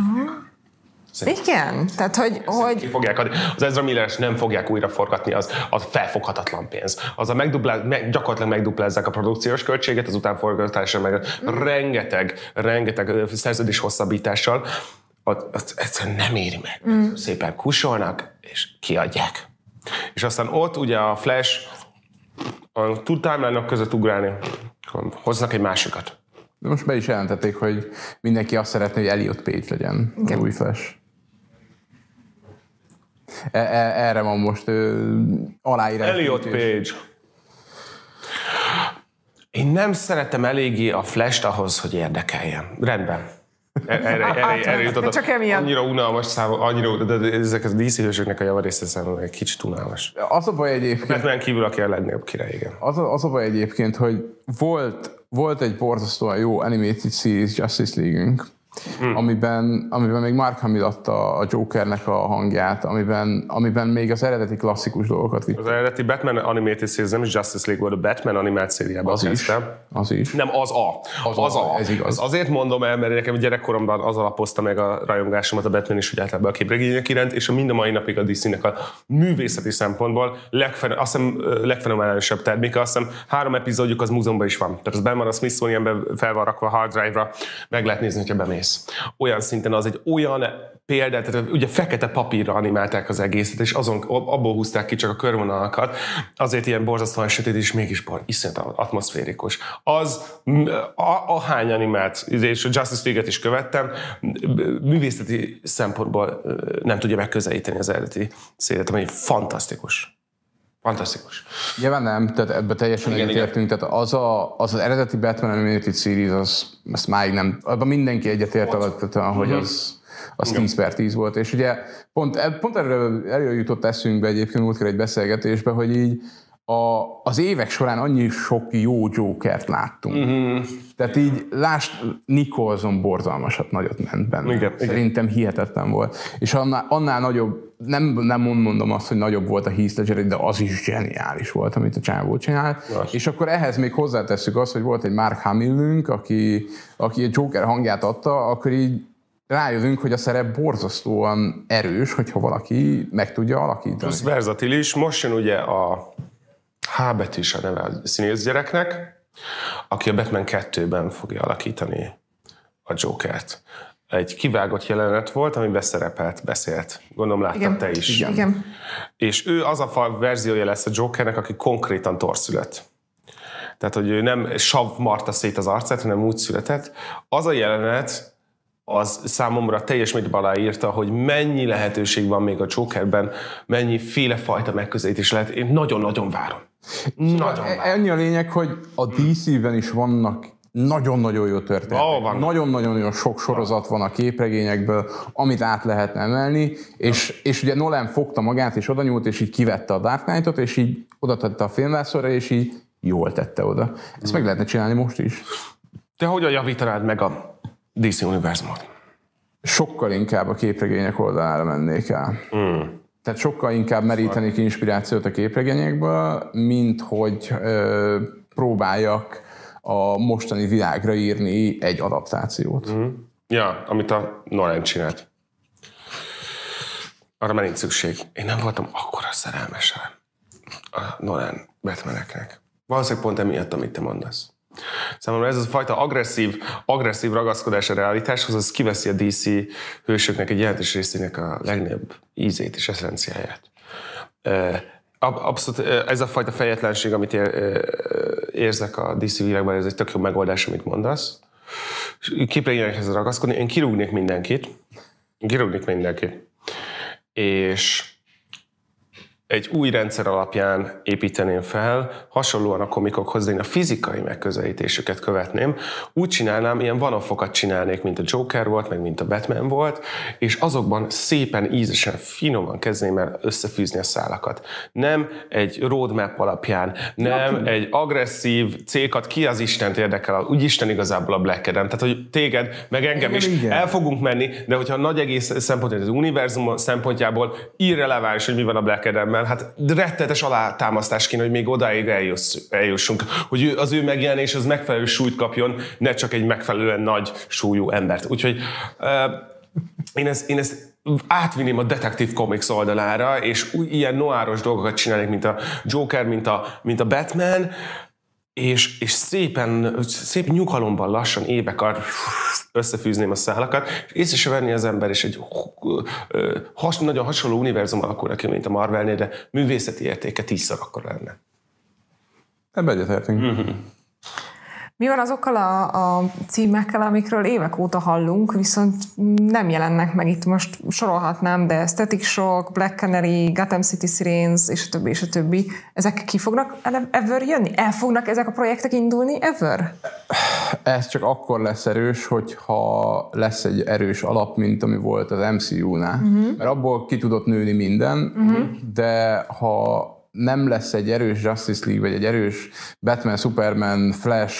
Igen, tehát hogy... hogy... Fogják adni. Az Ezra Miller nem fogják újra forgatni, az, az felfoghatatlan pénz. Az a megduplá, meg, gyakorlatilag megduplázzák a produkciós költséget, az utánforgatásra meg mm. rengeteg, rengeteg szerződés hosszabbítással, az, az egyszerűen nem éri meg. Mm. Szépen kusolnak, és kiadják. És aztán ott ugye a Flash a tud timeline-ok között ugrálni, hoznak egy másikat. De most be is jelentették, hogy mindenki azt szeretné, hogy Elliot Page legyen az új Flash. Erre van most aláírás. Elliot Page. Én nem szeretem eléggé a Flash-t ahhoz, hogy érdekeljen. Rendben. Erre, erre, erre jutott. Csak emiatt. Annyira unalmas számom, annyira, de ezek a dé cé hősöknek a javarésze számomra egy kicsit unalmas. Az a baj egyébként... Batman kívül, aki a legnagyobb király, igen. Az a, az a baj egyébként, hogy volt, volt egy borzasztóan jó animated series Justice League-ünk, Hmm. amiben, amiben még Mark Hamill adta a Jokernek a hangját, amiben, amiben még az eredeti klasszikus dolgokat vitt. Az eredeti Batman Animated Series nem is Justice League volt, a Batman animált szériában az is. Az is. Nem, az a. Az, az a. a. Ez igaz. Az azért mondom el, mert nekem gyerekkoromban az alapozta meg a rajongásomat a Batman is, úgy általában a képregények iránt, és a mind a mai napig a dé cének a művészeti szempontból legfen, azt hiszem legfenomenálisabb terméke, azt hiszem három epizódjuk az múzeumban is van. Tehát az benn van a Smithsonianben, fel van rakva a hard drive-ra, meg lehet nézni, hogyha bemész. Olyan szinten az egy olyan példa, tehát ugye fekete papírra animálták az egészet, és azon, abból húzták ki csak a körvonalakat, azért ilyen borzasztóan sötét, és mégis iszonyat atmoszférikus. Az, ahány animált, és a Justice League-et is követtem, művészeti szempontból nem tudja megközelíteni az eredeti szélet, ami fantasztikus. Fantasztikus. Nyilván nem, tehát ebbe teljesen egyetértünk, tehát az, a, az az eredeti Batman Animated Series, az, azt máig nem, abban mindenki egyetért alapvetően, hogy az, az tíz per tíz volt, és ugye pont, pont erről, erről jutott eszünkbe egyébként múltkor egy beszélgetésbe, hogy így a, az évek során annyi sok jó Jokert láttunk. Uh-huh. Tehát így, lásd, Nicholson borzalmasat nagyot ment benne. Igen, Szerintem igen. hihetetlen volt. És annál, annál nagyobb, nem, nem mondom azt, hogy nagyobb volt a Heath Ledger, de az is zseniális volt, amit a csávó csinált. Yes. És akkor ehhez még hozzátesszük azt, hogy volt egy Mark Hamillünk, aki, aki a Joker hangját adta, akkor így rájövünk, hogy a szerep borzasztóan erős, hogyha valaki meg tudja alakítani. Ez verzatilis. Most jön ugye a H betűs a neve a színész gyereknek, aki a Batman kettőben fogja alakítani a Jokert. Egy kivágott jelenet volt, amiben szerepelt, beszélt. Gondolom láttad igen. te is. Igen. Igen. És ő az a verziója lesz a Jokernek, aki konkrétan torszülött. Tehát, hogy ő nem sav marta szét az arcát, hanem úgy született. Az a jelenet, az számomra teljes mértékben aláírta, hogy mennyi lehetőség van még a Jokerben, mennyi féle fajta megközelítés lehet. Én nagyon-nagyon várom. Nagyon e- ennyi a lényeg, hogy a dé cé-ben is vannak nagyon-nagyon jó történetek. Oh, nagyon-nagyon sok sorozat van a képregényekből, amit át lehetne emelni, és, és ugye Nolan fogta magát, és oda nyúlt, és így kivette a Dark Knight-ot, és így oda tette a filmvászorra, és így jól tette oda. Ezt meg lehetne csinálni most is. Te hogyan javítanád meg a dé cé univerzumot? Sokkal inkább a képregények oldalára mennék el. Mm. Tehát sokkal inkább merítenék inspirációt a képregényekből, mint hogy ö, próbáljak a mostani világra írni egy adaptációt. Mm. Ja, amit a Nolan csinált. Arra már nincs szükség. Én nem voltam akkora szerelmes a Nolan Batmaneknek. Valószínűleg pont emiatt, amit te mondasz. Számomra ez a fajta agresszív, agresszív ragaszkodás a realitáshoz, az kiveszi a dé cé hősöknek egy jelentős részének a legnagyobb ízét és eszenciáját. Abszolút ez a fajta fejetlenség, amit érzek a dé cé világban, ez egy tök jó megoldás, amit mondasz. Képregényekhez ragaszkodni, én kirúgnék mindenkit. Kirúgnék mindenkit. És egy új rendszer alapján építeném fel, hasonlóan a komikokhoz, de én a fizikai megközelítésüket követném. Úgy csinálnám, ilyen one-offokat csinálnék, mint a Joker volt, meg mint a Batman volt, és azokban szépen, ízesen, finoman kezdném el összefűzni a szálakat. Nem egy roadmap alapján, nem ja, egy agresszív célokat, ki az Istent érdekel, úgy Isten igazából a Black Adam. Tehát, hogy téged, meg engem is igen. El fogunk menni, de hogyha a nagy egész szempontjából, az univerzum szempontjából irreleváns, hogy mi van a Black Adam, hát rettenetes alátámasztás kéne, hogy még odáig eljussunk, hogy az ő megjelenés az megfelelő súlyt kapjon, ne csak egy megfelelően nagy súlyú embert. Úgyhogy uh, én, ezt, én ezt átvinném a Detective Comics oldalára, és új, ilyen noáros dolgokat csinálnék, mint a Joker, mint a, mint a Batman, és, és szépen, szép nyugalomban lassan évek alatt összefűzném a szálakat, és észre se venni az ember, és egy has, nagyon hasonló univerzum alakulna ki, mint a Marvelnél, de művészeti értéke tízszer akkor lenne. Ebben egyetértünk. Mm-hmm. Mi van azokkal a, a címekkel, amikről évek óta hallunk, viszont nem jelennek meg itt, most sorolhatnám, de Static Shock, Black Canary, Gotham City Sirens, és a többi, és a többi. Ezek ki fognak ever jönni? El fognak ezek a projektek indulni ever? Ez csak akkor lesz erős, hogyha lesz egy erős alap, mint ami volt az em cé u-nál. Uh-huh. Mert abból ki tudott nőni minden, uh-huh. de ha nem lesz egy erős Justice League, vagy egy erős Batman, Superman, Flash,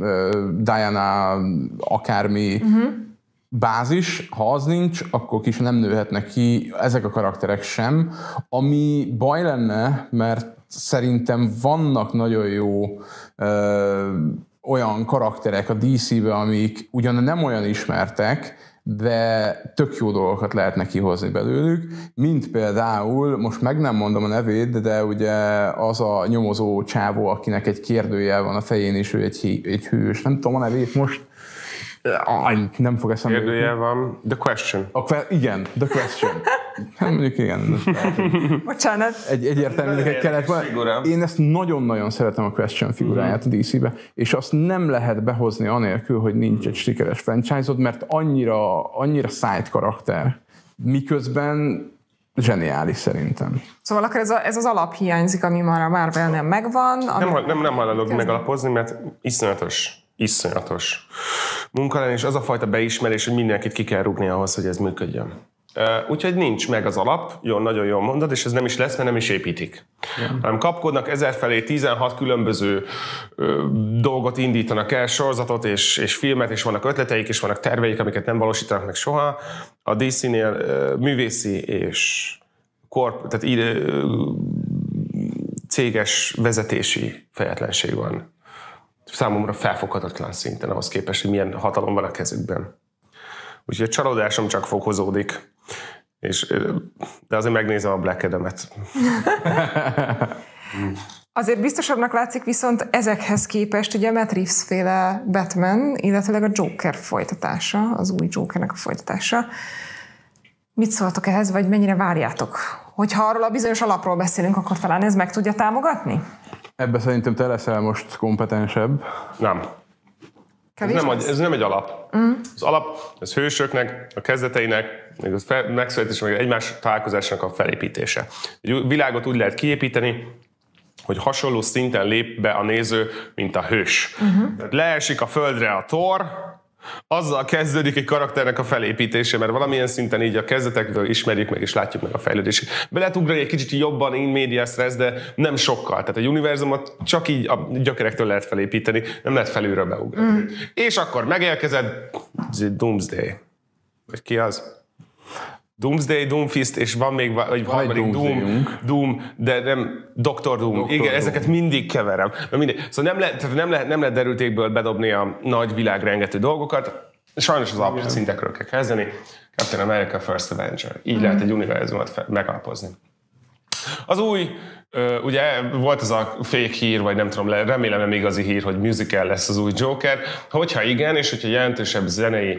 Diana, akármi uh-huh. bázis, ha az nincs, akkor ki sem nem nőhetnek ki ezek a karakterek sem, ami baj lenne, mert szerintem vannak nagyon jó ö, olyan karakterek a dé cé-be, amik ugyan nem olyan ismertek, de tök jó dolgokat lehetne kihozni belőlük, mint például, most meg nem mondom a nevét, de ugye az a nyomozó csávó, akinek egy kérdőjel van a fején, és ő egy, egy hős, nem tudom a nevét most, nem fog eszembe. Kérdőjel van, The Question. A que- igen, The Question. Hát mondjuk igen. Bocsánat. Egy egyértelműnek kellett volna. Én ezt nagyon-nagyon szeretem a Question figuráját a dé cé-be, és azt nem lehet behozni anélkül, hogy nincs egy sikeres franchise-od, mert annyira, annyira side karakter. Miközben zseniális szerintem. Szóval akkor ez, a, ez az alap hiányzik, ami már a Marvelnél megvan. Ami nem, nem, nem hajlandók megalapozni, mert iszonyatos, iszonyatos munka lenne, és az a fajta beismerés, hogy mindenkit ki kell rúgni ahhoz, hogy ez működjön. Úgyhogy nincs meg az alap, jó, nagyon jól mondod, és ez nem is lesz, mert nem is építik. Ja. Hanem kapkodnak ezerfelé tizenhat különböző ö, dolgot indítanak el, sorozatot és, és filmet, és vannak ötleteik, és vannak terveik, amiket nem valósítanak meg soha. A dé cé-nél ö, művészi és korp, tehát ide, ö, céges vezetési fejetlenség van. Számomra felfoghatatlan szinten ahhoz képest, hogy milyen hatalom van a kezükben. Úgyhogy a csalódásom csak fokozódik. És, de azért megnézem a Black Adam-et. Azért biztosabbnak látszik viszont ezekhez képest ugye Matt Reeves féle Batman, illetőleg a Joker folytatása, az új Jokernek a folytatása. Mit szóltok ehhez, vagy mennyire várjátok? Hogyha arról a bizonyos alapról beszélünk, akkor talán ez meg tudja támogatni? Ebbe szerintem te leszel most kompetensebb. Nem. Ez nem, ez nem egy alap. Mm. Az alap, az hősöknek, a kezdeteinek, meg a megszületés, meg egymás találkozásának a felépítése. Egy világot úgy lehet kiépíteni, hogy hasonló szinten lép be a néző, mint a hős. Uh-huh. Leesik a földre a Thor, azzal kezdődik egy karakternek a felépítése, mert valamilyen szinten így a kezdetekből ismerjük meg és látjuk meg a fejlődését. Be lehet ugrani egy kicsit jobban in medias res, de nem sokkal. Tehát egy univerzumot csak így a gyökerektől lehet felépíteni, nem lehet felülről beugrani. Mm. És akkor megérkezed Doomsday. Vagy ki az? Doomsday, Doomfist, és van még egy harmadik Doom, Doom, de nem doktor Doom. doktor Igen, Doom. Ezeket mindig keverem. Mindig. Szóval nem lehet, nem, lehet, nem lehet derültékből bedobni a nagy világrengető dolgokat. Sajnos az apró szintekről kell kezdeni. Captain America First Avenger. Így mm. lehet egy univerzumot megalapozni. Az új, ugye volt az a fake hír, vagy nem tudom, remélem nem igazi hír, hogy musical lesz az új Joker. Hogyha igen, és hogyha jelentősebb zenei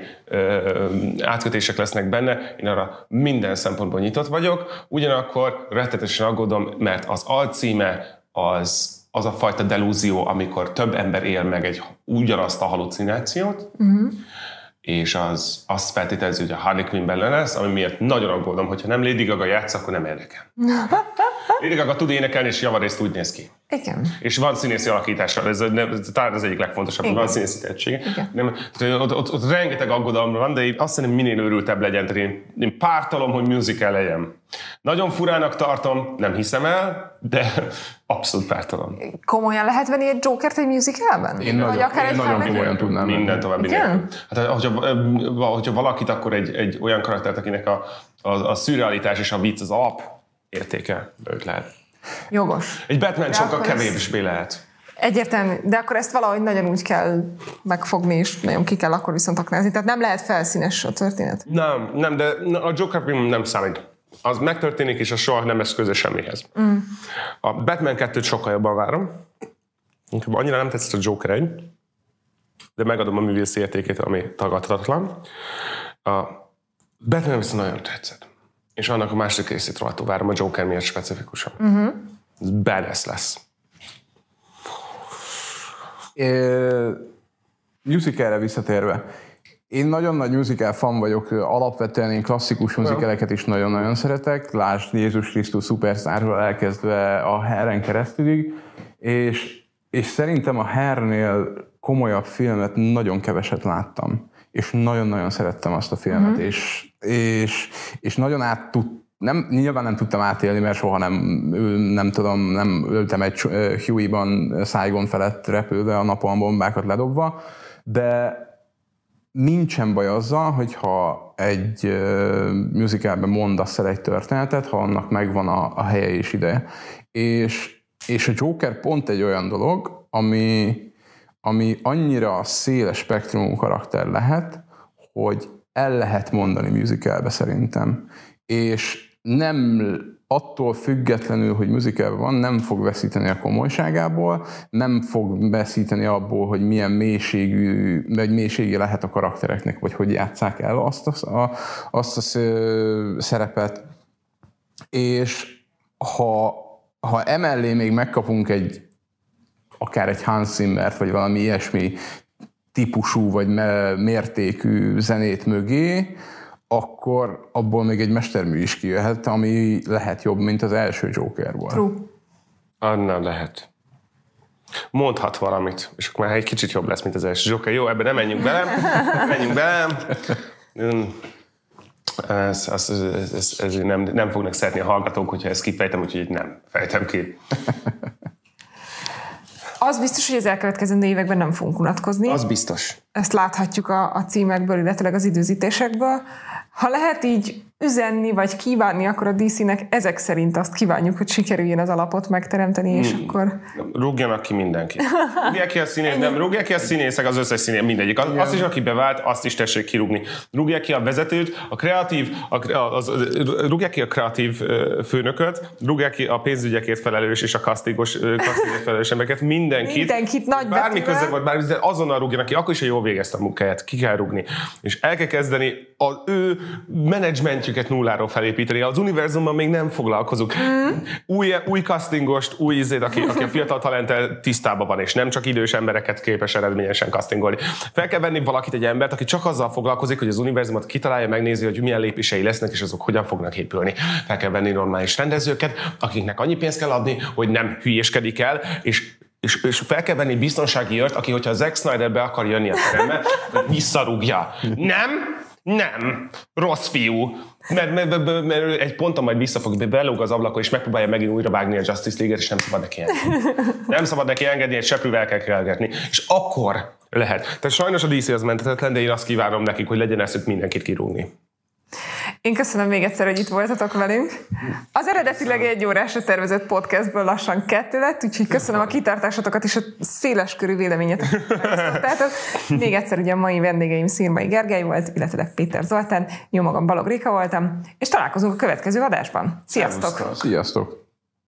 átkötések lesznek benne, én arra minden szempontból nyitott vagyok. Ugyanakkor rettetesen aggódom, mert az alcíme az, az a fajta delúzió, amikor több ember él meg egy ugyanazt a halucinációt, mm-hmm. és az azt feltételezi, hogy a Harley Quinn benne lesz, ami miatt nagyon aggódom, hogyha nem Lady Gaga játsz, akkor nem érdekel. Lady Gaga tud énekelni, és javarészt úgy néz ki. Igen. És van színészi alakítása, ez, ez talán az egyik legfontosabb, hogy van színészi tehetsége. Nem, ott, ott, ott rengeteg aggodalom van, de én azt hiszem, minél őrültebb legyen, tehát én, én pártolom, hogy musical legyen. Nagyon furának tartom, nem hiszem el, de abszolút pártolom. Komolyan lehet venni egy Jokert egy musicalben? Én, nagyon, én nagyon komolyan tudnám. Minden további nélkül. Hát, hogyha, hogyha valakit, akkor egy, egy olyan karaktert, akinek a, a, a szürrealitás és a vicc az alap értéke, őt lehet. Jogos. Egy Batman sokkal kevésbé lehet. Egyértelmű, de akkor ezt valahogy nagyon úgy kell megfogni, és nagyon ki kell akkor viszont aknázni. Tehát nem lehet felszínes a történet. Nem, nem, de a Joker nem számít. Az megtörténik, és az soha nem lesz közös semmihez. Mm. A Batman kettőt sokkal jobban várom. Annyira nem tetszett a Joker egy, de megadom a művészi értékét, ami tagadhatatlan. A Batman viszont nagyon tetszett. És annak a második részét rohadtul várom a Joker miatt specifikusan. Mm-hmm. Ez badass lesz. É, musicalre visszatérve. Én nagyon nagy musical fan vagyok, alapvetően én klasszikus musicaleket is nagyon-nagyon szeretek. Lásd Jézus Krisztus Superstarról elkezdve a Hair-en keresztülig. És, és szerintem a Hairnél komolyabb filmet nagyon keveset láttam. És nagyon-nagyon szerettem azt a filmet, mm-hmm. és, és, és nagyon át tud, nem, nyilván nem tudtam átélni, mert soha nem, nem tudom, nem ültem egy Huey-ban Saigon felett repülve a napon bombákat ledobva, de nincsen baj azzal, hogyha egy musicalben mondasz el egy történetet, ha annak megvan a, a helye és ideje. És, és a Joker pont egy olyan dolog, ami ami annyira széles spektrumú karakter lehet, hogy el lehet mondani musicalbe szerintem. És nem attól függetlenül, hogy musicalben van, nem fog veszíteni a komolyságából, nem fog veszíteni abból, hogy milyen mélységű, vagy mélységi lehet a karaktereknek, vagy hogy játsszák el azt a, a, azt a szerepet. És ha, ha emellé még megkapunk egy akár egy Hans Zimmert, vagy valami ilyesmi típusú, vagy mértékű zenét mögé, akkor abból még egy mestermű is kijöhet, ami lehet jobb, mint az első Joker volt. True. Anna lehet. Mondhat valamit, és akkor már egy kicsit jobb lesz, mint az első Joker. Jó, ebben nem menjünk bele. Menjünk bele. Ez, ez, ez, ez, ez nem, nem fognak szeretni a hallgatók, hogyha ezt kifejtem, úgyhogy nem fejtem ki. Az biztos, hogy az elkövetkezendő években nem fogunk unatkozni. Az biztos. Ezt láthatjuk a, a címekből, illetve az időzítésekből. Ha lehet így üzenni, vagy kívánni, akkor a dé cé-nek ezek szerint azt kívánjuk, hogy sikerüljön az alapot megteremteni, és mm. akkor... Rúgjanak ki mindenki. Rúgják ki a színész, nem, rúgják ki a színészek, az összes színész, mindegyik. Az, azt is, aki bevált, azt is tessék kirúgni. Rúgják ki a vezetőt, a kreatív, a, az, rúgják ki a kreatív főnököt, rúgják ki a pénzügyekért felelős és a kasztigos, kasztigos felelős embereket, mindenkit. Mindenkit nagy bármi köze volt, bármi, azonnal rúgjanak ki, akkor is, hogy jó jól végezte a munkáját, ki kell rúgni. És el kell kezdeni az ő menedzsmentjüket nulláról felépíteni. Az univerzumban még nem foglalkozunk. Mm. Új, új castingost, új ízét, aki, aki a fiatal talenttel tisztában van, és nem csak idős embereket képes eredményesen castingolni. Fel kell venni valakit, egy embert, aki csak azzal foglalkozik, hogy az univerzumot kitalálja, megnézi, hogy milyen lépései lesznek, és azok hogyan fognak épülni. Fel kell venni normális rendezőket, akiknek annyi pénzt kell adni, hogy nem hülyéskedik el, és És, és fel kell venni biztonsági őrt, aki, hogyha Zack Snyder be akar jönni a terembe, visszarúgja. Nem? Nem. Rossz fiú. Mert, mert, mert, mert egy ponton majd vissza fog, belóg az ablakon, és megpróbálja megint újra vágni a Justice League-et, és nem szabad neki engedni. Nem szabad neki engedni, egy seprűvel kell kelgetni. És akkor lehet. Tehát sajnos a dé cé az menthetetlen, de én azt kívánom nekik, hogy legyen eszük mindenkit kirúgni. Én köszönöm még egyszer, hogy itt voltatok velünk. Az eredetileg egy órásra tervezett podcastből lassan kettő lett, úgyhogy köszönöm a kitartásotokat és a széles körű véleményetek. Tehát még egyszer ugye a mai vendégeim Szirmai Gergely volt, illetve Péter Zoltán, jó magam Balog Réka voltam, és találkozunk a következő adásban. Sziasztok! Sziasztok!